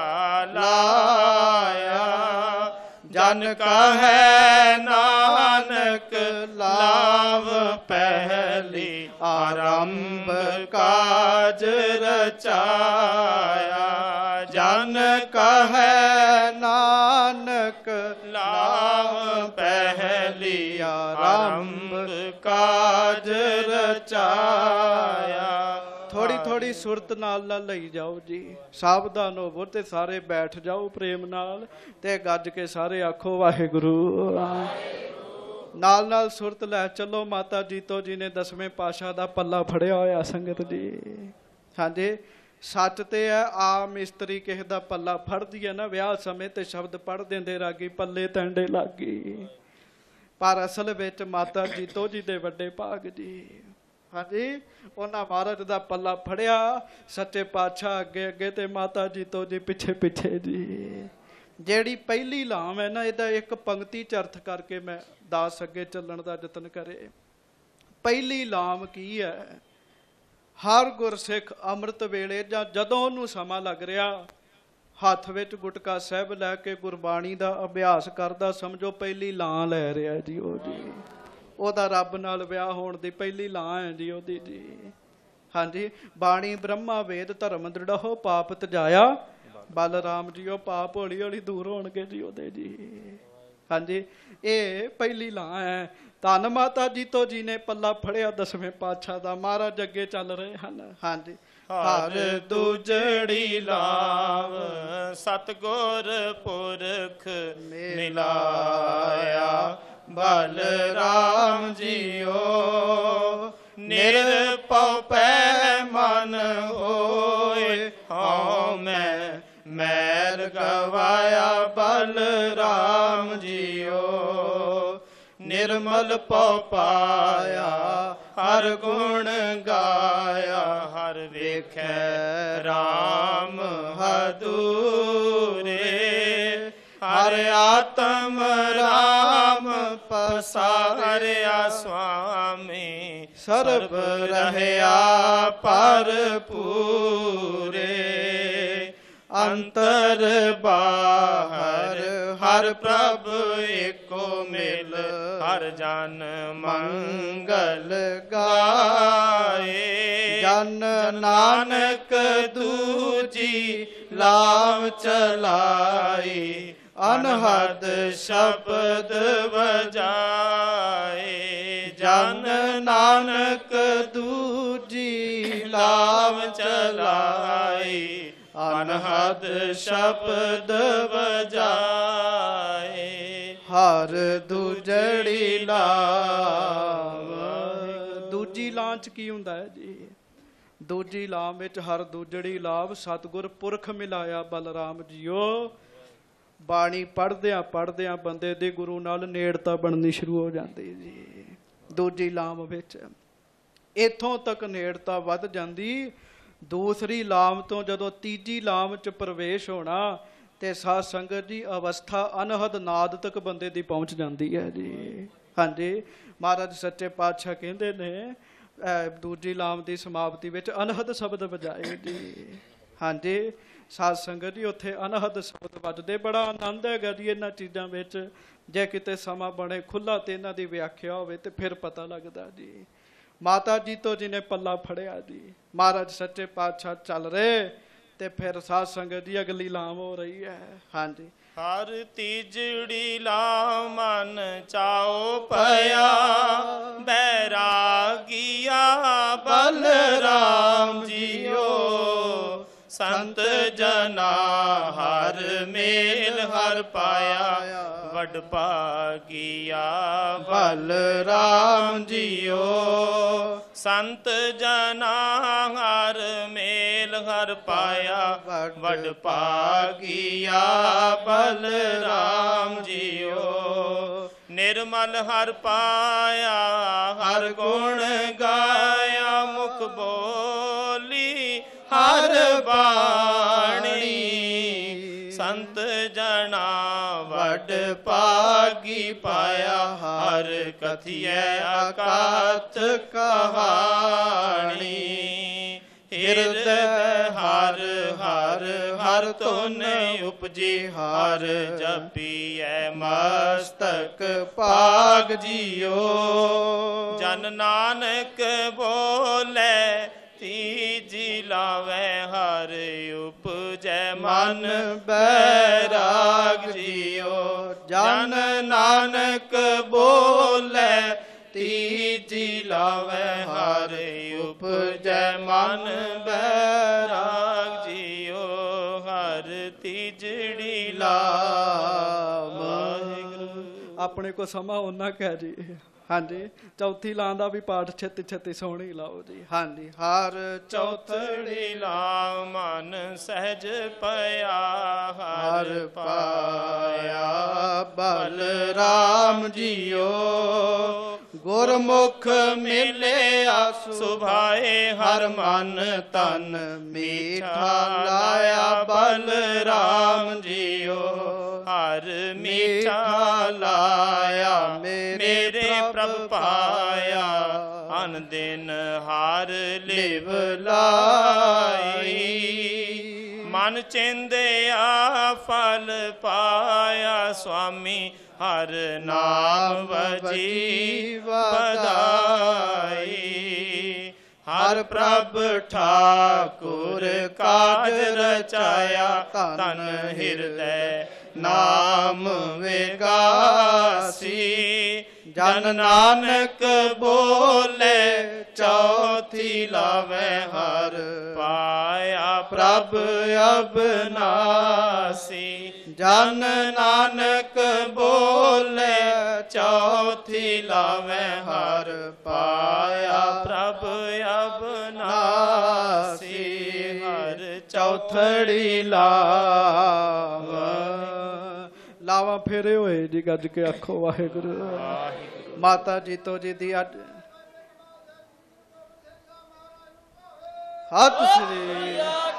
ਲਾਇਆ, ਜਨ ਕਹੈ ਨਾਨਕ ਲਾਵ ਪਹਿਲੀ, ਆਰੰਭ ਕਾਜ ਰਚਾਇਆ, ਜਨ ਕਹੈ ਨਾਨਕ ਲਾਵ ਪਹਿਲੀ, ਆਰੰਭ ਕਾਜ ਰਚਾਇਆ। ਥੋੜੀ ਥੋੜੀ ਸੁਰਤ ਨਾਲ ਨਾਲ ਲਈ ਜਾਓ ਜੀ, ਸਾਵਧਾਨ ਹੋਵੋ ਤੇ ਸਾਰੇ ਬੈਠ ਜਾਓ ਪ੍ਰੇਮ ਨਾਲ ਤੇ ਗੱਜ ਕੇ ਸਾਰੇ ਆਖੋ ਵਾਹਿਗੁਰੂ। ਨਾਲ ਨਾਲ ਸੁਰਤ ਲੈ ਚੱਲੋ। ਮਾਤਾ ਜੀਤੋ ਜੀ ਨੇ ਦਸਵੇਂ ਪਾਤਸ਼ਾਹ ਦਾ ਪੱਲਾ ਫੜਿਆ ਹੋਇਆ ਸੰਗਤ ਜੀ। ਹਾਂਜੀ, ਸੱਚ ਤੇ ਹੈ, ਆਮ ਇਸਤਰੀ ਕਿਸੇ ਦਾ ਪੱਲਾ ਫੜਦੀ ਹੈ ਨਾ ਵਿਆਹ ਸਮੇਂ ਤੇ ਸ਼ਬਦ ਪੜ੍ਹ ਦਿੰਦੇ ਰਾਗੀ ਪੱਲੇ ਟੰਡੇ ਲੱਗੀ, ਪਰ ਅਸਲ ਵਿੱਚ ਮਾਤਾ ਜੀਤੋ ਜੀ ਦੇ ਵੱਡੇ ਭਾਗ ਜੀ। ਹਾਂਜੀ, ਉਹਨਾਂ ਮਹਾਰਾਜ ਦਾ ਪੱਲਾ ਫੜਿਆ, ਸੱਚੇ ਪਾਤਸ਼ਾਹ ਅੱਗੇ ਅੱਗੇ ਤੇ ਮਾਤਾ ਜੀਤੋ ਜੀ ਪਿੱਛੇ ਪਿੱਛੇ ਜੀ। ਜਿਹੜੀ ਪਹਿਲੀ ਲਾਮ ਹੈ ਨਾ, ਇਹਦਾ ਇੱਕ ਪੰਕਤੀ ਚ ਅਰਥ ਕਰਕੇ ਮੈਂ ਦਾਸ ਅੱਗੇ ਚੱਲਣ ਦਾ ਯਤਨ ਕਰੇ। ਪਹਿਲੀ ਲਾਮ ਕੀ ਹੈ? ਹਰ ਗੁਰਸਿੱਖ ਅੰਮ੍ਰਿਤ ਵੇਲੇ ਜਾਂ ਜਦੋਂ ਉਹਨੂੰ ਸਮਾਂ ਲੱਗ ਰਿਹਾ, ਹੱਥ ਵਿੱਚ ਗੁਟਕਾ ਸਾਹਿਬ ਲੈ ਕੇ ਗੁਰਬਾਣੀ ਦਾ ਅਭਿਆਸ ਕਰਦਾ, ਸਮਝੋ ਪਹਿਲੀ ਲਾਂ ਲੈ ਰਿਹਾ ਜੀ ਉਹ ਜੀ। ਉਹਦਾ ਰੱਬ ਨਾਲ ਵਿਆਹ ਹੋਣ ਦੀ ਪਹਿਲੀ ਲਾਂ ਹੈ ਜੀ ਉਹਦੀ ਜੀ। ਹਾਂਜੀ, ਬਾਣੀ ਬ੍ਰਹਮਾ ਵੇਦ ਧਰਮ ਦ੍ਰਿੜਹੁ ਪਾਪ ਤਜਾਇਆ। ਬਲਰਾਮ ਜੀ ਉਹ ਪਾਪ ਹੌਲੀ ਹੌਲੀ ਦੂਰ ਹੋਣਗੇ ਜੀ ਉਹਦੇ ਜੀ। ਹਾਂਜੀ, ਇਹ ਪਹਿਲੀ ਲਾਂ ਹੈ। ਧੰਨ ਮਾਤਾ ਜੀਤੋ ਜੀ ਨੇ ਪੱਲਾ ਫੜਿਆ ਦਸਵੇਂ ਪਾਤਸ਼ਾਹ ਦਾ। ਮਹਾਰਾਜ ਅੱਗੇ ਚੱਲ ਰਹੇ ਹਨ। ਹਾਂਜੀ, ਹਰ ਦੂਜੜੀ ਲਾਵ ਸਤਿਗੁਰ ਪੁਰਖ ਮਿਲਾਇਆ। ਬਲਰਾਮ ਜੀਓ ਨਿਰਭਉ ਪੈ ਮਨ ਹੋਏ, ਹਉ ਮੈਂ ਮੈਲ ਗਵਾਇਆ। ਬਲਰਾਮ ਜੀਓ ਨਿਰਮਲ ਪਉ ਪਾਇਆ, ਹਰ ਗੁਣ ਗਾਇਆ। ਹਰ ਵੇਖੈ ਰਾਮ ਹਦੂਰੇ, ਹਰ ਆਤਮ ਰਾਮ ਪਸਾਰਿਆ। ਸੁਆਮੀ ਸਰਬ ਰਹਿਆ ਭਰਪੂਰੇ, ਅੰਤਰ ਬਾਹਰ ਹਰ ਪ੍ਰਭ ਏਕੋ ਮਿਲ। ਹਰ ਜਨ ਮੰਗਲ ਗਾਏ, ਜਨ ਨਾਨਕ ਦੂਜੀ ਲਾਭ ਚਲਾਈ। ਅਨਹਦ ਸ਼ਬਦ ਵਜਾਏ, ਜਨ ਨਾਨਕ ਦੂਜੀ ਲਾਭ ਚਲਾਈ। ਅਨਹਦ ਸ਼ਬਦ ਵਜਾਏ। ਹਰ ਦੂਜੜੀ ਲਾਭ। ਦੂਜੀ ਲਾਂ ਚ ਕੀ ਹੁੰਦਾ ਹੈ ਜੀ? ਦੂਜੀ ਲਾਂ ਵਿੱਚ ਹਰ ਦੂਜੜੀ ਲਾਭ ਸਤਿਗੁਰ ਪੁਰਖ ਮਿਲਾਇਆ। ਬਲਰਾਮ ਜੀਓ ਬਾਣੀ ਪੜ੍ਹਦਿਆਂ ਪੜ੍ਹਦਿਆਂ ਬੰਦੇ ਦੇ ਗੁਰੂ ਨਾਲ ਨੇੜਤਾ ਬਣਨੀ ਸ਼ੁਰੂ ਹੋ ਜਾਂਦੀ ਜੀ। ਦੂਜੀ ਲਾਮ ਵਿੱਚ ਇੱਥੋਂ ਤੱਕ ਨੇੜਤਾ ਵੱਧ ਜਾਂਦੀ। ਦੂਸਰੀ ਲਾਮ ਤੋਂ ਜਦੋਂ ਤੀਜੀ ਲਾਮ ਚ ਪ੍ਰਵੇਸ਼ ਹੋਣਾ ਤੇ ਸਾਧ ਸੰਗਤ ਦੀ ਅਵਸਥਾ ਅਨਹਦ ਨਾਦ ਤੱਕ ਬੰਦੇ ਦੀ ਪਹੁੰਚ ਜਾਂਦੀ ਹੈ ਜੀ। ਹਾਂਜੀ, ਮਹਾਰਾਜ ਸੱਚੇ ਪਾਤਸ਼ਾਹ ਕਹਿੰਦੇ ਨੇ ਦੂਜੀ ਲਾਮ ਦੀ ਸਮਾਪਤੀ ਵਿੱਚ ਅਨਹਦ ਸ਼ਬਦ ਵਜਾਏ ਜੀ। ਹਾਂਜੀ, ਸਾਧ ਸੰਗਤ ਜੀ ਉੱਥੇ ਅਨਹਦ ਸ਼ਬਦ ਵੱਜਦੇ। ਬੜਾ ਆਨੰਦ ਹੈਗਾ ਜੀ ਇਹਨਾਂ ਚੀਜ਼ਾਂ ਵਿੱਚ। ਜੇ ਕਿਤੇ ਸਮਾਂ ਬਣੇ ਖੁੱਲ੍ਹਾ ਤੇ ਇਹਨਾਂ ਦੀ ਵਿਆਖਿਆ ਹੋਵੇ ਤੇ ਫਿਰ ਪਤਾ ਲੱਗਦਾ ਜੀ। ਮਾਤਾ ਜੀਤੋ ਜੀ ਨੇ ਪੱਲਾ ਫੜਿਆ ਜੀ। ਮਹਾਰਾਜ ਸੱਚੇ ਪਾਤਸ਼ਾਹ ਚੱਲ ਰਹੇ ਤੇ ਫਿਰ ਸਾਧ ਸੰਗਤ ਦੀ ਅਗਲੀ ਲਾਮ ਹੋ ਰਹੀ ਹੈ। ਹਾਂਜੀ, ਹਰ ਤੀਜੜੀ ਲਾ ਮਨ ਚਾਉ ਪਿਆ। ਬੈਰਾਗੀਆ ਬਲਰਾਮ ਜੀਓ ਸੰਤ ਜਨਾ ਹਰ ਮੇਲ ਹਰ ਪਾਇਆ। ਵਡ ਭਾਗੀਆ ਬਲਰਾਮ ਜੀਓ ਸੰਤ ਜਨਾ ਹਰ ਮੇਲ ਹਰ ਪਾਇਆ। ਵਡ ਭਾਗੀਆ ਬਲਰਾਮ ਜੀਓ ਨਿਰਮਲ ਹਰ ਪਾਇਆ। ਹਰ ਗੁਣ ਗਾਇਆ ਮੁਖ ਬੋਲੀ ਹਰ ਬਾਣੀ। ਸੰਤ ਜਨਾ ਵਡ ਭਾਗੀ ਪਾਇਆ। ਹਰ ਕਥਿਐ ਅਕਾਤ ਕਹਾਣੀ। ਹਿਰਦੈ ਹਰ ਹਰ ਹਰ ਧੁਨ ਉਪਜੀ। ਹਰ ਜਪੀਐ ਮਸਤਕ ਭਾਗ ਜੀਓ। ਜਨ ਨਾਨਕ ਬੋਲੇ ਤੀਜੀ ਲਾਵੈ। ਹਰ ਉਪਜੈ ਮਨ ਬੈਰਾਗ ਜੀਓ। ਜਨ ਨਾਨਕ ਬੋਲੇ ਤੀਜੀ ਲਾਵੈ। ਹਰ ਉਪਜੈ ਮਨ ਬੈਰਾਗ ਜੀਓ। ਹਰ ਤੀਜੜੀ ਲਾਵ। ਆਪਣੇ ਕੋ ਸਮਾਂ ਉਹਨਾਂ ਕਹਿ ਜੀ। ਹਾਂਜੀ, ਚੌਥੀ ਲਾਂ ਦਾ ਵੀ ਪਾਠ ਛੇਤੀ ਛੇਤੀ ਸੋਹਣੀ ਲਾਓ ਜੀ। ਹਾਂਜੀ, ਹਰ ਚੌਥੜੀ ਲਾ ਮਨ ਸਹਿਜ ਪਿਆ। ਹਰ ਪਾਇਆ ਬਲਰਾਮ ਜੀਓ ਗੁਰਮੁਖ ਮਿਲਿਆ। ਸੁਭਾਏ ਹਰ ਮਨ ਤਨ ਮੀਠਾ ਲਾਇਆ। ਬਲਰਾਮ ਜੀਓ ਹਰ ਮੀਠਾ ਲਾਇਆ। ਮੇਰੇ ਪ੍ਰਭ ਪਾਇਆ ਅਨ ਦਿਨ ਹਰ ਲਿਵ ਲਾਈ। ਮਨ ਚਿੰਦਿਆ ਫਲ ਪਾਇਆ ਸੁਆਮੀ ਹਰ ਨਾਮ ਵਜੀ ਵਧਾਈ। ਹਰ ਪ੍ਰਭ ਠਾਕੁਰ ਕਾਜ ਰਚਾਇਆ ਤਨ ਹਿਰਦੈ ਨਾਮ ਵਿਗਾਸੀ। ਜਨ ਨਾਨਕ ਬੋਲੇ ਚੌਥੀ ਲਾਵੇ ਹਰ ਪਾਇਆ ਪ੍ਰਭ ਅਬਨਾਸੀ। ਜਨ ਨਾਨਕ ਬੋਲੇ ਚੌਥੀ ਲਾਵੇ ਹਰ ਪਾਇਆ ਪ੍ਰਭ ਅਬਨਾਸੀ। ਹਰ ਚੌਥੜੀ ਲਾਵ। ਲਾਵਾਂ ਫੇਰੇ ਹੋਏ ਜੀ, ਗੱਜ ਕੇ ਆਖੋ ਵਾਹਿਗੁਰੂ। ਮਾਤਾ ਜੀਤੋ ਜੀ ਦੀ ਅੱਜ ਸਤਿ ਸ੍ਰੀ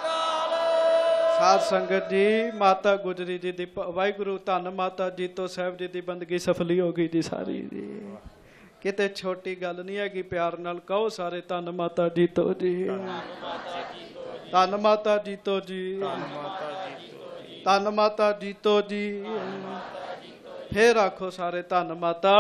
ਸਾਧ ਸੰਗਤ ਜੀ। ਮਾਤਾ ਗੁਜਰੀ ਜੀ ਦੀ ਵਾਹਿਗੁਰੂ ਧੰਨ ਮਾਤਾ ਜੀਤੋ ਸਾਹਿਬ ਜੀ ਦੀ ਬੰਦਗੀ ਸਫਲੀ ਹੋ ਗਈ ਜੀ ਸਾਰੀ ਜੀ। ਕਿਤੇ ਛੋਟੀ ਗੱਲ ਨਹੀਂ ਹੈਗੀ, ਪਿਆਰ ਨਾਲ ਕਹੋ ਸਾਰੇ ਧੰਨ ਮਾਤਾ ਜੀਤੋ ਜੀ, ਧੰਨ ਮਾਤਾ ਜੀਤੋ ਜੀ, ਧੰਨ ਮਾਤਾ ਜੀਤੋ ਜੀ। ਫੇਰ ਆਖੋ ਸਾਰੇ ਧੰਨ ਮਾਤਾ।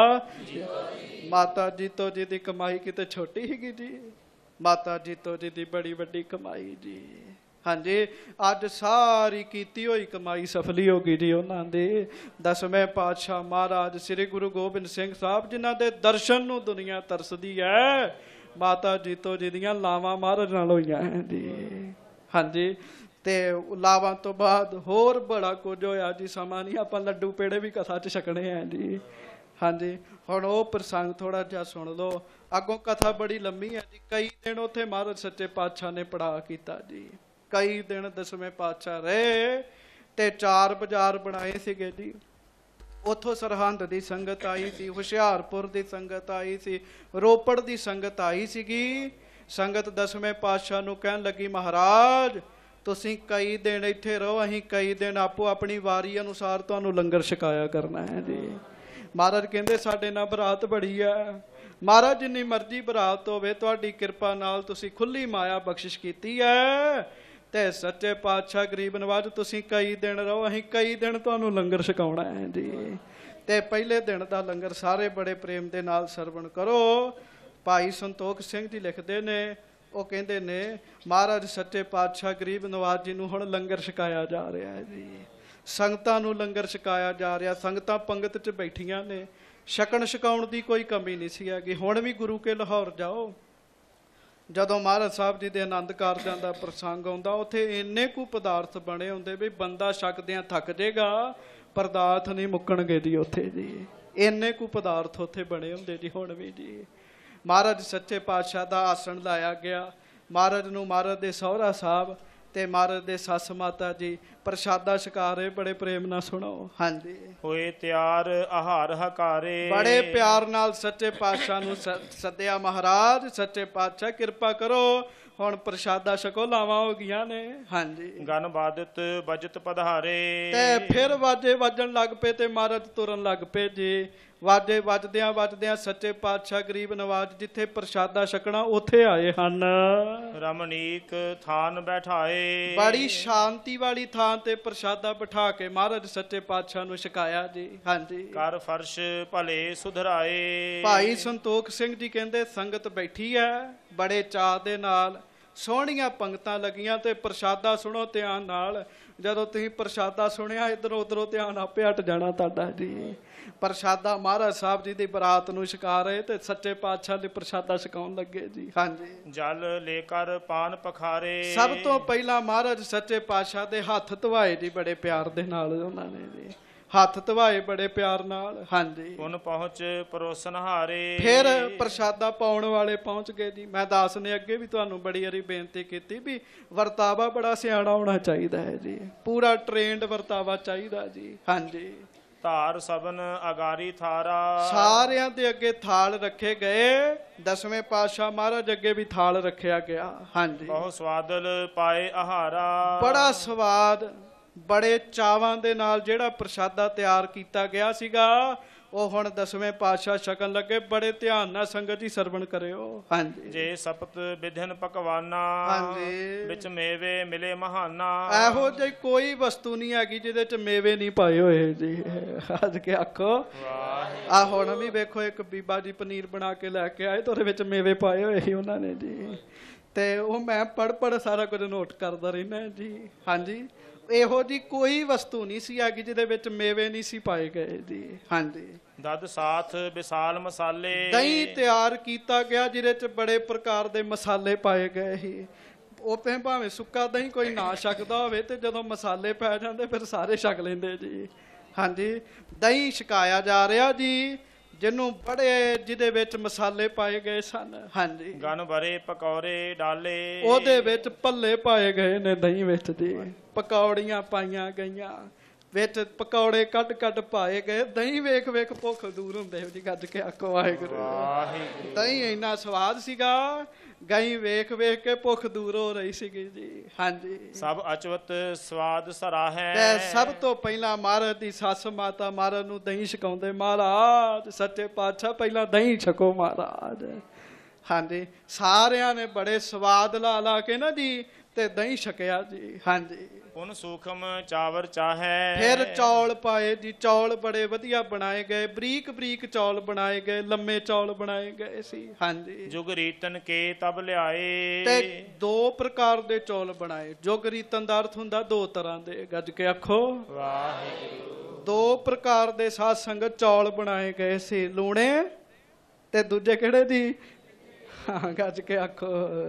ਮਾਤਾ ਜੀਤੋ ਜੀ ਦੀ ਕਮਾਈ ਕਿਤੇ ਛੋਟੀ ਸੀਗੀ ਜੀ, ਮਾਤਾ ਜੀਤੋ ਜੀ ਦੀ ਬੜੀ ਵੱਡੀ ਕਮਾਈ ਜੀ। ਹਾਂਜੀ, ਅੱਜ ਸਾਰੀ ਕੀਤੀ ਹੋਈ ਕਮਾਈ ਸਫਲੀ ਹੋ ਗਈ ਜੀ ਉਹਨਾਂ ਦੇ। ਦਸਵੇਂ ਪਾਤਸ਼ਾਹ ਮਹਾਰਾਜ ਸ੍ਰੀ ਗੁਰੂ ਗੋਬਿੰਦ ਸਿੰਘ ਸਾਹਿਬ ਜਿਨ੍ਹਾਂ ਦੇ ਦਰਸ਼ਨ ਨੂੰ ਦੁਨੀਆ ਤਰਸਦੀ ਹੈ, ਮਾਤਾ ਜੀਤੋ ਜੀ ਦੀਆਂ ਲਾਵਾਂ ਮਹਾਰਾਜ ਨਾਲ ਹੋਈਆਂ ਹੈ ਜੀ। ਹਾਂਜੀ, ਤੇ ਲਾਵਾਂ ਤੋਂ ਬਾਅਦ ਹੋਰ ਬੜਾ ਕੁਝ ਹੋਇਆ ਜੀ, ਸਮਾਂ ਨਹੀਂ, ਆਪਾਂ ਲੱਡੂ ਪੇੜੇ ਵੀ ਕਥਾ 'ਚ ਛਕਣੇ ਆ ਜੀ। ਹਾਂਜੀ, ਹੁਣ ਉਹ ਪ੍ਰਸੰਗ ਥੋੜਾ ਜਿਹਾ ਸੁਣ ਲਓ। ਅੱਗੋਂ ਕਥਾ ਬੜੀ ਲੰਮੀ ਹੈ ਜੀ। ਕਈ ਦਿਨ ਉੱਥੇ ਮਹਾਰਾਜ ਸੱਚੇ ਪਾਤਸ਼ਾਹ ਨੇ ਪੜ੍ਹਾ ਕੀਤਾ ਜੀ। ਕਈ ਦਿਨ ਦਸਵੇਂ ਪਾਤਸ਼ਾਹ ਰਹੇ ਤੇ ਚਾਰ ਬਾਜ਼ਾਰ ਬਣਾਏ ਸੀਗੇ ਜੀ। ਉੱਥੋਂ ਸਰਹੰਦ ਦੀ ਸੰਗਤ ਆਈ ਸੀ, ਹੁਸ਼ਿਆਰਪੁਰ ਦੀ ਸੰਗਤ ਆਈ ਸੀ, ਰੋਪੜ ਦੀ ਸੰਗਤ ਆਈ ਸੀਗੀ। ਸੰਗਤ ਦਸਵੇਂ ਪਾਤਸ਼ਾਹ ਨੂੰ ਕਹਿਣ ਲੱਗੀ, ਮਹਾਰਾਜ ਤੁਸੀਂ ਕਈ ਦਿਨ ਇੱਥੇ ਰਹੋ, ਅਸੀਂ ਕਈ ਦਿਨ ਆਪੋ ਆਪਣੀ ਵਾਰੀ ਅਨੁਸਾਰ ਤੁਹਾਨੂੰ ਲੰਗਰ ਛਕਾਇਆ ਕਰਨਾ ਹੈ ਜੀ। ਮਹਾਰਾਜ ਕਹਿੰਦੇ ਸਾਡੇ ਨਾਲ ਬਰਾਤ ਬੜੀ ਹੈ। ਮਹਾਰਾਜ ਜਿੰਨੀ ਮਰਜ਼ੀ ਬਰਾਤ ਹੋਵੇ, ਤੁਹਾਡੀ ਕਿਰਪਾ ਨਾਲ ਤੁਸੀਂ ਖੁੱਲੀ ਮਾਇਆ ਬਖਸ਼ਿਸ਼ ਕੀਤੀ ਹੈ ਤੇ ਸੱਚੇ ਪਾਤਸ਼ਾਹ ਗਰੀਬ ਨਵਾਜ ਤੁਸੀਂ ਕਈ ਦਿਨ ਰਹੋ, ਅਸੀਂ ਕਈ ਦਿਨ ਤੁਹਾਨੂੰ ਲੰਗਰ ਛਕਾਉਣਾ ਹੈ ਜੀ। ਤੇ ਪਹਿਲੇ ਦਿਨ ਦਾ ਲੰਗਰ ਸਾਰੇ ਬੜੇ ਪ੍ਰੇਮ ਦੇ ਨਾਲ ਸਰਵਣ ਕਰੋ। ਭਾਈ ਸੰਤੋਖ ਸਿੰਘ ਜੀ ਲਿਖਦੇ ਨੇ, ਉਹ ਕਹਿੰਦੇ ਨੇ ਮਹਾਰਾਜ ਸੱਚੇ ਪਾਤਸ਼ਾਹ ਗਰੀਬ ਨਵਾਜ ਜੀ ਨੂੰ ਹੁਣ ਲੰਗਰ ਛਕਾਇਆ ਜਾ ਰਿਹਾ ਹੈ ਜੀ। ਸੰਗਤਾਂ ਨੂੰ ਲੰਗਰ ਛਕਾਇਆ ਜਾ ਰਿਹਾ, ਸੰਗਤਾਂ ਪੰਗਤ 'ਚ ਬੈਠੀਆਂ ਨੇ, ਛਕਣ ਛਕਾਉਣ ਦੀ ਕੋਈ ਕਮੀ ਨਹੀਂ ਸੀ ਹੈਗੀ। ਹੁਣ ਵੀ ਗੁਰੂ ਕੇ ਲਾਹੌਰ ਜਾਓ, ਜਦੋਂ ਮਹਾਰਾਜ ਸਾਹਿਬ ਜੀ ਦੇ ਆਨੰਦ ਕਾਰਜਾਂ ਦਾ ਪ੍ਰਸੰਗ ਆਉਂਦਾ, ਉੱਥੇ ਇੰਨੇ ਕੁ ਪਦਾਰਥ ਬਣੇ ਹੁੰਦੇ ਵੀ ਬੰਦਾ ਛਕਦਿਆਂ ਥੱਕ ਜਾਏਗਾ, ਪਦਾਰਥ ਨਹੀਂ ਮੁੱਕਣਗੇ ਜੀ ਉੱਥੇ ਜੀ। ਇੰਨੇ ਕੁ ਪਦਾਰਥ ਉੱਥੇ ਬਣੇ ਹੁੰਦੇ ਜੀ ਹੁਣ ਵੀ ਜੀ। ਮਹਾਰਾਜ ਸੱਚੇ ਪਾਤਸ਼ਾਹ ਦਾ ਆਸਣ ਲਾਇਆ ਗਿਆ। ਮਹਾਰਾਜ ਨੂੰ ਮਹਾਰਾਜ ਦੇ ਸਹੁਰਾ ਸਾਹਿਬ ਤੇ ਮਹਾਰਾਜ ਦੇ ਸੱਸ ਮਾਤਾ ਜੀ ਪ੍ਰਸ਼ਾਦਾ ਛਕਾ ਰਹੇ, ਬੜੇ ਪ੍ਰੇਮ ਨਾਲ ਸੁਣੋ। ਹਾਂਜੀ, ਹੋਏ ਤਿਆਰ ਆਹਾਰ ਹਕਾਰੇ। ਬੜੇ ਪਿਆਰ ਨਾਲ ਸੱਚੇ ਪਾਤਸ਼ਾਹ ਨੂੰ ਸੱਦਿਆ, ਮਹਾਰਾਜ ਸੱਚੇ ਪਾਤਸ਼ਾਹ ਕਿਰਪਾ ਕਰੋ, ਹੁਣ ਪ੍ਰਸ਼ਾਦਾ ਛਕੋ, ਲਾਵਾਂ ਹੋ ਗਈਆਂ ਨੇ। ਹਾਂਜੀ, ਗਨ ਬਾਦਤ ਬਜਤ ਪਧਾਰੇ। ਤੇ ਫਿਰ ਵਾਜੇ ਵੱਜਣ ਲੱਗ ਪਏ ਤੇ ਮਹਾਰਾਜ ਤੁਰਨ ਲੱਗ ਪਏ ਜੀ। ਵਾਜੇ ਵੱਜਦਿਆਂ ਵੱਜਦਿਆਂ ਸੱਚੇ ਪਾਤਸ਼ਾਹ ਗਰੀਬ ਨਵਾਜ ਜਿੱਥੇ ਪ੍ਰਸ਼ਾਦਾ ਛਕਣਾ ਉੱਥੇ ਆਏ ਹਨ। ਰਮਣੀਕ ਥਾਨ ਬੈਠਾਏ। ਬੜੀ ਸ਼ਾਂਤੀ ਵਾਲੀ ਥਾਂ ਤੇ ਪ੍ਰਸ਼ਾਦਾ ਬਿਠਾ ਕੇ ਮਹਾਰਾਜ ਸੱਚੇ ਪਾਤਸ਼ਾਹ ਨੂੰ ਛਕਾਇਆ ਜੀ। ਹਾਂਜੀ, ਕਰ ਫਰਸ਼ ਭਲੇ ਸੁਧਰਾਏ। ਭਾਈ ਸੰਤੋਖ ਸਿੰਘ ਜੀ ਕਹਿੰਦੇ ਸੰਗਤ ਬੈਠੀ ਹੈ ਬੜੇ ਚਾਅ ਦੇ ਨਾਲ, ਸੋਹਣੀਆਂ ਪੰਗਤਾਂ ਲੱਗੀਆਂ ਤੇ ਪ੍ਰਸ਼ਾਦਾ ਸੁਣੋ ਧਿਆਨ ਨਾਲ। ਜਦੋਂ ਤੁਸੀਂ ਪ੍ਰਸ਼ਾਦਾ ਸੁਣਿਆ, ਇੱਧਰੋਂ ਉੱਧਰੋਂ ਧਿਆਨ ਆਪੇ ਹਟ ਜਾਣਾ ਤੁਹਾਡਾ ਜੀ। ਪ੍ਰਸ਼ਾਦਾ ਮਹਾਰਾਜ ਸਾਹਿਬ ਜੀ ਦੀ ਬਰਾਤ ਨੂੰ ਛਕਾ ਰਹੇ ਤੇ ਸੱਚੇ ਪਾਤਸ਼ਾਹ ਦੇ ਪ੍ਰਸ਼ਾਦਾ ਛਕਾਉਣ ਲੱਗੇ ਜੀ। ਹਾਂਜੀ, ਜਲ ਲੈ ਕਰ ਪਾਨ ਪਖਾਰੇ। ਸਭ ਤੋਂ ਪਹਿਲਾਂ ਮਹਾਰਾਜ ਸੱਚੇ ਪਾਤਸ਼ਾਹ ਦੇ ਹੱਥ ਧਵਾਏ ਜੀ, ਬੜੇ ਪਿਆਰ ਦੇ ਨਾਲ ਉਹਨਾਂ ਨੇ ਜੀ ਹੱਥ ਧਵਾਏ ਬੜੇ ਪਿਆਰ ਨਾਲ। ਹਾਂਜੀ, ਹੁਣ ਪਹੁੰਚ ਪਰੋਸਨ ਹਾਰੇ। ਫਿਰ ਪ੍ਰਸ਼ਾਦਾ ਪਾਉਣ ਵਾਲੇ ਪਹੁੰਚ ਗਏ ਜੀ। ਮੈਂ ਦਾਸ ਨੇ ਅੱਗੇ ਵੀ ਤੁਹਾਨੂੰ ਬੜੀ ਵਾਰੀ ਬੇਨਤੀ ਕੀਤੀ ਵੀ ਵਰਤਾਵਾ ਬੜਾ ਸਿਆਣਾ ਹੋਣਾ ਚਾਹੀਦਾ ਹੈ ਜੀ, ਪੂਰਾ ਟ੍ਰੇਨਡ ਵਰਤਾਵਾ ਚਾਹੀਦਾ ਜੀ। ਹਾਂਜੀ, ਧਾਰ ਸਭਨ ਅਗਾਰੀ ਥਾਰਾ। ਸਾਰਿਆਂ ਦੇ ਅੱਗੇ ਥਾਲ ਰੱਖੇ ਗਏ, ਦਸਵੇਂ ਪਾਤਸ਼ਾਹ ਮਹਾਰਾਜ ਅੱਗੇ ਵੀ ਥਾਲ ਰੱਖਿਆ ਗਿਆ। ਹਾਂਜੀ, ਬਹੁਤ ਸਵਾਦਲ ਪਾਏ ਆਹਾਰਾ। ਬੜਾ ਸਵਾਦ, ਬੜੇ ਚਾਵਾਂ ਦੇ ਨਾਲ ਜਿਹੜਾ ਪ੍ਰਸ਼ਾਦਾ ਤਿਆਰ ਕੀਤਾ ਗਿਆ ਸੀਗਾ, ਉਹ ਹੁਣ ਦਸਵੇਂ ਪਾਤਸ਼ਾਹ ਛਕਣ ਲੱਗੇ। ਬੜੇ ਧਿਆਨ ਨਾਲ ਸੰਗਤ ਜੀ ਸਰਵਣ ਕਰਿਓ। ਹਾਂਜੀ ਜੇ ਸਪਤ ਵਿਧਿਨ ਪਕਵਾਨਾ ਹਾਂਜੀ। ਵਿੱਚ ਮੇਵੇ ਮਿਲੇ ਮਹਾਨਾ। ਇਹੋ ਜਿਹੀ ਕੋਈ ਵਸਤੂ ਨਹੀਂ ਹੈਗੀ ਜਿਹਦੇ ਚ ਮੇਵੇ ਨਹੀਂ ਪਾਏ ਹੋਏ ਜੀ। ਅੱਜ ਕੇ ਆਖੋ ਆ ਹੁਣ ਵੀ ਵੇਖੋ ਇੱਕ ਬੀਬਾ ਜੀ ਪਨੀਰ ਬਣਾ ਕੇ ਲੈ ਕੇ ਆਏ ਤੇ ਉਹਦੇ ਵਿੱਚ ਮੇਵੇ ਪਾਏ ਹੋਏ ਸੀ ਉਹਨਾਂ ਨੇ ਜੀ। ਤੇ ਉਹ ਮੈਂ ਪੜ ਪੜ ਸਾਰਾ ਕੁਝ ਨੋਟ ਕਰਦਾ ਰਹਿਣਾ ਜੀ। ਹਾਂਜੀ ਇਹੋ ਜੀ ਕੋਈ ਵਸਤੂ ਨਹੀਂ ਸੀ ਹੈਗੀ ਜਿਹਦੇ ਵਿੱਚ ਮੇਵੇ ਨਹੀਂ ਸੀ ਪਾਏ ਗਏ ਜੀ। ਹਾਂਜੀ ਦਦ ਸਾਥ ਵਿਸਾਲ ਮਸਾਲੇ। ਦਹੀਂ ਤਿਆਰ ਕੀਤਾ ਗਿਆ ਜਿਹਦੇ ਚ ਬੜੇ ਪ੍ਰਕਾਰ ਦੇ ਮਸਾਲੇ ਪਾਏ ਗਏ ਸੀ। ਉਹ ਤੇ ਭਾਵੇਂ ਸੁੱਕਾ ਦਹੀਂ ਕੋਈ ਨਾ ਛਕਦਾ ਹੋਵੇ ਤੇ ਜਦੋਂ ਮਸਾਲੇ ਪੈ ਜਾਂਦੇ ਫਿਰ ਸਾਰੇ ਛਕ ਲੈਂਦੇ ਜੀ। ਹਾਂਜੀ ਦਹੀਂ ਛਕਾਇਆ ਜਾ ਰਿਹਾ ਜੀ ਜਿਹਨੂੰ ਬੜੇ ਜਿਹਦੇ ਵਿੱਚ ਮਸਾਲੇ ਪਾਏ ਗਏ ਸਨ। ਹਾਂਜੀ ਗਨ ਭਰੇ ਪਕੌੜੇ ਡਾਲੇ। ਉਹਦੇ ਵਿੱਚ ਭੱਲੇ ਪਾਏ ਗਏ ਨੇ ਦਹੀਂ ਵਿੱਚ ਜੀ। ਪਕੌੜੀਆਂ ਪਾਈਆਂ ਗਈਆਂ ਵਿੱਚ ਪਕੌੜੇ ਕੱਢ ਕੱਢ ਪਾਏ ਗਏ। ਦਹੀਂ ਵੇਖ ਵੇਖ ਭੁੱਖ ਦੂਰ ਹੁੰਦੇ ਜੀ। ਗੱਜ ਕੇ ਆਖੋ ਵਾਹਿਗੁਰੂ। ਦਹੀਂ ਇੰਨਾ ਸਵਾਦ ਸੀਗਾ ਗਈ ਵੇਖ ਵੇਖ ਕੇ ਭੁੱਖ ਦੂਰ ਹੋ ਰਹੀ ਸੀਗੀ ਜੀ। ਹਾਂਜੀ ਸਭ ਅਚਵਤ ਸਵਾਦ ਸਰਾਹੈ। ਤੇ ਸਭ ਤੋਂ ਪਹਿਲਾਂ ਮਹਾਰਾਜ ਦੀ ਸੱਸ ਮਾਤਾ ਮਹਾਰਾਜ ਨੂੰ ਦਹੀਂ ਛਕਾਉਂਦੇ। ਮਹਾਰਾਜ ਸੱਚੇ ਪਾਤਸ਼ਾਹ ਪਹਿਲਾਂ ਦਹੀਂ ਛਕੋ ਮਹਾਰਾਜ। ਹਾਂਜੀ ਸਾਰਿਆਂ ਨੇ ਬੜੇ ਸਵਾਦ ਲਾ ਲਾ ਕੇ ਨਾ ਜੀ ਤੇ ਦਹੀਂ ਛਕਿਆ ਜੀ। ਹਾਂਜੀ ਉਨ ਸੂਖਮ ਚਾਵਰ ਚਾਹੈ। ਫਿਰ ਚੌਲ ਪਾਏ ਜੀ। ਚੌਲ ਬੜੇ ਵਧੀਆ ਬਣਾਏ ਗਏ। ਬਰੀਕ ਬਰੀਕ ਚੌਲ ਬਣਾਏ ਗਏ। ਲੰਮੇ ਚੌਲ ਬਣਾਏ ਗਏ ਸੀ। ਹਾਂਜੀ ਜੁਗ ਰੀਤਨ ਕੇ ਤਬ ਲਿਆਏ। ਤੇ ਦੋ ਪ੍ਰਕਾਰ ਦੇ ਚੌਲ ਬਣਾਏ। ਜੁਗ ਰੀਤਨ ਦਾ ਅਰਥ ਹੁੰਦਾ ਦੋ ਤਰ੍ਹਾਂ ਦੇ। ਗੱਜ ਕੇ ਆਖੋ ਵਾਹਿਗੁਰੂ। ਦੋ ਪ੍ਰਕਾਰ ਦੇ ਸਾਧ ਸੰਗਤ ਚੌਲ ਬਣਾਏ ਗਏ ਸੀ। ਲੂਣੇ ਤੇ ਦੂਜੇ ਕਿਹੜੇ ਦੀ? ਹਾਂ ਗੱਜ ਕੇ ਆਖੋ।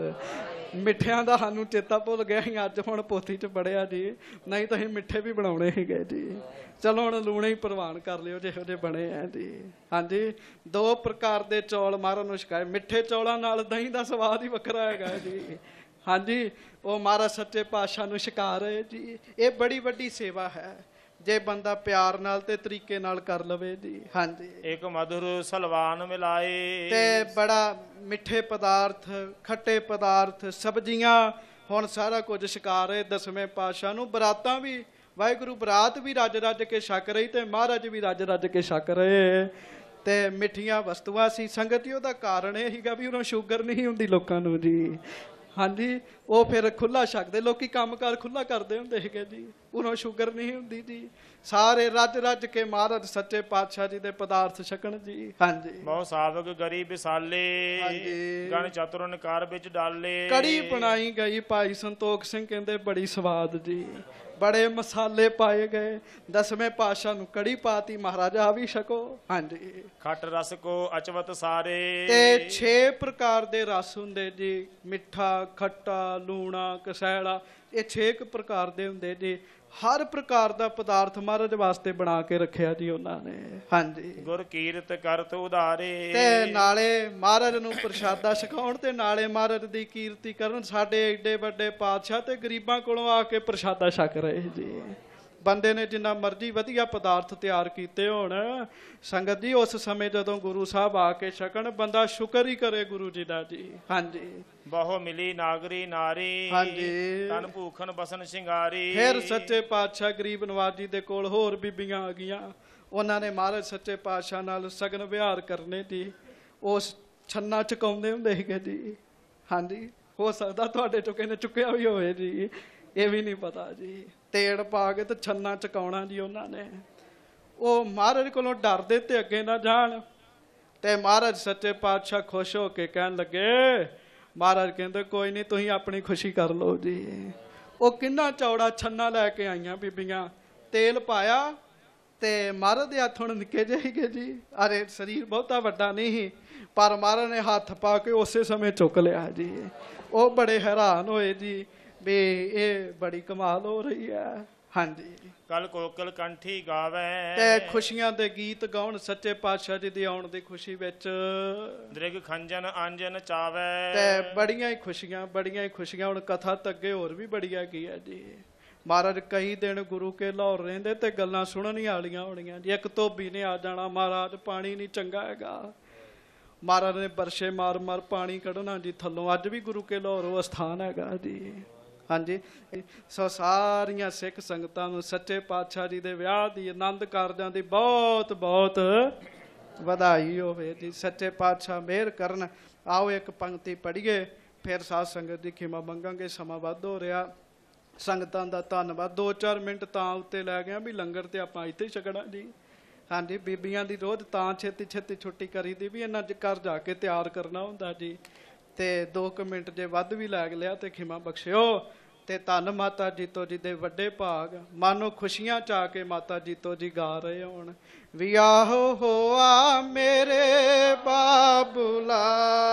ਮਿੱਠਿਆਂ ਦਾ ਸਾਨੂੰ ਚੇਤਾ ਭੁੱਲ ਗਿਆ ਸੀ ਅੱਜ ਹੁਣ ਪੋਥੀ ਚ ਪੜਿਆ ਜੀ। ਨਹੀਂ ਤਾਂ ਅਸੀਂ ਮਿੱਠੇ ਵੀ ਬਣਾਉਣੇ ਸੀਗੇ ਜੀ। ਚਲੋ ਹੁਣ ਲੂਣੇ ਹੀ ਪ੍ਰਵਾਨ ਕਰ ਲਿਓ ਜਿਹੋ ਜਿਹੇ ਬਣੇ ਆ ਜੀ। ਹਾਂਜੀ ਦੋ ਪ੍ਰਕਾਰ ਦੇ ਚੌਲ ਮਹਾਰਾਜ ਨੂੰ ਛਕਾਏ। ਮਿੱਠੇ ਚੌਲਾਂ ਨਾਲ ਦਹੀਂ ਦਾ ਸਵਾਦ ਹੀ ਵੱਖਰਾ ਹੈਗਾ ਜੀ। ਹਾਂਜੀ ਉਹ ਮਹਾਰਾਜ ਸੱਚੇ ਪਾਤਸ਼ਾਹ ਨੂੰ ਛਕਾ ਰਹੇ ਜੀ। ਇਹ ਬੜੀ ਵੱਡੀ ਸੇਵਾ ਹੈ ਜੇ ਬੰਦਾ ਪਿਆਰ ਨਾਲ ਤੇ ਤਰੀਕੇ ਨਾਲ ਕਰ ਲਵੇ ਜੀ। ਹਾਂਜੀ ਇੱਕ ਮਧੁਰ ਸਲਵਾਨ ਮਿਲਾਏ। ਤੇ ਬੜਾ ਮਿੱਠੇ ਪਦਾਰਥ ਖੱਟੇ ਪਦਾਰਥ ਸਬਜ਼ੀਆਂ ਹੁਣ ਸਾਰਾ ਕੁਝ ਛਕਾ ਰਹੇ ਦਸਵੇਂ ਪਾਤਸ਼ਾਹ ਨੂੰ। ਬਰਾਤਾਂ ਵੀ ਵਾਹਿਗੁਰੂ ਬਰਾਤ ਵੀ ਰੱਜ ਰੱਜ ਕੇ ਛਕ ਰਹੀ ਤੇ ਮਹਾਰਾਜ ਵੀ ਰੱਜ ਰੱਜ ਕੇ ਛਕ ਰਹੇ ਤੇ ਮਿੱਠੀਆਂ ਵਸਤੂਆਂ ਸੀ। ਸੰਗਤ ਜੀ ਉਹਦਾ ਕਾਰਨ ਇਹ ਸੀਗਾ ਵੀ ਉਹਨਾਂ ਸ਼ੂਗਰ ਨਹੀਂ ਹੁੰਦੀ ਲੋਕਾਂ ਨੂੰ ਜੀ। ਹਾਂਜੀ ਉਹ ਫਿਰ ਖੁੱਲਾ ਛਕਦੇ। ਲੋਕੀ ਕੰਮਕਾਰ ਖੁੱਲਾ ਕਰਦੇ ਹੁੰਦੇ ਸੀਗੇ ਜੀ। ਉਹਨਾਂ ਸ਼ੂਗਰ ਨਹੀਂ ਹੁੰਦੀ ਜੀ। ਸਾਰੇ ਰੱਜ ਰੱਜ ਕੇ ਮਹਾਰਾਜ ਸੱਚੇ ਪਾਤਸ਼ਾਹ ਜੀ ਦੇ ਪਦਾਰਥ ਛਕਣ ਜੀ। ਹਾਂਜੀ ਬਹੁ ਸਾਵਕ ਗਰੀ ਵਿਸਾਲੇ। ਹਾਂਜੀ। ਗਣ ਚਤੁਰਨ ਕਾਰ ਵਿੱਚ ਡਾਲੇ। ਕੜੀ ਬਣਾਈ ਗਈ। ਭਾਈ ਸੰਤੋਖ ਸਿੰਘ ਕਹਿੰਦੇ ਬੜੀ ਸਵਾਦ ਜੀ। ਬੜੇ ਮਸਾਲੇ ਪਾਏ ਗਏ। ਦਸਵੇਂ ਪਾਤਸ਼ਾਹ ਨੂੰ ਕੜੀ ਪਾਤੀ। ਮਹਾਰਾਜ ਆ ਵੀ ਛਕੋ। ਹਾਂਜੀ ਖੱਟ ਰਸ ਕੋ ਅਚਵਤ ਸਾਰੇ। ਤੇ ਛੇ ਪ੍ਰਕਾਰ ਦੇ ਰਸ ਹੁੰਦੇ ਜੀ। ਮਿੱਠਾ ਖੱਟਾ ਲੂਣਾ ਕਸੈਲਾ ਇਹ ਛੇ ਕੁ ਪ੍ਰਕਾਰ ਦੇ ਹੁੰਦੇ ਜੀ। ਹਰ ਪ੍ਰਕਾਰ ਦਾ ਪਦਾਰਥ ਮਹਾਰਾਜ ਵਾਸਤੇ ਬਣਾ ਕੇ ਰੱਖਿਆ ਜੀ ਉਹਨਾਂ ਨੇ। ਹਾਂਜੀ ਗੁਰ ਕੀਰਤ ਕਰਤ ਉਧਾਰੇ। ਤੇ ਨਾਲੇ ਮਹਾਰਾਜ ਨੂੰ ਪ੍ਰਸ਼ਾਦਾ ਛਕਾਉਣ ਤੇ ਨਾਲੇ ਮਹਾਰਾਜ ਦੀ ਕੀਰਤੀ ਕਰਨ। ਸਾਡੇ ਏਡੇ ਵੱਡੇ ਪਾਤਸ਼ਾਹ ਤੇ ਗਰੀਬਾਂ ਕੋਲੋਂ ਆ ਕੇ ਪ੍ਰਸ਼ਾਦਾ ਛਕ ਰਹੇ ਜੀ। ਬੰਦੇ ਨੇ ਜਿੰਨਾ ਮਰਜ਼ੀ ਵਧੀਆ ਪਦਾਰਥ ਤਿਆਰ ਕੀਤੇ ਹੋਣ ਸੰਗਤ ਜੀ ਉਸ ਸਮੇਂ ਜਦੋਂ ਗੁਰੂ ਸਾਹਿਬ ਆ ਕੇ ਛਕਣ ਬੰਦਾ ਸ਼ੁਕਰ ਹੀ ਕਰੇ ਗੁਰੂ ਜੀ ਦਾ ਜੀ। ਹਾਂਜੀ ਬਹੁ ਮਿਲੀ ਨਾਗਰੀ ਨਾਰੀ। ਹਾਂਜੀ ਤਨ ਭੂਖਨ ਬਸਨ ਸ਼ਿੰਗਾਰੀ। ਫਿਰ ਸੱਚੇ ਪਾਤਸ਼ਾਹ ਗਰੀਬ ਨਵਾਜ ਜੀ ਦੇ ਕੋਲ ਹੋਰ ਬੀਬੀਆਂ ਆ ਗਈਆਂ। ਉਹਨਾਂ ਨੇ ਮਹਾਰਾਜ ਸੱਚੇ ਪਾਤਸ਼ਾਹ ਨਾਲ ਸਗਨ ਵਿਹਾਰ ਕਰਨੇ ਦੀ ਉਸ ਛੰਨਾ ਚੁਕਾਉਂਦੇ ਹੁੰਦੇ ਸੀਗੇ ਜੀ। ਹਾਂਜੀ ਹੋ ਸਕਦਾ ਤੁਹਾਡੇ ਚੋਂ ਕਿਸੇ ਨੇ ਚੁੱਕਿਆ ਵੀ ਹੋਵੇ ਜੀ। ਇਹ ਵੀ ਨਹੀਂ ਪਤਾ ਜੀ। ਤੇੜ ਪਾ ਕੇ ਤੇ ਛੰਨਾ ਚੁਕਾਉਣਾ ਜੀ ਉਹਨਾਂ ਨੇ। ਉਹ ਮਹਾਰਾਜ ਕੋਲੋਂ ਡਰਦੇ ਤੇ ਅੱਗੇ ਨਾ ਜਾਣ ਤੇ ਮਹਾਰਾਜ ਸੱਚੇ ਪਾਤਸ਼ਾਹ ਖੁਸ਼ ਹੋ ਕੇ ਕਹਿਣ ਲੱਗੇ। ਮਹਾਰਾਜ ਕਹਿੰਦੇ ਕੋਈ ਨਹੀਂ ਤੁਸੀਂ ਆਪਣੀ ਖੁਸ਼ੀ ਕਰ ਲਓ ਜੀ। ਉਹ ਕਿੰਨਾ ਚੌੜਾ ਛੰਨਾ ਲੈ ਕੇ ਆਈਆਂ ਬੀਬੀਆਂ। ਤੇਲ ਪਾਇਆ ਤੇ ਮਹਾਰਾਜ ਦੇ ਹੱਥ ਹੁਣ ਨਿੱਕੇ ਜਿਹੇ ਸੀਗੇ ਜੀ। ਅਰੇ ਸਰੀਰ ਬਹੁਤਾ ਵੱਡਾ ਨਹੀਂ ਸੀ ਪਰ ਮਹਾਰਾਜ ਨੇ ਹੱਥ ਪਾ ਕੇ ਉਸੇ ਸਮੇਂ ਚੁੱਕ ਲਿਆ ਜੀ। ਉਹ ਬੜੇ ਹੈਰਾਨ ਹੋਏ ਜੀ ਵੀ ਇਹ ਬੜੀ ਕਮਾਲ ਹੋ ਰਹੀ ਹੈ। ਹਾਂਜੀ ਕਲ ਕੋਕਲ ਕੰਠੀ ਗਾਵੇ। ਤੇ ਖੁਸ਼ੀਆਂ ਦੇ ਗੀਤ ਗਾਉਣ ਸੱਚੇ ਪਾਤਸ਼ਾਹ ਜੀ ਦੀ ਆਉਣ ਦੀ ਖੁਸ਼ੀ ਵਿੱਚ। ਦ੍ਰਿਗ ਖੰਜਨ ਅੰਜਨ ਚਾਵੇ। ਤੇ ਬੜੀਆਂ ਹੀ ਖੁਸ਼ੀਆਂ ਬੜੀਆਂ ਹੀ ਖੁਸ਼ੀਆਂ। ਹੁਣ ਕਥਾ ਤਾਂ ਅੱਗੇ ਹੋਰ ਵੀ ਬੜੀ ਹੈਗੀ ਹੈ ਜੀ। ਮਹਾਰਾਜ ਕਈ ਦਿਨ ਗੁਰੂ ਕੇ ਲਾਹੌਰ ਰਹਿੰਦੇ ਤੇ ਗੱਲਾਂ ਸੁਣਨ ਹੀ ਵਾਲੀਆਂ ਹੋਣੀਆਂ ਜੀ। ਇੱਕ ਧੋਬੀ ਨੇ ਆ ਜਾਣਾ ਮਹਾਰਾਜ ਪਾਣੀ ਨਹੀਂ ਚੰਗਾ ਹੈਗਾ। ਮਹਾਰਾਜ ਨੇ ਬਰਸ਼ੇ ਮਾਰ ਮਾਰ ਪਾਣੀ ਕੱਢਣਾ ਜੀ ਥੱਲੋਂ। ਅੱਜ ਵੀ ਗੁਰੂ ਕੇ ਲਾਹੌਰ ਉਹ ਸਥਾਨ ਹੈਗਾ ਜੀ। ਹਾਂਜੀ। ਸੋ ਸਾਰੀਆਂ ਸਿੱਖ ਸੰਗਤਾਂ ਨੂੰ ਸੱਚੇ ਪਾਤਸ਼ਾਹ ਜੀ ਦੇ ਵਿਆਹ ਦੀ ਆਨੰਦ ਕਾਰਜਾਂ ਦੀ ਬਹੁਤ ਬਹੁਤ ਵਧਾਈ ਹੋਵੇ ਜੀ। ਸੱਚੇ ਪਾਤਸ਼ਾਹ ਮਿਹਰ ਕਰਨ। ਆਓ ਇੱਕ ਪੰਕਤੀ ਪੜ੍ਹੀਏ, ਫਿਰ ਸਾਧ ਸੰਗਤ ਦੀ ਖਿਮਾ ਮੰਗਾਂਗੇ, ਸਮਾਂ ਵੱਧ ਹੋ ਰਿਹਾ। ਸੰਗਤਾਂ ਦਾ ਧੰਨਵਾਦ। ਦੋ ਚਾਰ ਮਿੰਟ ਤਾਂ ਉੱਤੇ ਲੈ ਗਿਆ ਵੀ ਲੰਗਰ ਤੇ ਆਪਾਂ ਇੱਥੇ ਹੀ ਛਕਣਾ ਜੀ। ਹਾਂਜੀ, ਬੀਬੀਆਂ ਦੀ ਰੋਜ਼ ਤਾਂ ਛੇਤੀ ਛੇਤੀ ਛੁੱਟੀ ਕਰੀਦੀ ਵੀ ਇਹਨਾਂ ਦੇ ਘਰ ਜਾ ਕੇ ਤਿਆਰ ਕਰਨਾ ਹੁੰਦਾ ਜੀ। ਤੇ ਦੋ ਕੁ ਮਿੰਟ ਜੇ ਵੱਧ ਵੀ ਲੱਗ ਲਿਆ ਤੇ ਖਿਮਾ ਬਖਸ਼ਿਓ। ਤੇ ਧੰਨ ਮਾਤਾ ਜੀਤੋ ਜੀ ਦੇ ਵੱਡੇ ਭਾਗ, ਮਾਨੋ ਖੁਸ਼ੀਆਂ ਚਾ ਕੇ ਮਾਤਾ ਜੀਤੋ ਜੀ ਗਾ ਰਹੇ ਹੋਣ। ਵਿਆਹੋ ਹੋਆ ਮੇਰੇ ਬਾਬੂਲਾ,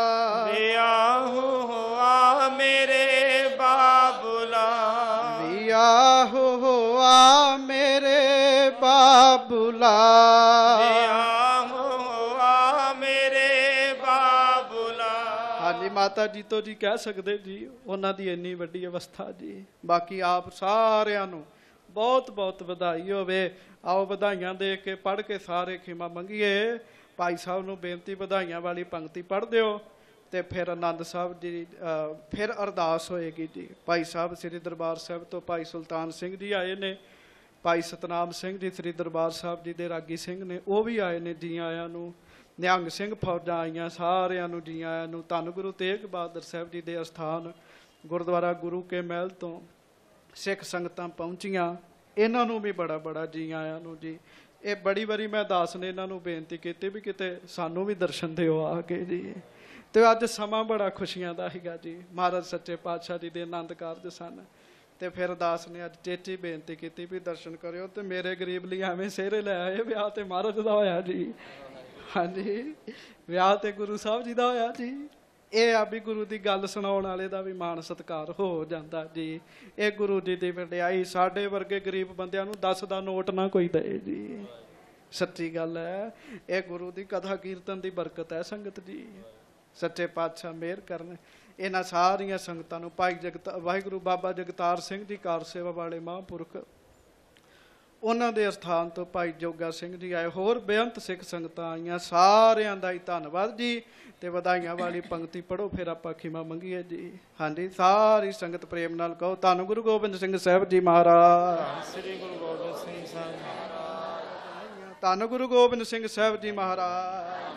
ਵਿਆਹੋ ਹੋਆ ਮੇਰੇ ਬਾਬੂਲਾ, ਵਿਆਹੋ ਹੋਆ ਮੇਰੇ ਬਾਬੂਲਾ, ਵਿਆਹੋ ਹੋਆ ਮੇਰੇ ਬਾਬੂਲਾ। ਹਾਂਜੀ, ਮਾਤਾ ਜੀਤੋ ਜੀ ਕਹਿ ਸਕਦੇ ਜੀ, ਉਹਨਾਂ ਦੀ ਇੰਨੀ ਵੱਡੀ ਅਵਸਥਾ ਜੀ। ਬਾਕੀ ਆਪ ਸਾਰਿਆਂ ਨੂੰ ਬਹੁਤ ਬਹੁਤ ਵਧਾਈ ਹੋਵੇ। ਆਓ ਵਧਾਈਆਂ ਦੇ ਕੇ ਪੜ੍ਹ ਕੇ ਸਾਰੇ ਖਿਮਾ ਮੰਗੀਏ। ਭਾਈ ਸਾਹਿਬ ਨੂੰ ਬੇਨਤੀ, ਵਧਾਈਆਂ ਵਾਲੀ ਪੰਕਤੀ ਪੜ੍ਹ ਦਿਓ ਤੇ ਫਿਰ ਆਨੰਦ ਸਾਹਿਬ ਜੀ ਫਿਰ ਅਰਦਾਸ ਹੋਏਗੀ ਜੀ। ਭਾਈ ਸਾਹਿਬ ਸ੍ਰੀ ਦਰਬਾਰ ਸਾਹਿਬ ਤੋਂ ਭਾਈ ਸੁਲਤਾਨ ਸਿੰਘ ਜੀ ਆਏ ਨੇ, ਭਾਈ ਸਤਨਾਮ ਸਿੰਘ ਜੀ ਸ੍ਰੀ ਦਰਬਾਰ ਸਾਹਿਬ ਜੀ ਦੇ ਰਾਗੀ ਸਿੰਘ ਨੇ, ਉਹ ਵੀ ਆਏ ਨੇ। ਜੀ ਆਇਆਂ ਨੂੰ। ਨਿਹੰਗ ਸਿੰਘ ਫੌਜਾਂ ਆਈਆਂ, ਸਾਰਿਆਂ ਨੂੰ ਜੀ ਆਇਆਂ ਨੂੰ। ਧੰਨ ਗੁਰੂ ਤੇਗ ਬਹਾਦਰ ਸਾਹਿਬ ਜੀ ਦੇ ਅਸਥਾਨ ਗੁਰਦੁਆਰਾ ਗੁਰੂ ਕੇ ਮਹਿਲ ਤੋਂ ਸਿੱਖ ਸੰਗਤਾਂ ਪਹੁੰਚੀਆਂ, ਇਹਨਾਂ ਨੂੰ ਵੀ ਬੜਾ ਬੜਾ ਜੀ ਆਇਆਂ ਨੂੰ ਜੀ। ਇਹ ਬੜੀ ਵਾਰੀ ਮੈਂ ਦਾਸ ਨੇ ਇਹਨਾਂ ਨੂੰ ਬੇਨਤੀ ਕੀਤੀ ਵੀ ਕਿਤੇ ਸਾਨੂੰ ਵੀ ਦਰਸ਼ਨ ਦਿਓ ਆ ਕੇ ਜੀ। ਤੇ ਅੱਜ ਸਮਾਂ ਬੜਾ ਖੁਸ਼ੀਆਂ ਦਾ ਸੀਗਾ ਜੀ। ਮਹਾਰਾਜ ਸੱਚੇ ਪਾਤਸ਼ਾਹ ਜੀ ਦੇ ਆਨੰਦ ਕਾਰਜ ਸਨ। ਤੇ ਫਿਰ ਦਾਸ ਨੇ ਅੱਜ ਚੇਚੀ ਬੇਨਤੀ ਕੀਤੀ ਵੀ ਦਰਸ਼ਨ ਕਰਿਓ। ਤੇ ਮੇਰੇ ਗਰੀਬ ਲਈ ਐਵੇਂ ਸਿਹਰੇ ਲੈ ਆਏ। ਵਿਆਹ ਤੇ ਮਹਾਰਾਜ ਦਾ ਹੋਇਆ ਜੀ। ਹਾਂਜੀ, ਵਿਆਹ ਤੇ ਗੁਰੂ ਸਾਹਿਬ ਜੀ ਦਾ ਹੋਇਆ ਜੀ। ਇਹ ਆ ਵੀ ਗੁਰੂ ਦੀ ਗੱਲ ਸੁਣਾਉਣ ਵਾਲੇ ਦਾ ਵੀ ਮਾਣ ਸਤਿਕਾਰ ਹੋ ਜਾਂਦਾ ਜੀ। ਇਹ ਗੁਰੂ ਜੀ ਦੀ ਵਡਿਆਈ। ਸਾਡੇ ਵਰਗੇ ਗਰੀਬ ਬੰਦਿਆਂ ਨੂੰ ਦਸ ਦਾ ਨੋਟ ਨਾ ਕੋਈ ਦੇ ਜੀ। ਸੱਚੀ ਗੱਲ ਹੈ। ਇਹ ਗੁਰੂ ਦੀ ਕਥਾ ਕੀਰਤਨ ਦੀ ਬਰਕਤ ਹੈ ਸੰਗਤ ਜੀ। ਸੱਚੇ ਪਾਤਸ਼ਾਹ ਮਿਹਰ ਕਰਨ। ਇਹਨਾਂ ਸਾਰੀਆਂ ਸੰਗਤਾਂ ਨੂੰ ਭਾਈ ਜਗਤ ਵਾਹਿਗੁਰੂ ਬਾਬਾ ਜਗਤਾਰ ਸਿੰਘ ਜੀ ਕਾਰ ਸੇਵਾ ਵਾਲੇ ਮਹਾਂਪੁਰਖ, ਉਹਨਾਂ ਦੇ ਅਸਥਾਨ ਤੋਂ ਭਾਈ ਜੋਗਾ ਸਿੰਘ ਜੀ ਆਏ, ਹੋਰ ਬੇਅੰਤ ਸਿੱਖ ਸੰਗਤਾਂ ਆਈਆਂ, ਸਾਰਿਆਂ ਦਾ ਹੀ ਧੰਨਵਾਦ ਜੀ। ਤੇ ਵਧਾਈਆਂ ਵਾਲੀ ਪੰਕਤੀ ਪੜੋ, ਫਿਰ ਆਪਾਂ ਖਿਮਾ ਮੰਗੀਏ ਜੀ। ਹਾਂਜੀ, ਸਾਰੀ ਸੰਗਤ ਪ੍ਰੇਮ ਨਾਲ ਕਹੋ, ਧੰਨ ਗੁਰੂ ਗੋਬਿੰਦ ਸਿੰਘ ਸਾਹਿਬ ਜੀ ਮਹਾਰਾਜ, ਸ੍ਰੀ ਗੁਰੂ ਗੋਬਿੰਦ ਸਿੰਘ ਸਾਹਿਬ, ਧੰਨ ਗੁਰੂ ਗੋਬਿੰਦ ਸਿੰਘ ਸਾਹਿਬ ਜੀ ਮਹਾਰਾਜ।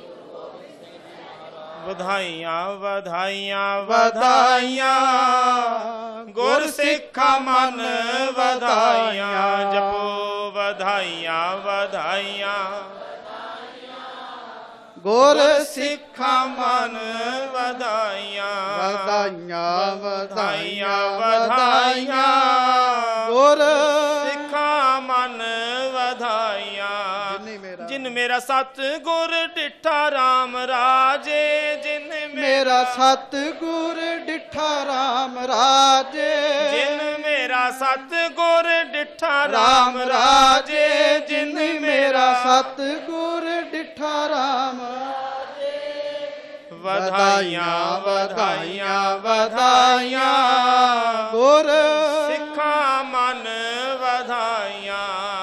ਵਧਾਈਆਂ ਵਧਾਈਆਂ ਵਧਾਈਆਂ, ਗੁਰ ਸਿੱਖਾਂ ਮਨ ਵਧਾਈਆਂ। ਜਪੋ ਵਧਾਈਆਂ ਵਧਾਈਆਂ, ਗੁਰ ਸਿੱਖਾਂ ਮਨ ਵਧਾਈਆਂ। ਵਧਾਈਆਂ ਵਧਾਈਆਂ ਵਧਾਈਆਂ, ਗੁਰ ਸਿੱਖਾਂ ਮਨ ਵਧਾਈਆਂ। ਜਿਨ ਮੇਰਾ ਸਤਿਗੁਰ ਡਿਠਾ ਰਾਮ ਰਾਜੇ, ਜਿਨ ਮੇਰਾ ਸਤਿਗੁਰ ਡਿਠਾ ਰਾਮ ਰਾਜੇ, ਜਿਨ ਮੇਰਾ ਸਤਿਗੁਰ ਡਿਠਾ ਰਾਮ ਰਾਜੇ, ਜਿਨ ਮੇਰਾ ਸਤਿਗੁਰ ਡਿਠਾ ਰਾਮ ਰਾਜੇ। ਵਧਾਈਆਂ ਵਧਾਈਆਂ ਵਧਾਈਆਂ, ਗੁਰ ਸਿੱਖਾਂ ਮਨ ਵਧਾਈਆਂ।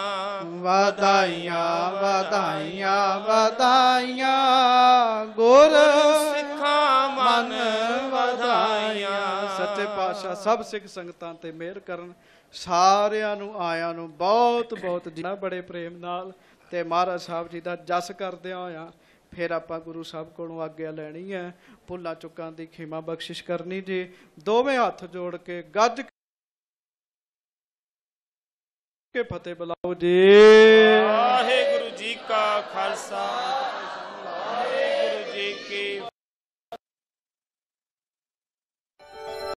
ਵਧਾਈਆਂ ਵਧਾਈਆਂ ਵਧਾਈਆਂ, ਗੁਰ ਸਿੱਖਾਂ ਮਨ ਵਧਾਈਆਂ। ਸੱਚੇ ਪਾਤਸ਼ਾਹ ਸਭ ਸਿੱਖ ਸੰਗਤਾਂ ਤੇ ਮਿਹਰ ਕਰਨ। ਸਾਰਿਆਂ ਨੂੰ ਆਇਆਂ ਨੂੰ ਬਹੁਤ ਬਹੁਤ ਜੀ ਬੜੇ ਪ੍ਰੇਮ ਨਾਲ ਤੇ ਮਹਾਰਾਜ ਸਾਹਿਬ ਜੀ ਦਾ ਜਸ ਕਰਦਿਆਂ ਹੋਇਆਂ ਫਿਰ ਆਪਾਂ ਗੁਰੂ ਸਾਹਿਬ ਕੋਲੋਂ ਆਗਿਆ ਲੈਣੀ ਹੈ। ਭੁੱਲਾਂ ਚੁੱਕਾਂ ਦੀ ਖਿਮਾ ਬਖਸ਼ਿਸ਼ ਕਰਨੀ ਜੀ। ਦੋਵੇਂ ਹੱਥ ਜੋੜ ਕੇ ਗੱਜ ਕੇ ਫਤਿਹ ਬੁਲਾਓ ਜੀ। ਵਾਹਿਗੁਰੂ ਜੀ ਕਾ ਖਾਲਸਾ।